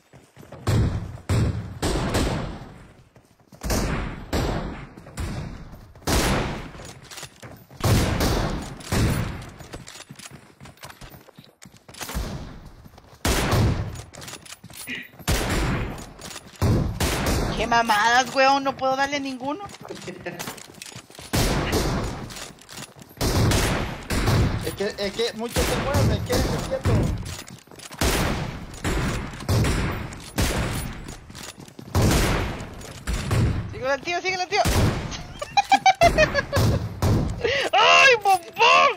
Qué mamadas, weón, no puedo darle ninguno. Es que, es que muchos se mueven, quédense quietos. Síguelo al tío, síguelo al tío. ¡Ay, bombón!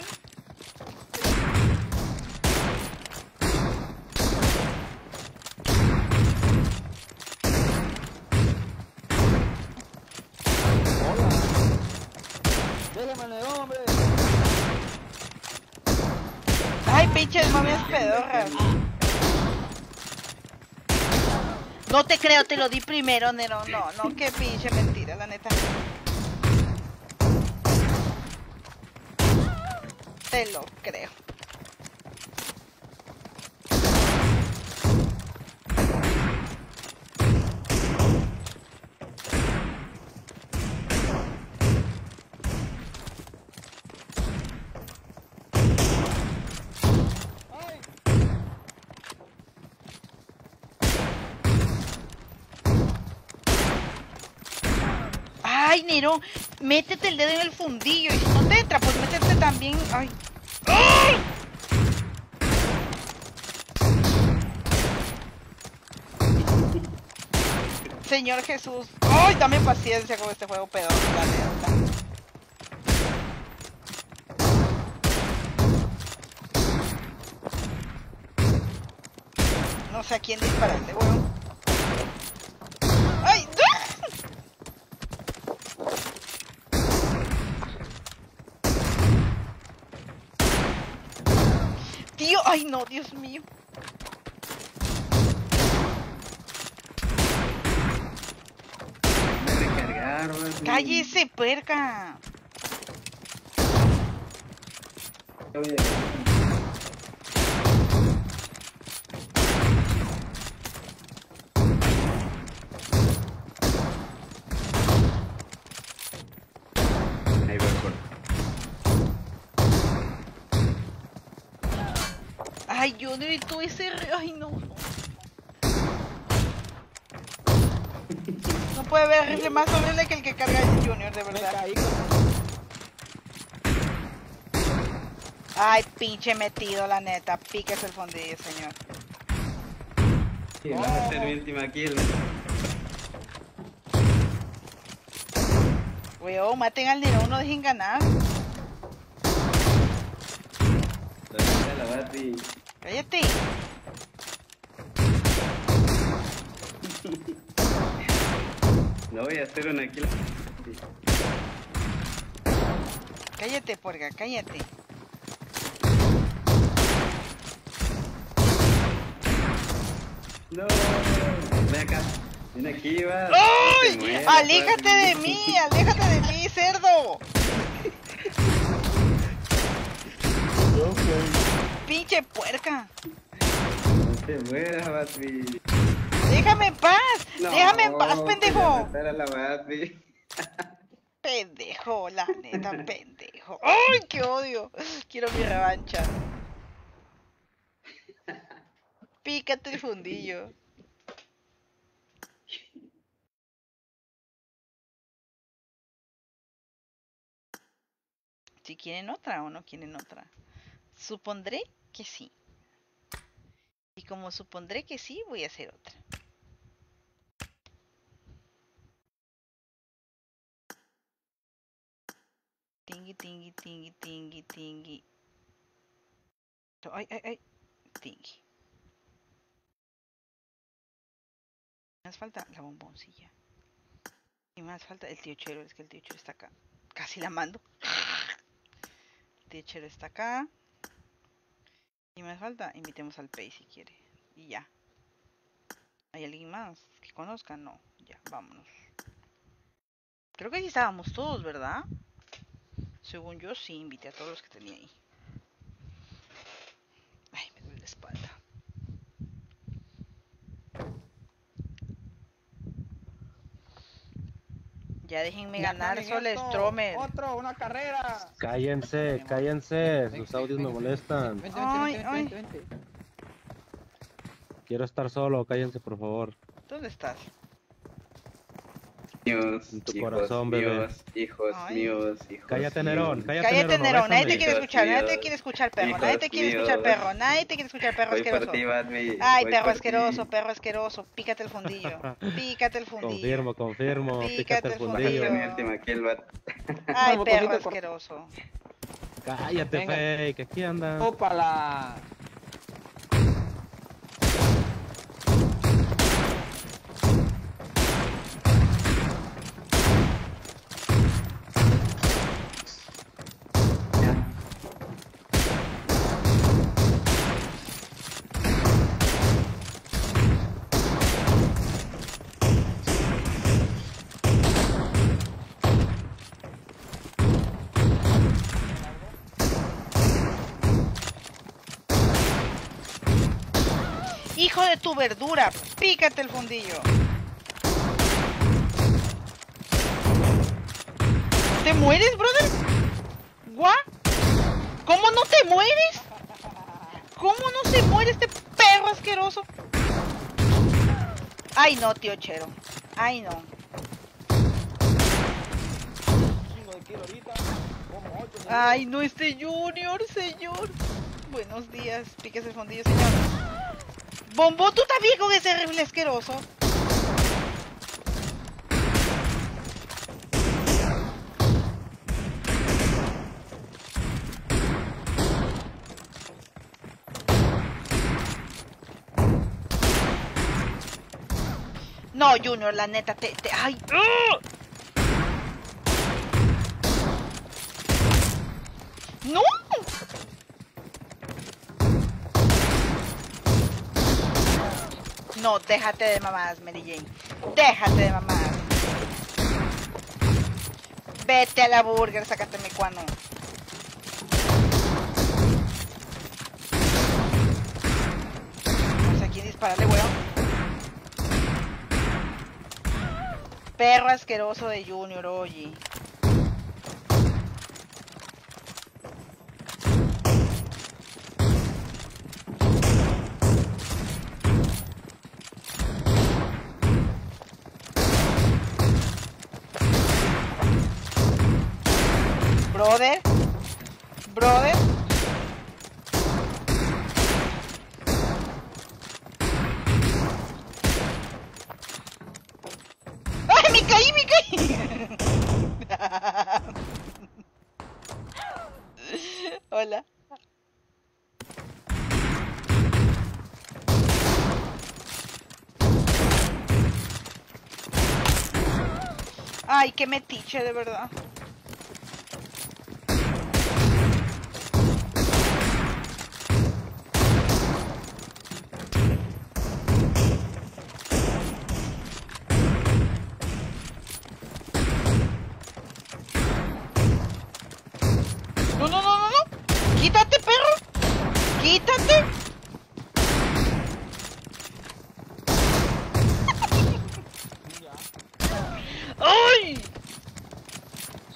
Déjeme, hombre. Ay, pinches momias pedorras. No te creo, te lo di primero, Nero. No, no, qué pinche mentira, la neta. Te lo creo. Ay, Nero, métete el dedo en el fundillo y si no te entra, pues métete también. Ay. ¡Ay! Señor Jesús. Ay, dame paciencia con este juego pedo, la neta. No sé a quién dispararle, weón. ¡Ay! ¡Ah! Tío, ay no, Dios mío. me recargar, Bat. Cállese, puerca. Oye, ahí voy por. Ay, yo no y tú ese... re- Ay, no, no. No puede haber rifle más horrible que el que carga el Junior, de Me verdad. caí con... Ay, pinche metido, la neta. Píquese el fondillo, señor. Y vas a hacer mi última kill. Weón, maten al Nero, no dejen ganar. ¿Dónde está la Bati? Cállate. No voy a hacer una kill. Cállate, porga, cállate. No, ven acá. Ven aquí, va. ¡Ay! Te mueres, ¡Aléjate Bati. de mí! ¡Aléjate de mí, cerdo! ¡Pinche puerca! No te mueras, Bati. ¡Déjame en paz! No, ¡Déjame en paz, pendejo! quería matar a la Bati. Pendejo, la neta, pendejo. ¡Ay, qué odio! Quiero mi revancha. Pícate el fundillo. Si quieren otra o no quieren otra. Supondré que sí. Y como supondré que sí, voy a hacer otra. Tingui, tingui, tingui, tingui, tingui. Ay, ay, ay. Tingui. Me hace falta la bomboncilla. Y me hace falta el tío Chero, es que el tío Chero está acá. Casi la mando. El tío Chero está acá. Y me hace falta, invitemos al Pei si quiere. Y ya. ¿Hay alguien más que conozcan? No. Ya, vámonos. Creo que sí estábamos todos, ¿verdad? Según yo sí, invité a todos los que tenía ahí. Ay, me duele la espalda. Ya déjenme Ya ganar cambien Sole esto. Stromer. Otro, una carrera. Cállense, cállense, sus audios me molestan. Vente, Ay, vente, ay. vente, vente, vente. Quiero estar solo, cállense por favor. ¿Dónde estás? Míos, En tu hijos corazón, bebé. míos, hijos Ay. míos, hijos Cállate, míos. Nerón, cállate, Cállate, Nerón, Nerón. Nadie te bésame. quiere Hijos escuchar. Nadie te míos. quiere escuchar, perro. Hijos Nadie te quiere escuchar, míos. perro. Nadie te quiere escuchar, perro Voy por asqueroso. ti, Batman. Ay, Voy perro por asqueroso, ti. perro asqueroso. Pícate el fundillo. Pícate el fundillo. Confirmo, confirmo, Pícate pícate el el fundillo. fundillo. Mi última kill, Bat. Ay, Un perro botoncito por- asqueroso. Cállate, Venga. fake, aquí andan. Ópala. Hijo de tu verdura. Pícate el fundillo. ¿Te mueres, brother? ¿What? ¿Cómo no te mueres? ¿Cómo no se muere este perro asqueroso? Ay, no, tío Chero. Ay, no. Chingo de kill ahorita. Como ocho, señor. Ay, no, este Junior, señor. Buenos días. Píquese el fondillo, señor. Bombo, tú también con ese rifle asqueroso. No, Junior, la neta, te... te ¡ay! ¡Ugh! ¡No! No, déjate de mamadas, Mary Jane. Déjate de mamadas. Vete a la burger, sácate mi cuano. No sé a quién dispararle, weón. Perro asqueroso de Junior, oye. Brother, brother. ¡Ay, me caí, me caí! Hola. Ay, qué metiche, de verdad. No, no, no, no, no. Quítate, perro. Quítate. ¡Ay!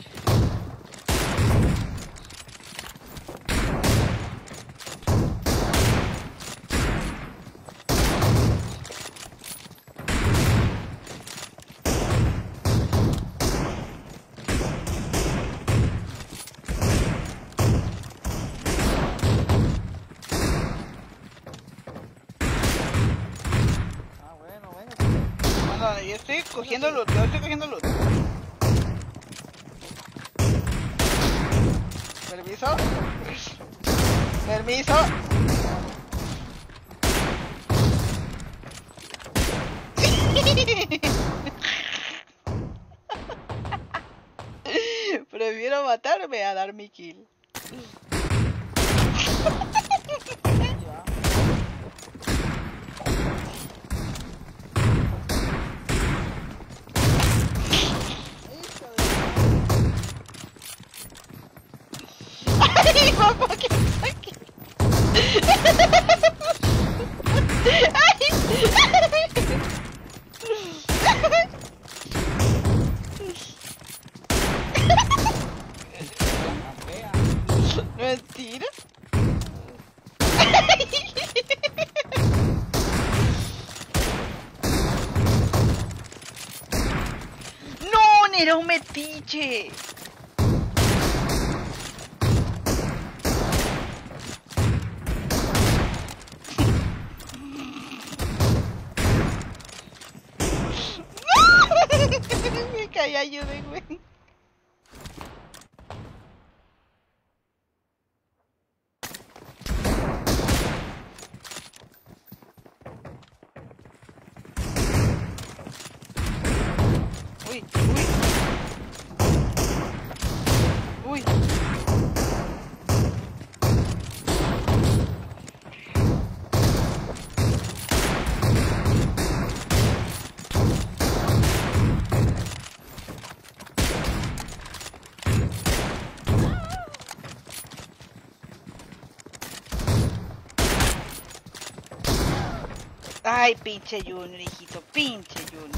no, no, yo estoy cogiendo loot, yo estoy cogiendo loot. Permiso. Permiso. Prefiero matarme a dar mi kill. ¡Ay, papá, qué saque! Mentira. No, era un metiche. Me caí, ayúdenme. Uy, uy. Uy. Ay, pinche Junior, hijito, pinche Junior.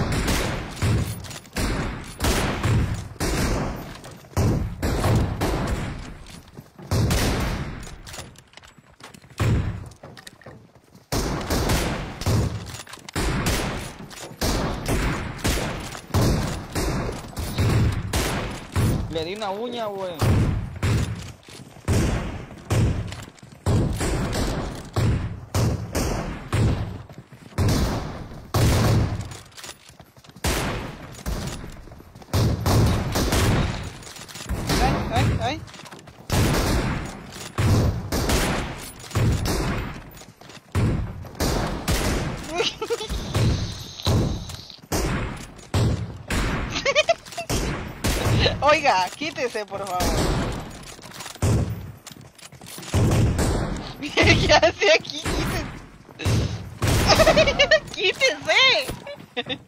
Le di una uña, güey. Ay, ay. Oiga, quítese, por favor. ¿Qué hace aquí? Quítese. Quítese.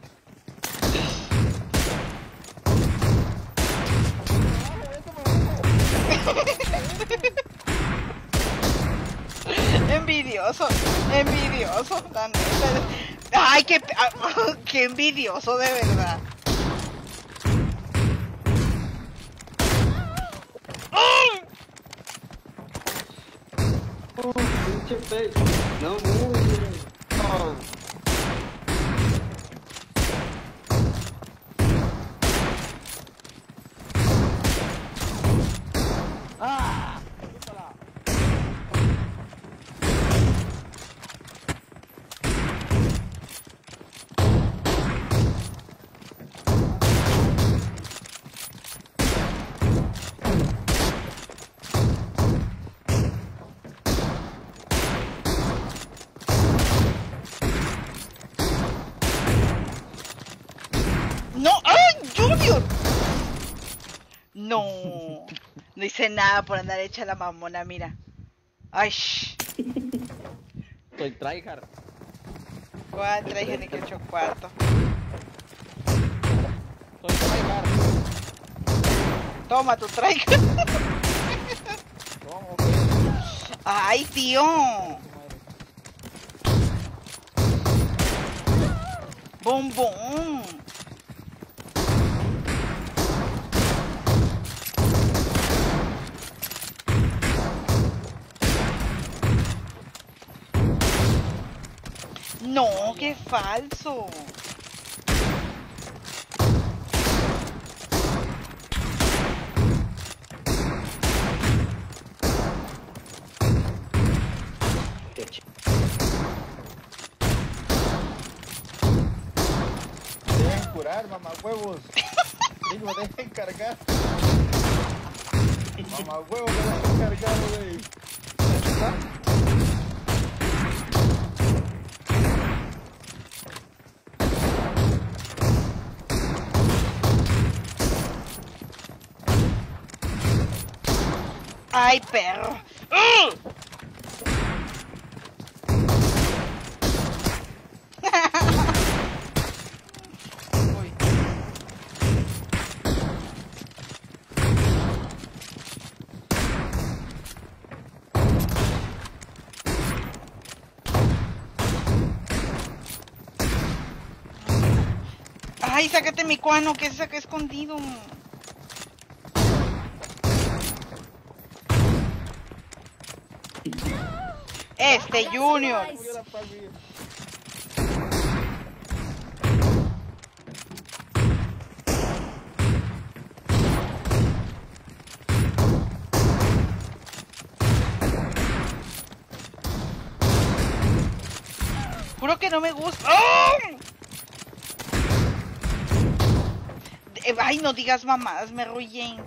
Envidioso, envidioso. Ay, qué, qué envidioso, de verdad. Oh, pinche pez. No, no. Oh. ¡Ah! No, ¡ay, Junior! No, no hice nada por andar hecha la mamona, mira. Ay, shh. Soy tryhard. ¿Cuál traje ni que ocho cuartos? Soy tryhard. Toma tu traiga. ¿Cómo? Ay, tío. Bombón. No, qué falso. curar, mamá huevos. Digo, dejen cargar. Mamá huevos, me dejen cargar, güey. Ay, perro. ¡Uh! Uy. Ay, sácate mi cuano, que se saca escondido. Este Junior. Juro que no me gusta. ¡Oh! Eh, Ay, no digas mamadas, me arrullé.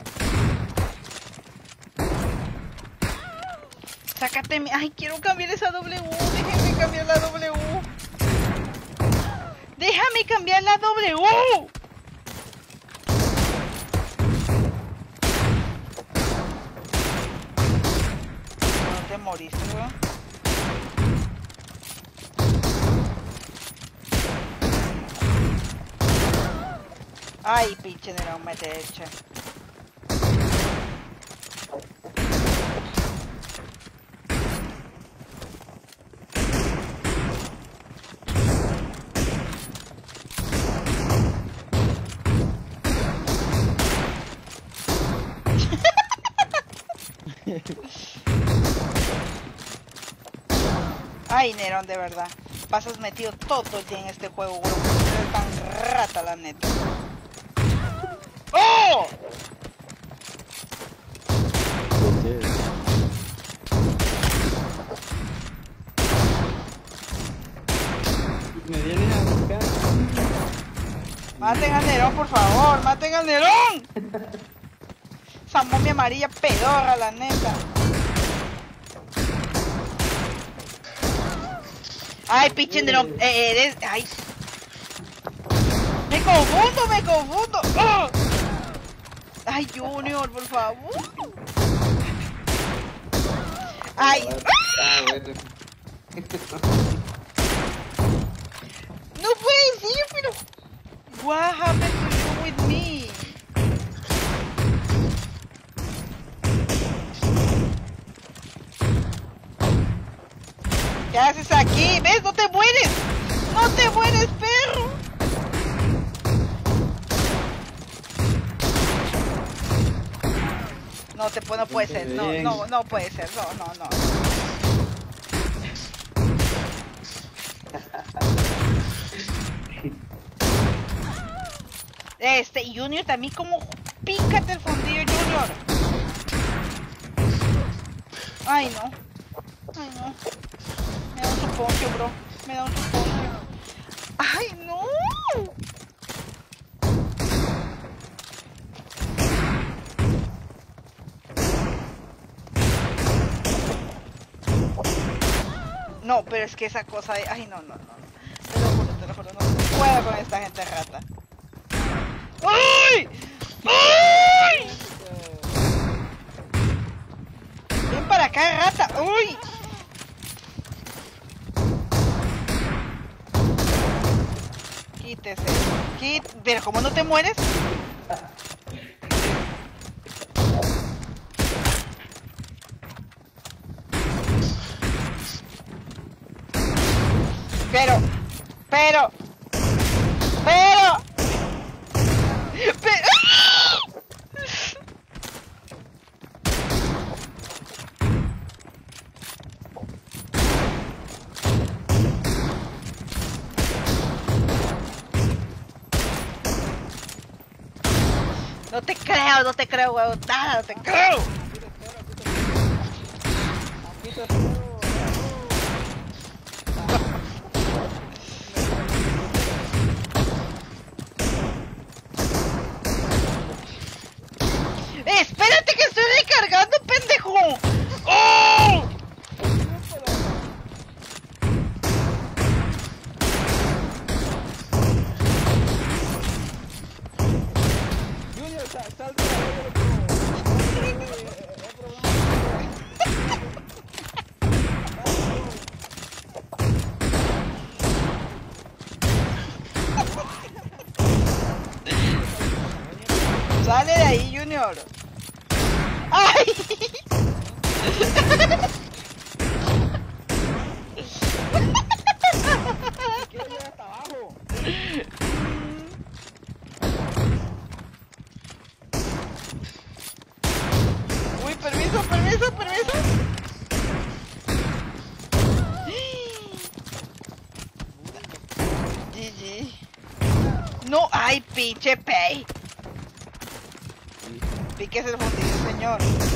Sácate mi... Ay, quiero cambiar esa W. Déjame cambiar la W. Déjame cambiar la W. No te moriste, weón. Ay, pinche Nerón, me te echa. Ay, Nerón, de verdad. Pasas metido todo el día en este juego, bro. Eres tan rata, la neta. ¡Oh! Me vienen a buscar. Maten al Nerón, por favor. Maten al Nerón. Esa momia amarilla pedorra, la neta. Ay, pinche Nerón. Eh, eres... Ay. Me confundo, me confundo. ¡Oh! Ay, Junior, por favor. Ay. Ah, bueno. No puede ser, pero... What happened to you with me? ¿Qué haces aquí? ¿Ves? ¡No te mueres! ¡No te mueres, perro! No, te, no puede ser, no, no, no puede ser, no, no, no. Este, Junior también como... Pícate el fondillo, Junior. Ay, no. Ay, no. Me da un suponcio, bro. Me da un suponcio. Ay, no. No, pero es que esa cosa de... Ay, no, no, no. Te lo juro, te lo juro. No puedo con esta gente rata. ¡Ay! ¡Ay! Ven para acá, rata. ¡Uy! Quítese. Quít... Pero ¿cómo no te mueres? Pero, pero, pero, pero... No te creo, no te creo, huevón, nada, no te creo. Sale de ahí, Junior. ¡Ay! Quiero llegar hasta abajo. Uy, permiso, permiso, permiso. G G. No, ay, pinche pay. Piques el fundillo, señor.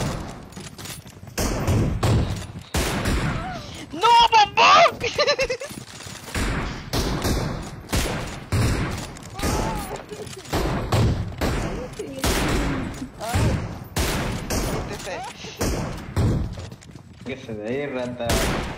¡No, bombón! Quítese. Que se de ahí, rata.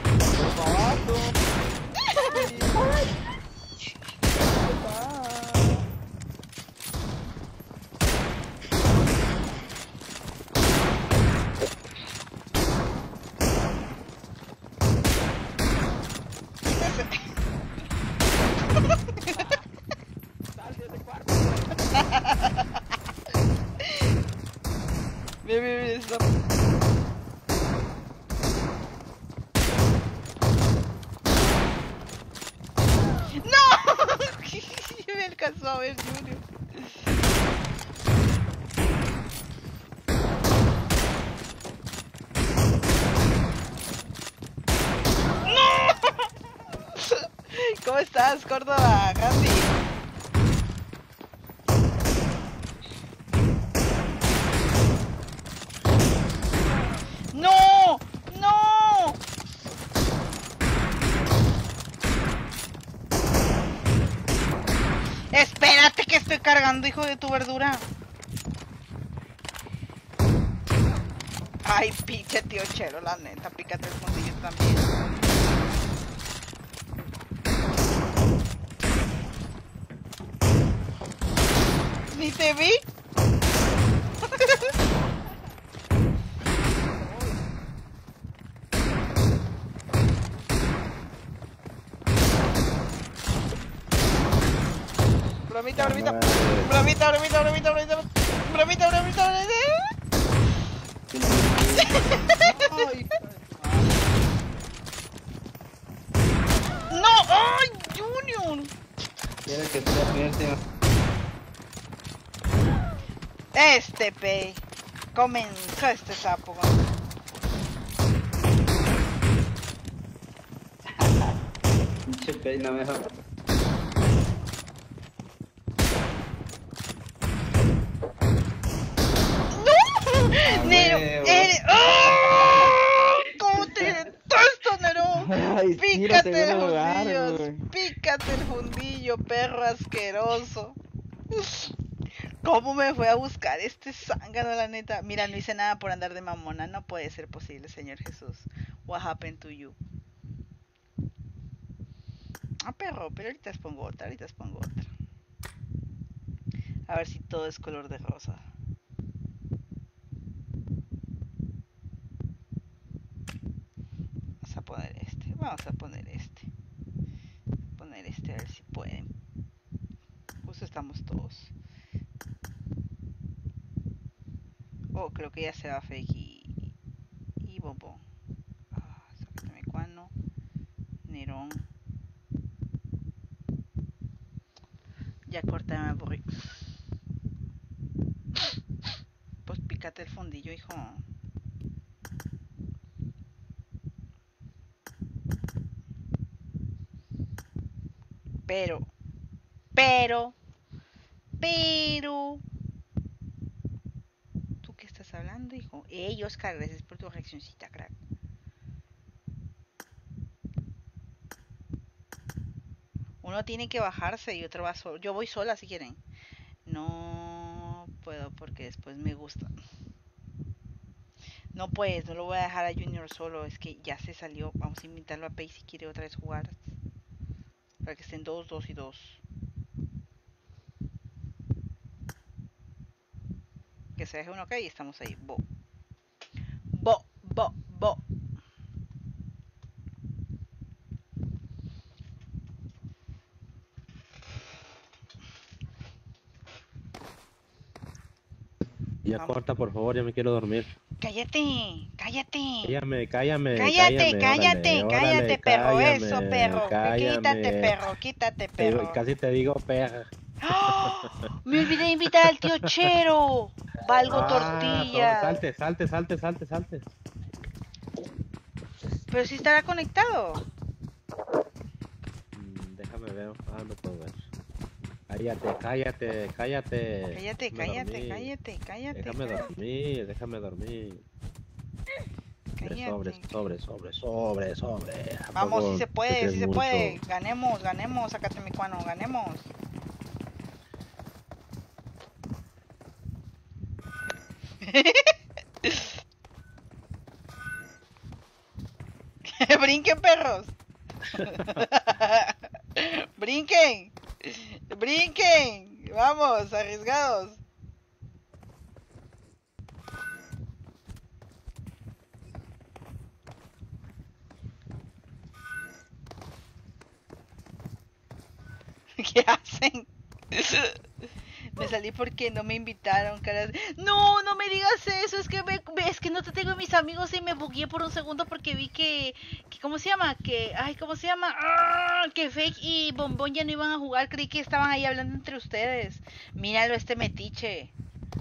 Bien, bien, bien, stop. ¡No! Me alcanzó a ver, Junior. ¡No! ¿Cómo estás, Córdoba, Gandhi? ¡No! ¡No! Espérate que estoy cargando, hijo de tu verdura. Ay, pinche tío Chero, la neta, pícate el fundillo también. Ni te vi. Bromita, bromita, bromita, bromita, bromita, bromita, bromita, bromita, bromita. No, ay, Junior. Quiero que sea muerte. Este pe comenzó este sapo. Pinche pey, no me deja. Nero, eres... ¡Oh! ¿Cómo te detesto, Nero? Ay, Pícate tírate, el voy a ahogar, fundillo, güey. pícate el fundillo, perro asqueroso. ¿Cómo me fue a buscar este zángano, la neta? Mira, no hice nada por andar de mamona, no puede ser posible, Señor Jesús. What happened to you? Ah, perro, pero ahorita les pongo otra, ahorita les pongo otra. A ver si todo es color de rosa. Vamos a poner este, vamos a poner este. Poner este, a ver si pueden. Justo estamos todos. Oh, creo que ya se va Fake y, y Bobo. Ah, sácame Cuano. Nerón. Ya corta, me aburrí. Pues pícate el fundillo, hijo. Pero, pero, pero. ¿Tú qué estás hablando, hijo? Ey, Oscar, gracias por tu reaccioncita, crack. Uno tiene que bajarse y otro va solo. Yo voy sola si quieren. No puedo porque después me gusta. No pues, no lo voy a dejar a Junior solo. Es que ya se salió. Vamos a invitarlo a Pay si quiere otra vez jugar. Para que estén dos, dos y dos. Que se deje uno acá y estamos ahí. Bo. Bo, bo, bo. Ya Vamos. corta, por favor, ya me quiero dormir. Cállate, cállate. Cállame, cállame. Cállate, cállate, órale, cállate, órale, perro. cállame, Eso, perro. cállame. Quítate, perro, quítate, Te digo- perro. casi te digo perra. ¡Ah! Me olvidé de invitar al tío Chero. Valgo Ah, tortilla. Salte, salte, salte, salte, salte. Pero si estará conectado. Mm, déjame ver. Ah, no puedo ver. Cállate, cállate, cállate. Cállate, Déjame cállate, dormir. cállate, cállate. Déjame cállate. dormir, déjame dormir. Cállate. Sobre, sobre, sobre, sobre, sobre. ¿A Vamos, poco si se te puede, crees si se mucho? puede. Ganemos, ganemos, sácate mi cuano, ganemos. Brinquen, perros. Brinquen. Brinquen. Vamos, arriesgados. ¿Qué hacen? Me salí porque no me invitaron, caras. No, no me digas eso, es que me, es que no te tengo mis amigos y me bugueé por un segundo porque vi que, que ¿cómo se llama? Que, ay, ¿cómo se llama? ¡Ah! Que Fake y Bombón ya no iban a jugar, creí que estaban ahí hablando entre ustedes. Míralo, este metiche.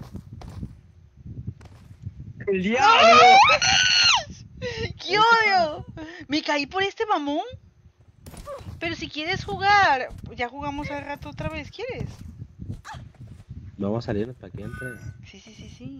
¡El diablo! ¡Qué odio! Me caí por este mamón. Pero si quieres jugar, ya jugamos al rato otra vez, ¿quieres? Vamos a salirnos para que entre. Sí, sí, sí, sí.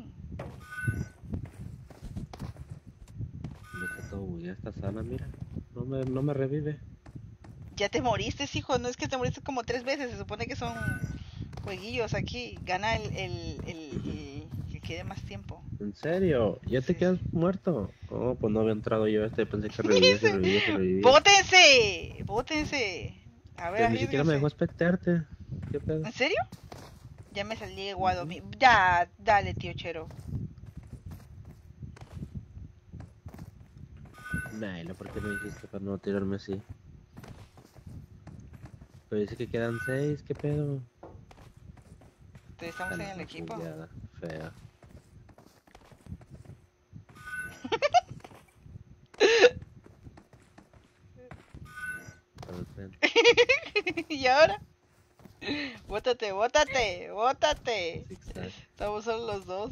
Me está todo bugueada esta sala, mira. No me, no me revive. Ya te moriste, hijo, no es que te moriste como tres veces, se supone que son jueguillos aquí. Gana el, el, el, el que quede más tiempo. ¿En serio? ¿Ya te quedas muerto? Oh, pues no había entrado yo este, pensé que revivía, se revivía, se revivía. ¡Bótense! ¡Bótense! A ver, Pero ni siquiera me dejó arriésguense. espectarte. ¿Qué pedo? ¿En serio? Ya me salí guado. mi- Ya, dale, tío Chero. Nailo, ¿por qué no dijiste para no tirarme así? Pero dice que quedan seis, ¿qué pedo? Entonces estamos en el Dale, equipo. bugueada, fea. Al frente. ¿Y ahora? Bótate, bótate, bótate. Zigzag. Estamos solo los dos.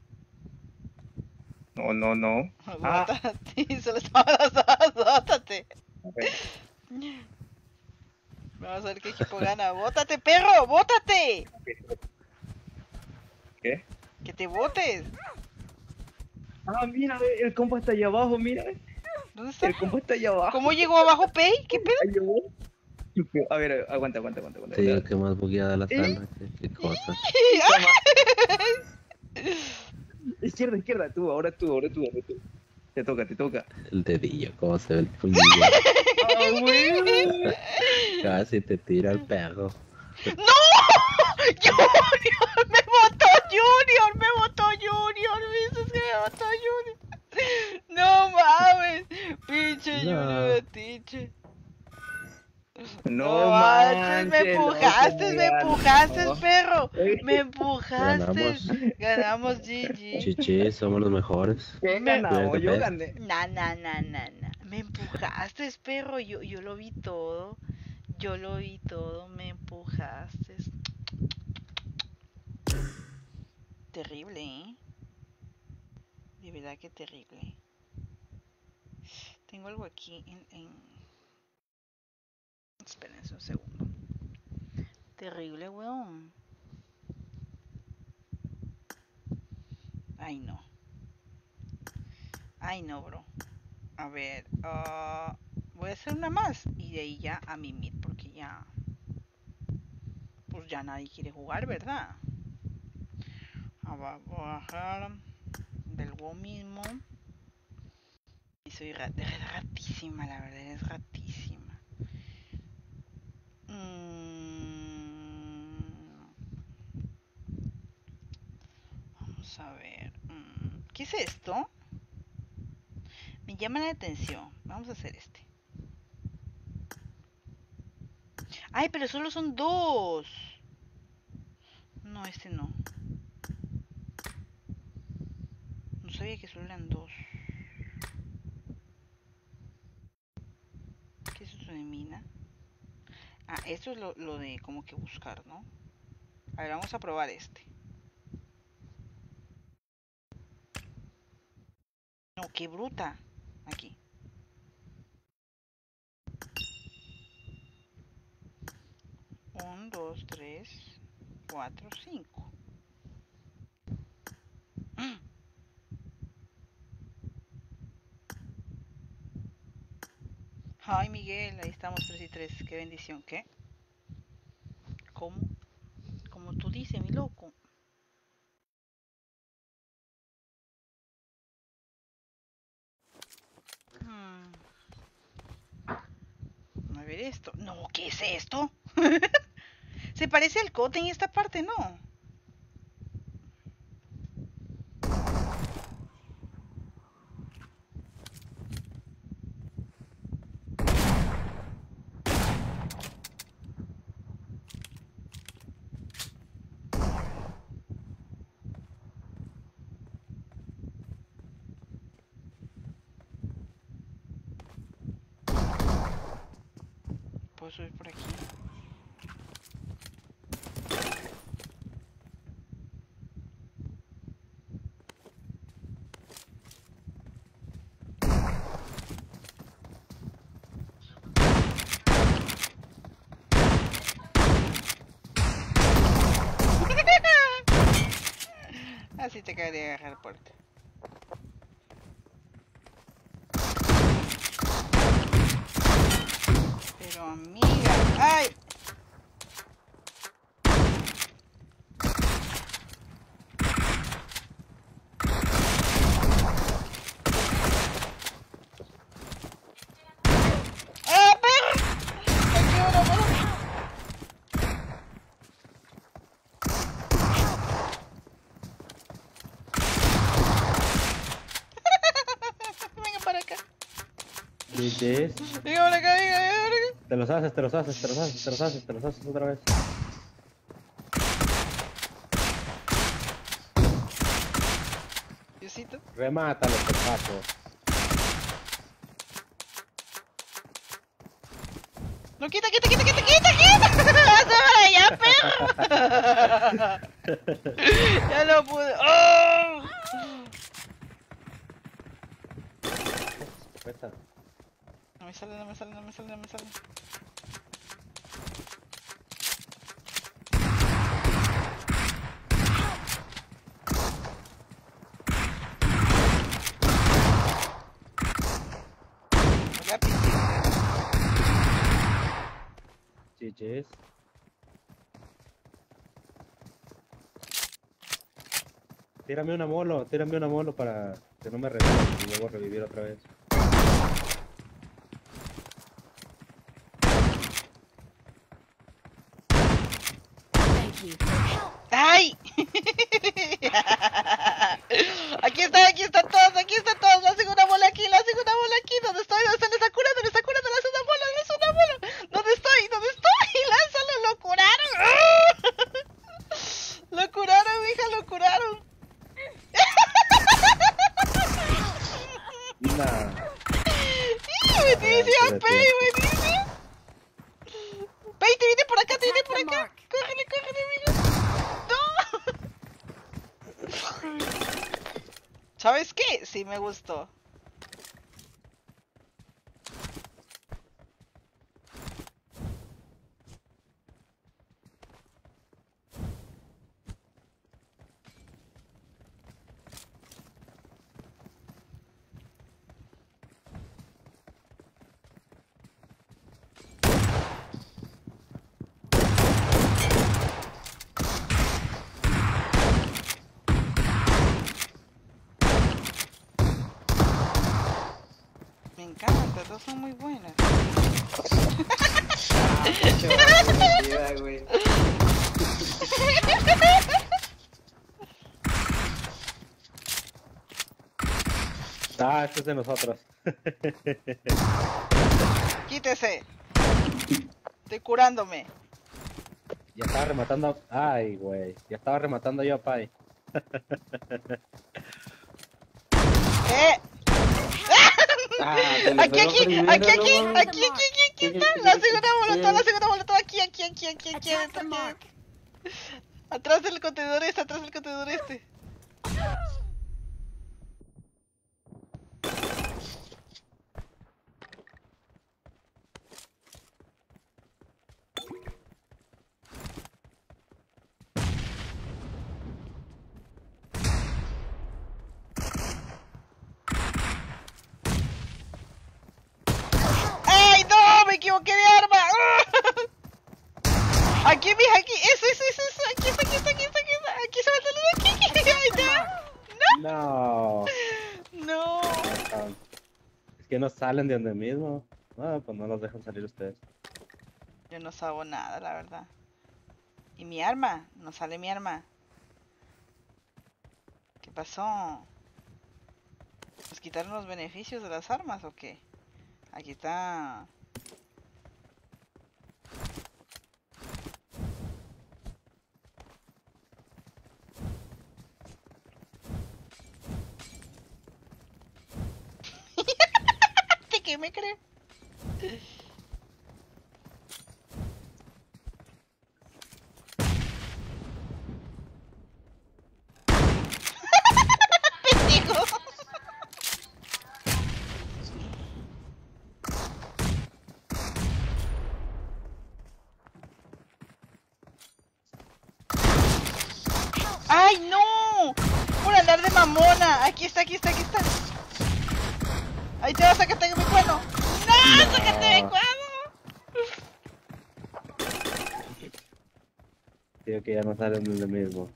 No, no, no. Ah. Bótate. Solo estamos los dos. Bótate. Vamos a ver qué equipo gana. ¡Bótate, perro! ¡Bótate! ¿Qué? ¡Que te botes! Ah, mira, el compa está allá abajo, mira. ¿Dónde está? El compa está allá abajo. ¿Cómo llegó abajo, Pei? ¿Qué pedo? Ahí llegó. A ver, aguanta, aguanta, aguanta. aguanta. Te digo que más bugueada la sala, qué, qué cosa. Izquierda, izquierda, tú, ahora tú, ahora tú, ahora tú. Te toca, te toca. El dedillo, cómo se ve el puñillo. ¡Ah, güey! Casi te tira el perro. ¡No! ¡Junior! ¡Me votó Junior! ¡Me votó Junior! ¿Viste que me votó Junior? ¡No mames! ¡Pinche No. Junior metiche! No, manches, me manches, empujaste, loco, me ya, empujaste, no. perro. Me empujaste. Ganamos. Ganamos, G G. Chichi, somos los mejores. ¿Qué Me- ganamos? Cuídate, Yo pues. gané. Na, na, na, na, na. Me empujaste, perro. Yo, yo lo vi todo. Yo lo vi todo. Me empujaste. Terrible, ¿eh? De verdad que terrible. Tengo algo aquí en... en... Espérense un segundo. Terrible, weón. Ay, no. Ay, no, bro. A ver. ah, voy a hacer una más. Y de ahí ya a mi mid. Porque ya... Pues ya nadie quiere jugar, ¿verdad? Ah, va- Voy a bajar del WoW mismo. Y soy rat- es ratísima, la verdad, es ratísima. Mm, Vamos a ver. mm, ¿Qué es esto? Me llama la atención. Vamos a hacer este. Ay, pero solo son dos. No, este no. sabía que solo eran dos. ¿Qué es eso de mina? Ah, esto es lo, lo de como que buscar, ¿no? A ver, vamos a probar este. No, qué bruta. Aquí. Un, dos, tres, cuatro, cinco. Ay, Miguel, ahí estamos tres y tres. Qué bendición, ¿qué? ¿Cómo? Como tú dices, mi loco. Hmm. A ver esto. No, ¿qué es esto? Se parece al cote en esta parte, ¿no? Puedo subir por aquí. Así te quedaría agarrar puerta. Pero amiga, ¡ay! ¡Ah, perro! Venga para acá. Dices, Venga para acá, venga, venga para acá. te los haces, te los haces, te los haces, te los haces, te los haces otra vez. Diosito. Remátalo, por paso. No, quita, quita, quita, quita, quita, quita. ¡Se vaya, perro! Ya no pude. ¡Oh! Escopeta. No me sale, no me sale, no me sale, no me sale. G Gs. Tírame una molo, tírame una molo para que no me reviva y luego revivir otra vez. ¡Ay! Aquí está, aquí están todos, aquí están todos. Lancen una bola aquí, lancen una bola aquí. ¿Dónde estoy? ¿Dónde está? ¿Dónde está curando? ¿Dónde está curando? Lanza una bola, lanza una bola. ¿Dónde estoy? ¿Dónde estoy? Lánzalo, lo curaron. Lo curaron, hija, lo curaron. Nah. Buenísimo, Pei, buenísimo. Pei, te viene por acá, te viene por acá. Cógele, cógele, amigo. No. ¿Sabes qué? Sí me gustó. Me encanta, todas son muy buenas. Ah, este es de nosotros. Quítese. Estoy curándome. Ya estaba rematando. Ay, güey. Ya estaba rematando yo a Pai. ¿Qué? Ah, se le Aquí, pegó aquí, primero, aquí, aquí, no aquí, mames. aquí, aquí, aquí está. La segunda molotov, la segunda molotov, aquí, aquí, aquí, aquí, aquí, adentro, aquí adentro. Atrás del contenedor este, atrás del contenedor este. ¡Ay, no! ¡Me equivoqué de arma! Aquí, mija, aquí. Eso, eso, eso, eso. Aquí está, aquí está, aquí está, aquí está. Aquí se va a salir aquí. ¡Ay, no! No. ¡No! Es que no salen de donde mismo. No, pues no los dejan salir ustedes. Yo no sabo nada, la verdad. ¿Y mi arma? No sale mi arma. ¿Qué pasó? ¿Nos quitaron los beneficios de las armas o qué? Aquí está. ¿De qué me cree? Pendejo. ¡Ay, no! Por andar de mamona. Aquí está, aquí está, aquí está. Ahí te vas a sacar mi cuerno. ¡No! No. ¡Sácate mi cuerno! Digo que ya no salen de donde mismo.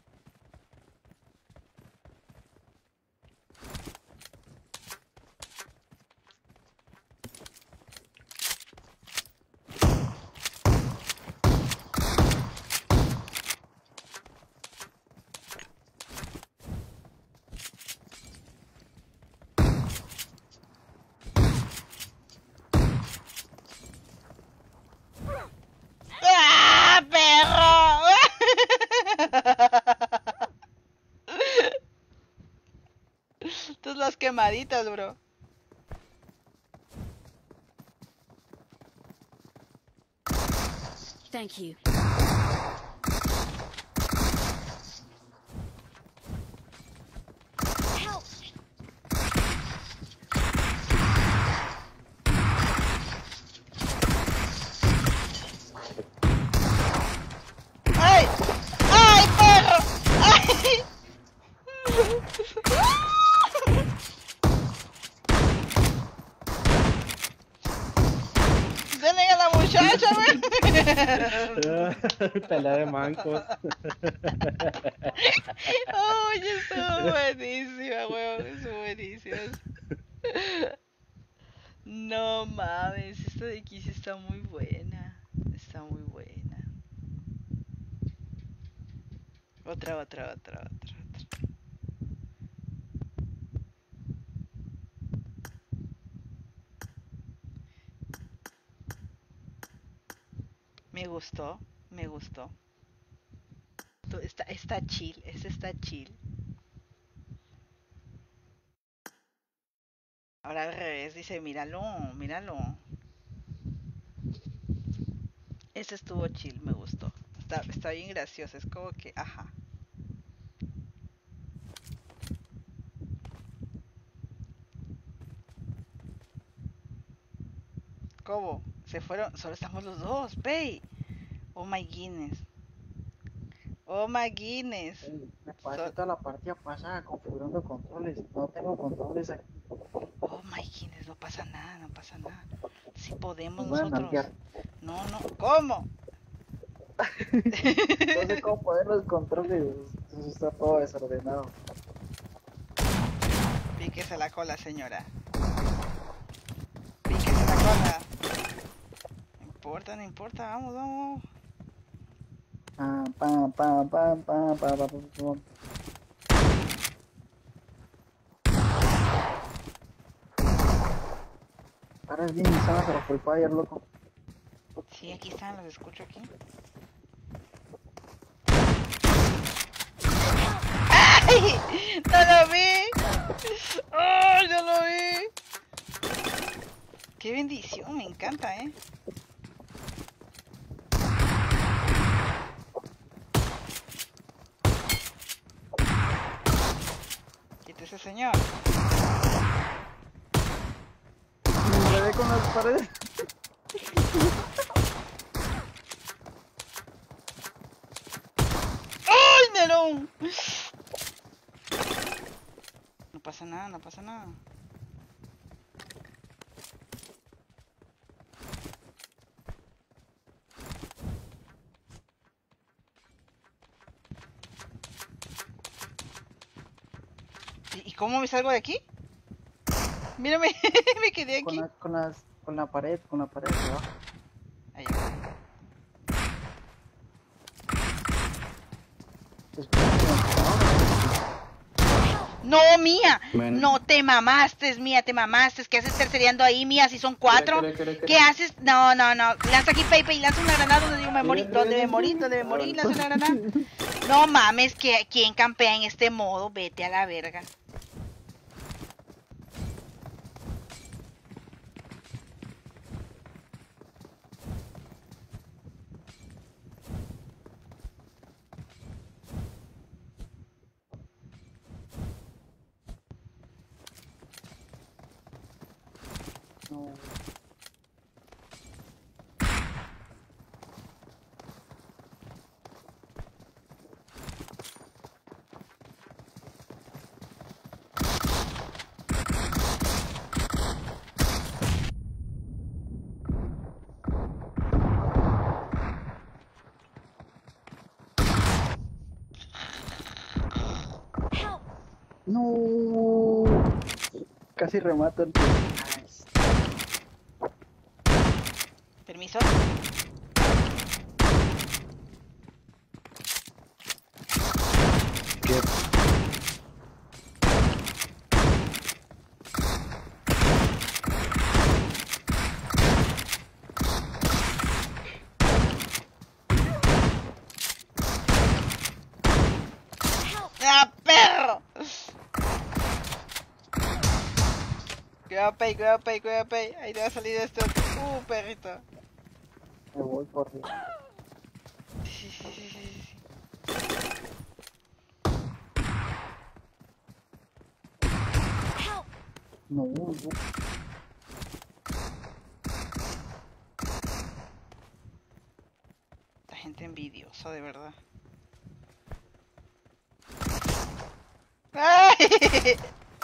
¡Ah, perro! Estas las quemaditas, bro. Thank you. Help! ¡Ay! ¡Ay, perro! ¡Ay! ¡Denle a la muchacha, güey! Pelea de mancos. Oye, estuvo buenísima, weón. Estuvo buenísima. No mames, esta de aquí sí está muy buena. Está muy buena. Otra, otra, otra, otra, otra. Me gustó, me gustó. Tú- Está, está chill, ese está chill. Ahora al revés, dice, míralo, míralo. Ese estuvo chill, me gustó. Está, está bien gracioso, es como que, ajá. ¿Cómo? Se fueron, solo estamos los dos, Pay. Oh my goodness. Oh my goodness. Me pasé toda la partida pasada configurando controles. No tengo controles aquí. Oh my goodness, no pasa nada, no pasa nada. Si podemos Me voy a nosotros. nalguear. No, no, ¿cómo? No sé cómo poner los controles. Eso está todo desordenado. Píquese la cola, señora. Píquese la cola. No importa, no importa, vamos, vamos. Pam, pam, pam, pam, pam, pam, pam, pam, pam. Ahora es bien insana, pero Free Fire, loco. Sí, aquí están, los escucho aquí. ¡Ay! ¡No lo vi! ¡Oh! lo vi. Qué bendición, me encanta, ¿eh? Quítese, señor. Me enredé con las paredes. ¡Ay, Nerón! No pasa nada, no pasa nada. ¿Y cómo me salgo de aquí? Mírame, me quedé aquí. Con la, con las, con la pared, con la pared de abajo. Ahí va. No, Mía, Bueno. no te mamaste, Mía, te mamaste. ¿Qué haces tercereando ahí, Mía? Si son cuatro. Quiere, quiere, quiere, ¿Qué haces? No, no, no. Lanza aquí, Pepe, y lanza una granada donde yo me morí. Donde me morí, donde me morí, lanza una granada. No mames, que ¿quién campea en este modo? Vete a la verga. No. No. Casi remato el... Nice. Permiso. ¿Qué? ¡Ah, perro! Cuidado, Pei, cuidado, Pei, cuidado, Pei. Ahí te va a salir esto. Uh, perrito. Me voy por ahí. Sí, sí, sí, sí, sí. No, no. La gente envidiosa, de verdad. ¡Ay!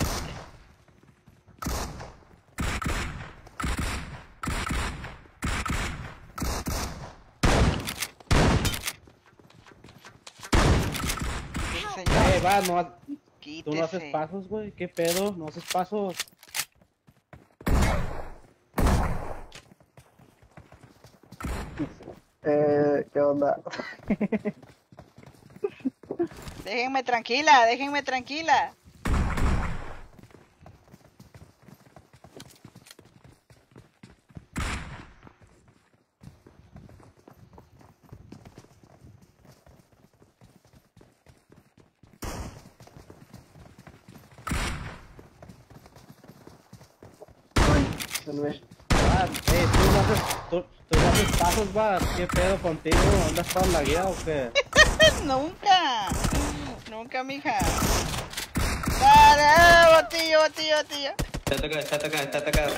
Eh, va, no, ha- tú no haces Quítese. pasos, güey. ¿Qué pedo? No haces pasos. Eh, ¿qué onda? Déjenme tranquila, déjenme tranquila. Se lo ve. Va, eh, tú no haces, tú, tú no haces pasos, va. ¿Qué pedo contigo? ¿Andas todo lagueado o qué? Nunca. Nunca, mija. Dale, ah, botillo, botillo, botillo. Está atacado, está atacado, está atacado.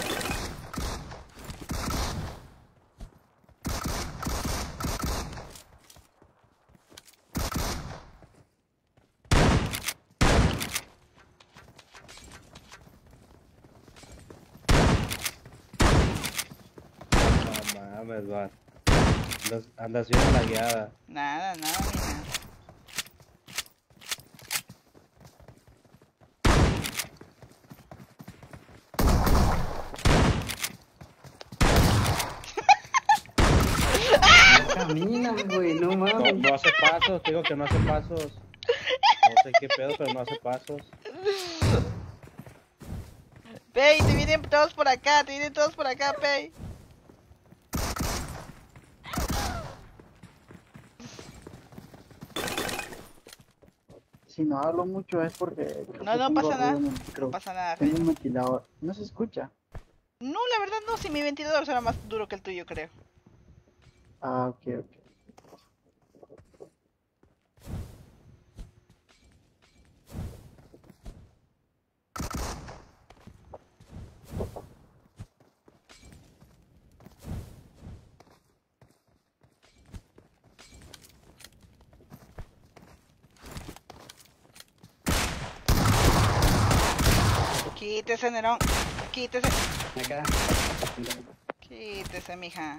No mames, va. Andas, andas bien lagueada. Nada, nada, mija. Camina, güey, no No, mames. no hace pasos, te digo que no hace pasos. No sé qué pedo, pero no hace pasos. Pei, te vienen todos por acá, te vienen todos por acá, Pei. si no hablo mucho es porque... creo No, que no tengo pasa nada. ruido en el No micro. pasa nada, Tengo Fede. un ventilador. ¿No se escucha? No, la verdad no, si mi ventilador será más duro que el tuyo, creo. Ah, ok, ok. Quítese, Nerón. Quítese. Acá. Quítese, mija.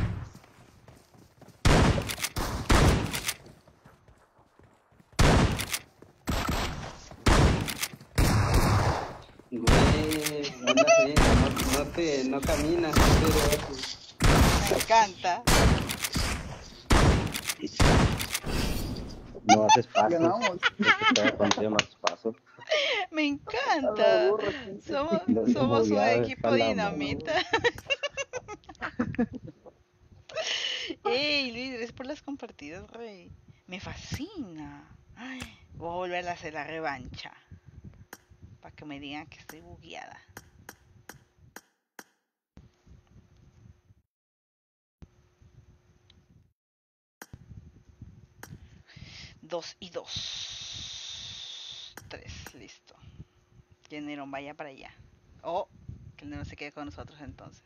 Güey, andas bien, no, no te, no caminas, pero... Me encanta. No haces pasos. Ganamos. Este contigo no haces pasos. Me encanta. Somos, No, no, somos un ya, equipo está la dinamita. Ey, Luis, gracias por las compartidas, rey. Me fascina. Ay, voy a volver a hacer la revancha. Para que me digan que estoy bugueada. Dos y dos. Tres, listo. Que el Nerón vaya para allá. O que el Nerón se quede con nosotros entonces.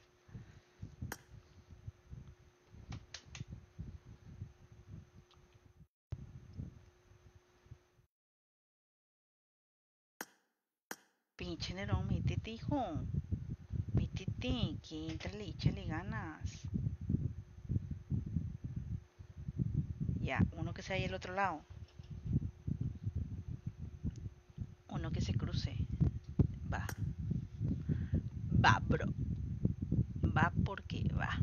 Pinche Nerón, métete, hijo. Métete, que entrale, échale ganas. Ya, uno que se vaya al otro lado. Uno que se cruce. Va. Va, bro. Va porque va.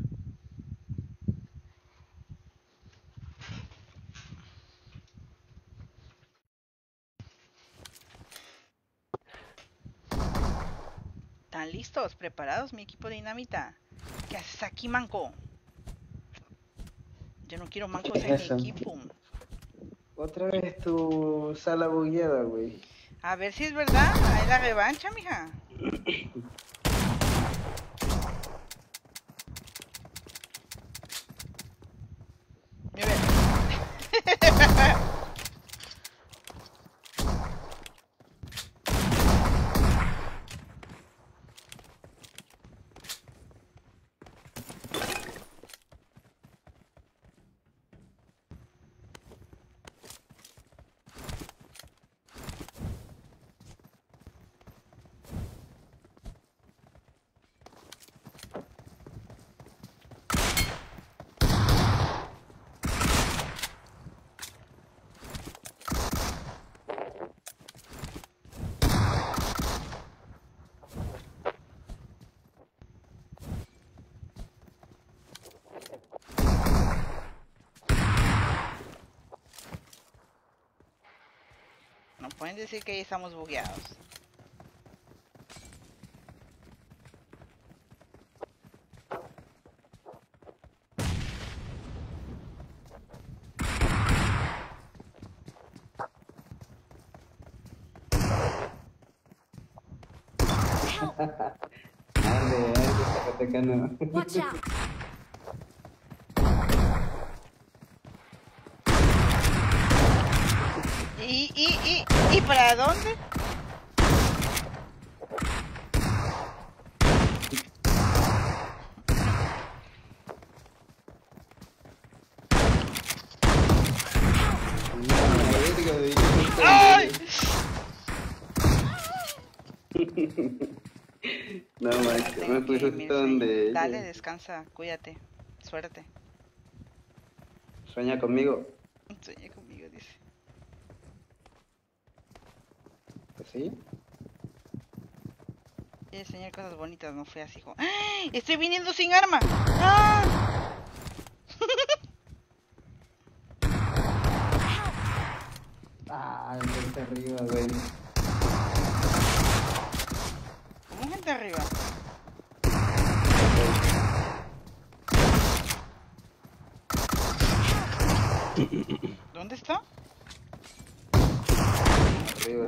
¿Están listos? ¿Preparados, mi equipo de dinamita? ¿Qué haces aquí, manco? Yo no quiero mancos en mi Eso. equipo. Otra vez tu sala bugueada, güey. A ver si es verdad. Hay la revancha, mija. Me ve. No pueden decir que ya estamos bugueados. Arde, arde, Zacatecano. Watch out. ¿Y, y, y, y para dónde? ¡Ay! No manches, me Tengo puse que irme, justo donde Dale, ella. descansa, cuídate. Suerte. Sueña conmigo. Sueña conmigo, dice. Pues sí. Quiere soñar cosas bonitas, no fue así, hijo. ¡Ah! ¡Estoy viniendo sin arma! ¡Ah! Ah, gente arriba, güey. ¿Cómo gente arriba? ¿Dónde está? arriba.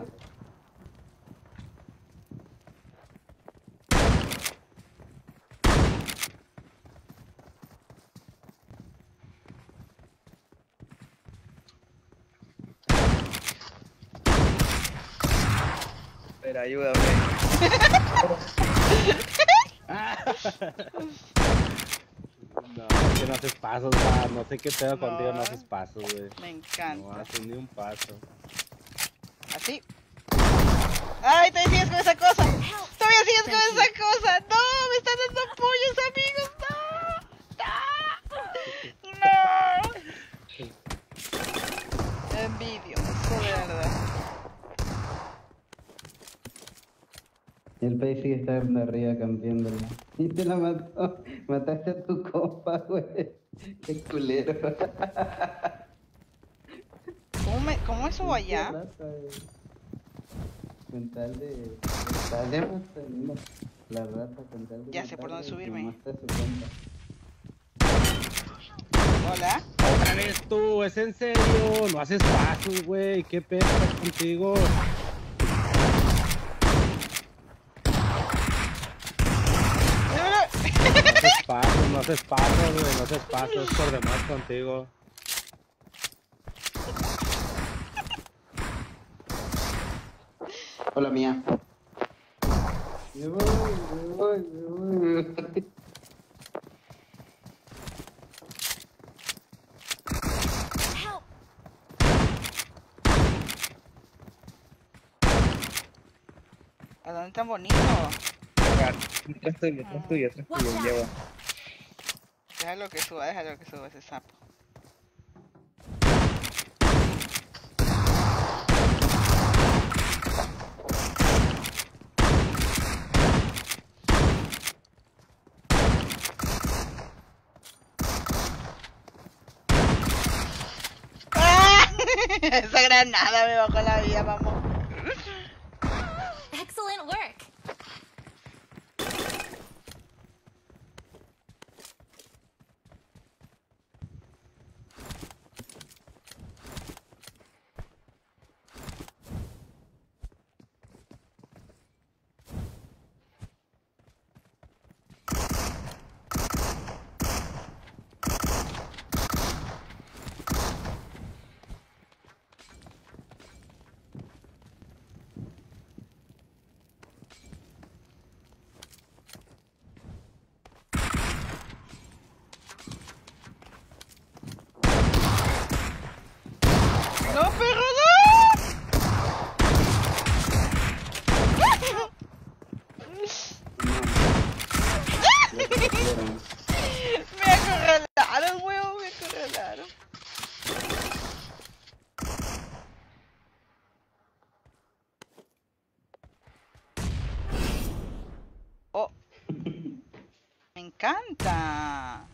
Pero ayúdame. No, es que no haces pasos, va. No sé qué pedo No. contigo, no haces pasos, güey. Me encanta. No haces ni un paso. Así. ¡Ay, todavía sigues con esa cosa! ¡Todavía sigues con esa cosa! ¡No! ¡Me están dando pollos, amigos! ¡No! ¡No! Envidio, eso de verdad. Y el país sigue estando arriba cambiándolo. Y te la mató. Mataste a tu compa, güey. Qué culero. ¿Cómo, me, cómo eso allá? Con tal de... con tal de matarlo. La rata con tal de Ya sé por dónde matarlo, subirme. mata a su compa. Hola. Otra vez tú, es en serio. No haces pasos, güey. ¿Qué pedo contigo? No haces pasos, no haces pasos, güey. No haces pasos. Es por demás contigo. Hola, mía. Me voy, me voy, me voy, me voy. ¿A dónde tan bonito? Detrás tuyo, detrás tuyo, detrás tuyo, lleva. Déjalo que suba, déjalo que suba ese sapo. ¡Ah! Esa granada me bajó la vida, vamos. Excellent work. ¡No, perro, no! Me acorralaron, huevo, me acorralaron. Oh, me encanta.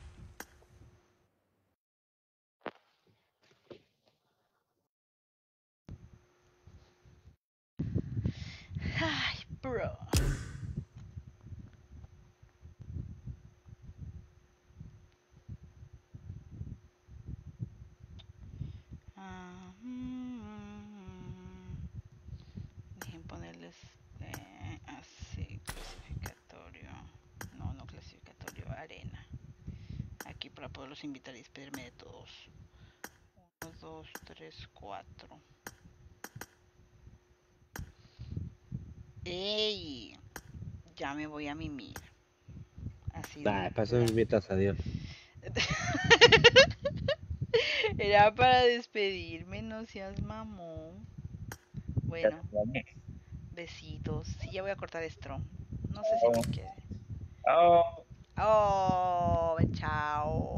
Ay, bro. Ah, mm, dejen ponerles eh, así, clasificatorio. No, no clasificatorio, arena. Aquí para poderlos invitar y despedirme de todos. Uno, dos, tres, cuatro. ¡Ey! Ya me voy a mimir. Así Nah, de para eso me invitas a Dios. Era para despedirme, no seas mamón. Bueno, besitos. Sí, ya voy a cortar Strong. No sé si me quiere. Oh. Oh, chao.